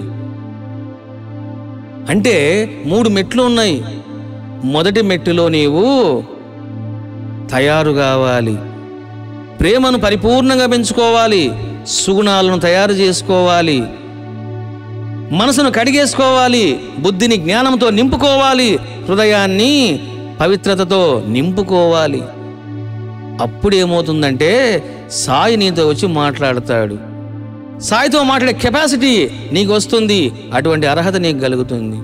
అంటే మూడు మెట్లు ఉన్నాయి. మొదటి మెట్టులో నీవు తయారు కావాలి, ప్రేమను పరిపూర్ణంగా పెంచుకోవాలి, సుగుణాలను తయారు చేసుకోవాలి, మనసును కడిగేసుకోవాలి, బుద్ధిని జ్ఞానంతో నింపుకోవాలి, హృదయాన్ని పవిత్రతతో నింపుకోవాలి. అప్పుడు ఏమవుతుందంటే సాయి నీతో వచ్చి మాట్లాడతాడు. సాయితో మాట్లాడే కెపాసిటీ నీకు వస్తుంది, అటువంటి అర్హత నీకు కలుగుతుంది.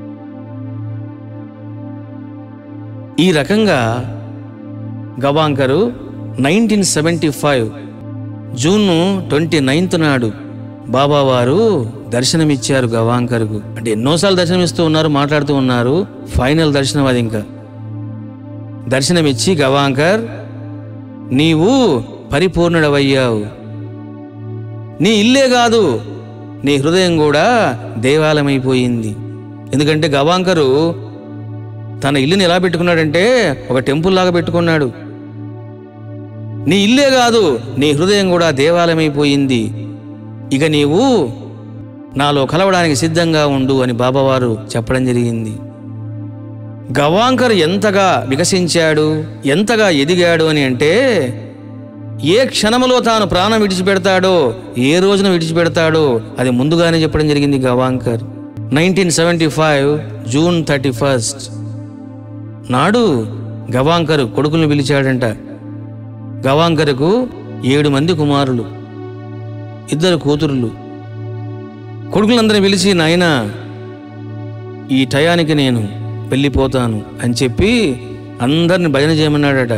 ఈ రకంగా Gawankar nineteen seventy five June twenty ninth నాడు బాబావారు దర్శనమిచ్చారు గవాంకర్కు. అంటే ఎన్నోసార్లు దర్శనమిస్తూ ఉన్నారు, మాట్లాడుతూ ఉన్నారు. ఫైనల్ దర్శనం అది. ఇంకా దర్శనమిచ్చి, గవాంకర్ నీవు పరిపూర్ణుడవయ్యావు, నీ ఇల్లే కాదు నీ హృదయం కూడా దేవాలయమైపోయింది. ఎందుకంటే గవాంకరు తన ఇల్లుని ఎలా పెట్టుకున్నాడంటే ఒక టెంపుల్ లాగా పెట్టుకున్నాడు. నీ ఇల్లే కాదు నీ హృదయం కూడా దేవాలయమైపోయింది, ఇక నీవు నాలో కలవడానికి సిద్ధంగా ఉండు అని బాబావారు చెప్పడం జరిగింది. గవాంకర్ ఎంతగా వికసించాడు, ఎంతగా ఎదిగాడు అని అంటే ఏ క్షణములో తాను ప్రాణం విడిచిపెడతాడో, ఏ రోజున విడిచిపెడతాడో అది ముందుగానే చెప్పడం జరిగింది Gawankar. Nineteen seventy five June thirty first నాడు గవాంకర్ కొడుకులను పిలిచాడంట. గవాంకర్కు ఏడు మంది కుమారులు, ఇద్దరు కూతురులు. కొడుకులందరినీ పిలిచి, నాయనా ఈ టయానికి నేను వెళ్ళిపోతాను అని చెప్పి అందరిని భజన చేయమన్నాడట.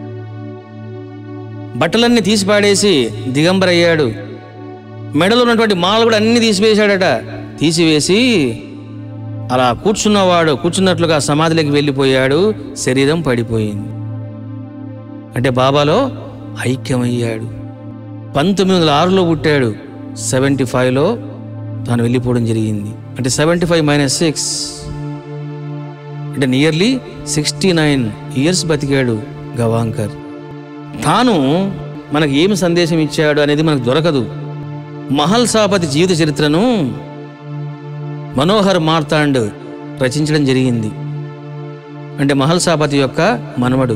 బట్టలన్నీ తీసిపాడేసి దిగంబరయ్యాడు. మెడలో ఉన్నటువంటి మాలలు కూడా అన్ని తీసివేశాడట. తీసివేసి అలా కూర్చున్నవాడు కూర్చున్నట్లుగా సమాధిలోకి వెళ్ళిపోయాడు. శరీరం పడిపోయింది. అంటే బాబాలో ఐక్యమయ్యాడు. పంతొమ్మిది వందల ఆరులో పుట్టాడు, సెవెంటీ ఫైవ్లో తాను వెళ్ళిపోవడం జరిగింది. అంటే సెవెంటీ ఫైవ్ మైనస్ సిక్స్ అంటే నియర్లీ సిక్స్టీ నైన్ ఇయర్స్ బతికాడు గవాంకర్. తాను మనకు ఏమి సందేశం ఇచ్చాడు అనేది మనకు దొరకదు. మహల్సాపతి జీవిత చరిత్రను మనోహర్ మార్తాండ్ రచించడం జరిగింది. అంటే మహల్సాపతి యొక్క మనవడు.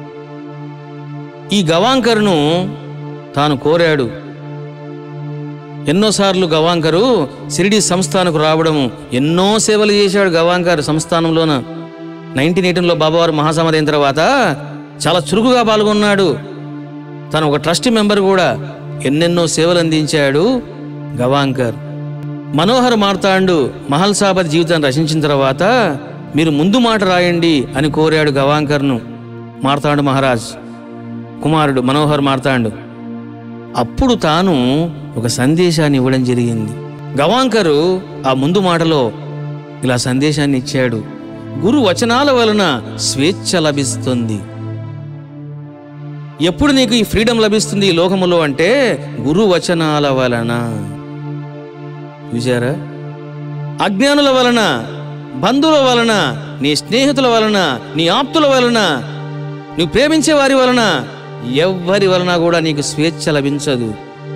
ఈ గవాంకర్ను తాను కోరాడు. ఎన్నోసార్లు గవాంకరు షిరిడీ సంస్థానకు రావడము, ఎన్నో సేవలు చేశాడు గవాంకర్ సంస్థానంలోన. నైన్టీన్ ఎయిటీన్లో బాబావారు మహాసమాధి అయిన తర్వాత చాలా చురుకుగా పాల్గొన్నాడు. తను ఒక ట్రస్ట్ మెంబర్ కూడా. ఎన్నెన్నో సేవలు అందించాడు గవాంకర్. మనోహర్ మార్తాండు మహల్సాపతి జీవితాన్ని రచించిన తర్వాత మీరు ముందు మాట రాయండి అని కోరాడు గవాంకర్ను మార్తాండు మహారాజ్ కుమారుడు మనోహర్ మార్తాండు. అప్పుడు తాను ఒక సందేశాన్ని ఇవ్వడం జరిగింది. గవాంకరు ఆ ముందు మాటలో ఇలా సందేశాన్ని ఇచ్చాడు. గురు వచనాల వలన స్వేచ్ఛ లభిస్తుంది. ఎప్పుడు నీకు ఈ ఫ్రీడమ్ లభిస్తుంది ఈ లోకములో అంటే గురు వచనాల వలన. చూసారా, అజ్ఞానుల వలన, బంధువుల వలన, నీ స్నేహితుల వలన, నీ ఆప్తుల వలన, నువ్వు ప్రేమించే వారి వలన, ఎవ్వరి వలన కూడా నీకు స్వేచ్ఛ లభించదు.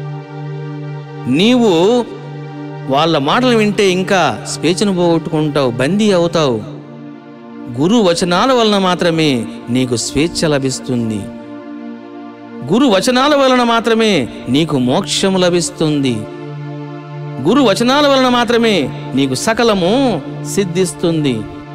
నీవు వాళ్ళ మాటలు వింటే ఇంకా స్వేచ్ఛను పోగొట్టుకుంటావు, బందీ అవుతావు. గురు వచనాల వలన మాత్రమే నీకు స్వేచ్ఛ లభిస్తుంది. గురు వచనాల వలన మాత్రమే నీకు మోక్షము లభిస్తుంది. గురు వచనాల వలన మాత్రమే నీకు సకలము సిద్ధిస్తుంది.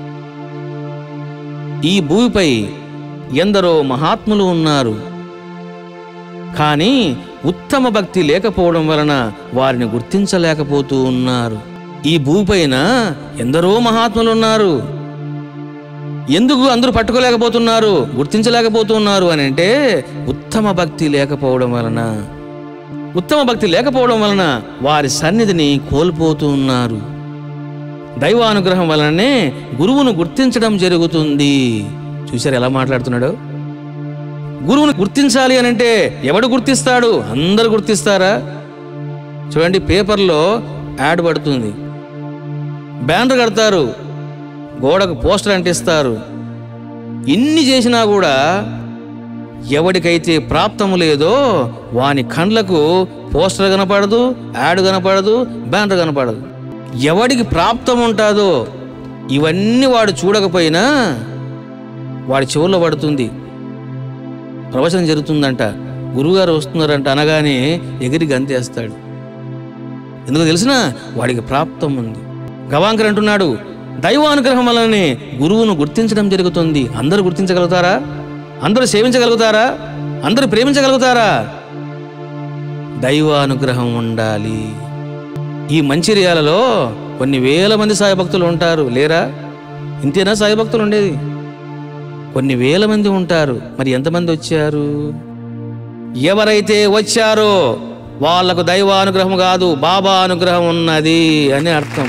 ఈ భూమిపై ఎందరో మహాత్ములు ఉన్నారు, కానీ ఉత్తమ భక్తి లేకపోవడం వలన వారిని గుర్తించలేకపోతూ ఉన్నారు. ఈ భూమిపైన ఎందరో మహాత్ములు ఉన్నారు, ఎందుకు అందరూ పట్టుకోలేకపోతున్నారు, గుర్తించలేకపోతున్నారు అని అంటే ఉత్తమ భక్తి లేకపోవడం వలన. ఉత్తమ భక్తి లేకపోవడం వలన వారి సన్నిధిని కోల్పోతూ ఉన్నారు. దైవానుగ్రహం వలనే గురువును గుర్తించడం జరుగుతుంది. చూశారు ఎలా మాట్లాడుతున్నాడు? గురువును గుర్తించాలి అని అంటే ఎవడు గుర్తిస్తాడు? అందరు గుర్తిస్తారా? చూడండి, పేపర్లో యాడ్ పడుతుంది, బ్యానర్ కడతారు, గోడకు పోస్టర్ అంటిస్తారు. ఇన్ని చేసినా కూడా ఎవడికైతే ప్రాప్తము లేదో వాని కండ్లకు పోస్టర్ కనపడదు, యాడ్ కనపడదు, బ్యానర్ కనపడదు. ఎవడికి ప్రాప్తం ఉంటుందో ఇవన్నీ వాడు చూడకపోయినా వాడి చెవుల్లో పడుతుంది. ప్రవచనం జరుగుతుందంట, గురువుగారు వస్తున్నారంట అనగానే ఎగిరి గంతేస్తాడు. ఎందుకు తెలిసిన? వాడికి ప్రాప్తం ఉంది. గవాంకర్ అంటున్నాడు, దైవానుగ్రహం వలనే గురువును గుర్తించడం జరుగుతుంది. అందరూ గుర్తించగలుగుతారా? అందరూ సేవించగలుగుతారా? అందరూ ప్రేమించగలుగుతారా? దైవానుగ్రహం ఉండాలి. ఈ మంచిర్యాలలో కొన్ని వేల మంది సాయి భక్తులు ఉంటారు, లేరా? ఇంతేనా సాయి భక్తులు ఉండేది? కొన్ని వేల మంది ఉంటారు. మరి ఎంతమంది వచ్చారు? ఎవరైతే వచ్చారో వాళ్లకు దైవానుగ్రహం కాదు, బాబా అనుగ్రహం ఉన్నది అని అర్థం.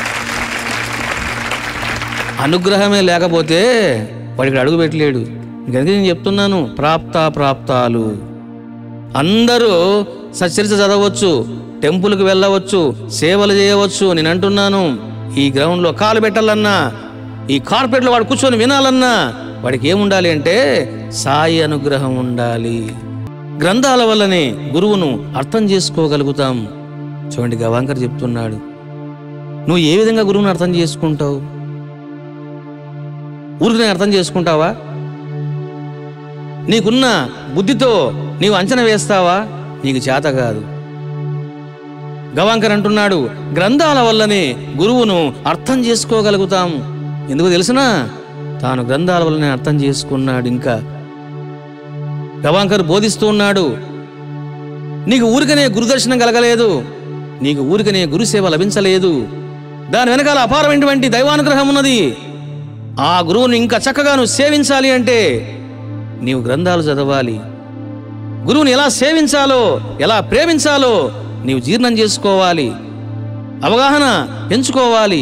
అనుగ్రహమే లేకపోతే వాడికి అడుగు పెట్టలేడు. కనుక నేను చెప్తున్నాను, ప్రాప్త ప్రాప్తాలు. అందరూ సచ్చరిత చదవచ్చు, టెంపుల్కి వెళ్ళవచ్చు, సేవలు చేయవచ్చు. నేను అంటున్నాను, ఈ గ్రౌండ్లో కాలు పెట్టాలన్నా, ఈ కార్పెట్లో వాడు కూర్చొని వినాలన్నా వాడికి ఏముండాలి అంటే సాయి అనుగ్రహం ఉండాలి. గ్రంథాల వల్లనే గురువును అర్థం చేసుకోగలుగుతాం. చూడండి, గవాంకర్ చెప్తున్నాడు, నువ్వు ఏ విధంగా గురువును అర్థం చేసుకుంటావు? ఊరికి అర్థం చేసుకుంటావా? నీకున్న బుద్ధితో నీవు అంచనా వేస్తావా? నీకు చేత కాదు. గవాంకర్ అంటున్నాడు, గ్రంథాల వల్లనే గురువును అర్థం చేసుకోగలుగుతాం. ఎందుకు తెలుసునా? తాను గ్రంథాల వల్లనే అర్థం చేసుకున్నాడు. ఇంకా గవాంకర్ బోధిస్తూ ఉన్నాడు, నీకు ఊరికనే గురుదర్శనం కలగలేదు, నీకు ఊరికనే గురుసేవ లభించలేదు. దాని వెనకాల అపారమైనటువంటి దైవానుగ్రహం ఉన్నది. ఆ గురువును ఇంకా చక్కగా నువ్వు సేవించాలి అంటే నీవు గ్రంథాలు చదవాలి. గురువుని ఎలా సేవించాలో, ఎలా ప్రేమించాలో నీవు జీర్ణం చేసుకోవాలి, అవగాహన పెంచుకోవాలి.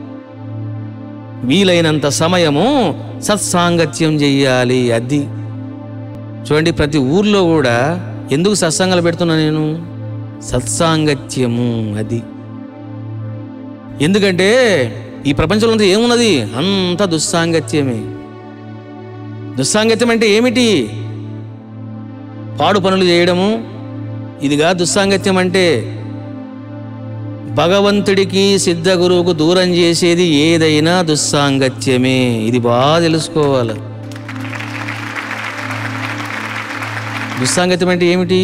వీలైనంత సమయము సత్సాంగత్యం చెయ్యాలి. అది చూడండి, ప్రతి ఊర్లో కూడా ఎందుకు సత్సంగాలు పెడుతున్నా నేను? సత్సాంగత్యము. అది ఎందుకంటే ఈ ప్రపంచంలో ఏమున్నది? అంత దుస్సాంగత్యమే. దుస్సాంగత్యం అంటే ఏమిటి? పాడు పనులు చేయడము, ఇదిగా దుస్సాంగత్యం అంటే. భగవంతుడికి సిద్ధ గురువుకు దూరం చేసేది ఏదైనా దుస్సాంగత్యమే. ఇది బాగా తెలుసుకోవాలి. దుస్సాంగత్యం అంటే ఏమిటి?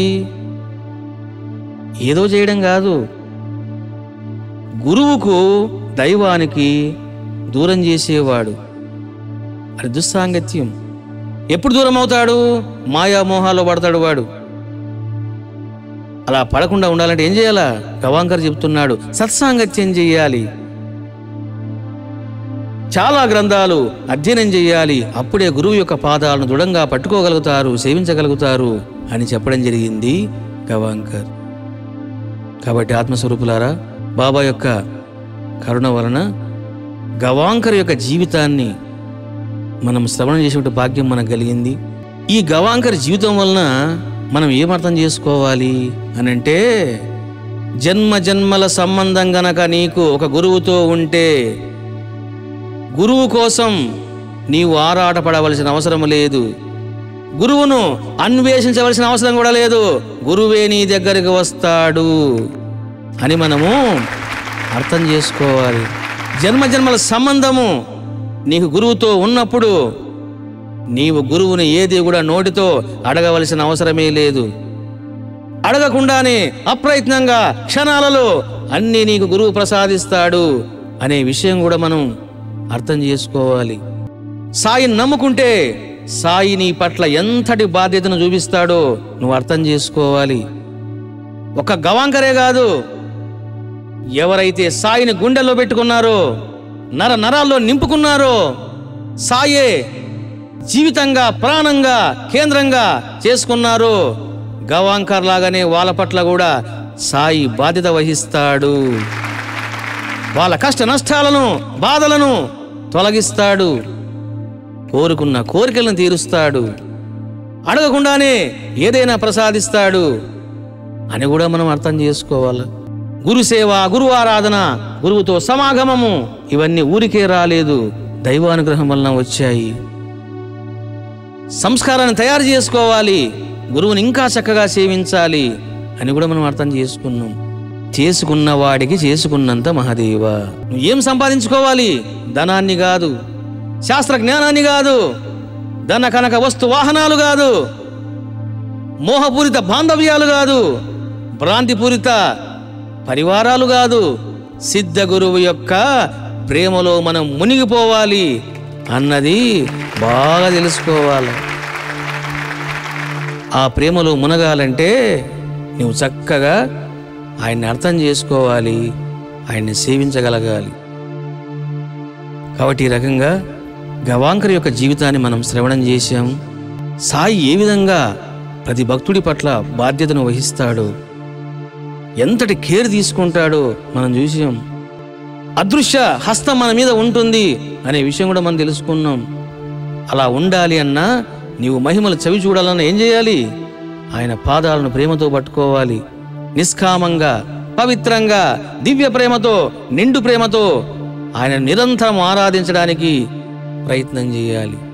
ఏదో చేయడం కాదు, గురువుకు దైవానికి దూరం చేసేవాడు. అది దుస్సాంగత్యం. ఎప్పుడు దూరం అవుతాడు? మాయామోహాల్లో పడతాడు వాడు. అలా పడకుండా ఉండాలంటే ఏం చేయాలా? గవాంకర్ చెప్తున్నాడు, సత్సాంగత్యం చెయ్యాలి, చాలా గ్రంథాలు అధ్యయనం చెయ్యాలి. అప్పుడే గురువు యొక్క పాదాలను దృఢంగా పట్టుకోగలుగుతారు, సేవించగలుగుతారు అని చెప్పడం జరిగింది గవాంకర్. కాబట్టి ఆత్మస్వరూపులారా, బాబా యొక్క కరుణ వలన గవాంకర్ యొక్క జీవితాన్ని మనం శ్రవణం చేసే భాగ్యం మనకు కలిగింది. ఈ గవాంకర్ జీవితం వలన మనం ఏమర్థం చేసుకోవాలి అని అంటే, జన్మ జన్మల సంబంధం గనక నీకు ఒక గురువుతో ఉంటే గురువు కోసం నీవు ఆరాటపడవలసిన అవసరం లేదు, గురువును అన్వేషించవలసిన అవసరం కూడా లేదు. గురువే నీ దగ్గరికి వస్తాడు అని మనము అర్థం చేసుకోవాలి. జన్మ జన్మల సంబంధము నీకు గురువుతో ఉన్నప్పుడు నీవు గురువుని ఏది కూడా నోటితో అడగవలసిన అవసరమే లేదు. అడగకుండానే అప్రయత్నంగా క్షణాలలో అన్నీ నీకు గురువు ప్రసాదిస్తాడు అనే విషయం కూడా మనం అర్థం చేసుకోవాలి. సాయిని నమ్ముకుంటే సాయి నీ పట్ల ఎంతటి బాధ్యతను చూపిస్తాడో నువ్వు అర్థం చేసుకోవాలి. ఒక గవాంకరే కాదు, ఎవరైతే సాయిని గుండెల్లో పెట్టుకున్నారో, నర నరాల్లో నింపుకున్నారో, సాయే జీవితంగా ప్రాణంగా కేంద్రంగా చేసుకున్నారో, గవాంకర్ లాగానే వాళ్ళ పట్ల కూడా సాయి బాధ్యత వహిస్తాడు. వాళ్ళ కష్ట నష్టాలను బాధలను తొలగిస్తాడు. కోరుకున్న కోరికలను తీరుస్తాడు. అడగకుండానే ఏదైనా ప్రసాదిస్తాడు అని కూడా మనం అర్థం చేసుకోవాలి. గురుసేవ, గురువు ఆరాధన, గురువుతో సమాగమము ఇవన్నీ ఊరికే రాలేదు, దైవానుగ్రహం వలన వచ్చాయి. సంస్కారాన్ని తయారు చేసుకోవాలి, గురువుని ఇంకా చక్కగా సేవించాలి అని కూడా మనం అర్థం చేసుకున్నాం. చేసుకున్న వాడికి చేసుకున్నంత మహాదేవ. నువ్వు ఏం సంపాదించుకోవాలి? ధనాన్ని కాదు, శాస్త్ర జ్ఞానాన్ని కాదు, ధన కనక వస్తు వాహనాలు కాదు, మోహపూరిత బాంధవ్యాలు కాదు, భ్రాంతిపూరిత పరివారాలు కాదు. సిద్ధ గురువు యొక్క ప్రేమలో మనం మునిగిపోవాలి అన్నది బాగా తెలుసుకోవాలి. ఆ ప్రేమలో మునగాలంటే నువ్వు చక్కగా ఆయన్ని అర్థం చేసుకోవాలి, ఆయన్ని సేవించగలగాలి. కాబట్టి ఈ రకంగా గవాంకర్ యొక్క జీవితాన్ని మనం శ్రవణం చేశాం. సాయి ఏ విధంగా ప్రతి భక్తుడి పట్ల బాధ్యతను వహిస్తాడో, ఎంతటి కేర్ తీసుకుంటాడో మనం చూసాం. అదృశ్య హస్తం మన మీద ఉంటుంది అనే విషయం కూడా మనం తెలుసుకున్నాం. అలా ఉండాలి అన్నా, నీవు మహిమలు చవి చూడాలన్నా ఏం చేయాలి? ఆయన పాదాలను ప్రేమతో పట్టుకోవాలి. నిష్కామంగా, పవిత్రంగా, దివ్య ప్రేమతో, నిండు ప్రేమతో ఆయన నిరంతరం ఆరాధించడానికి ప్రయత్నం చేయాలి.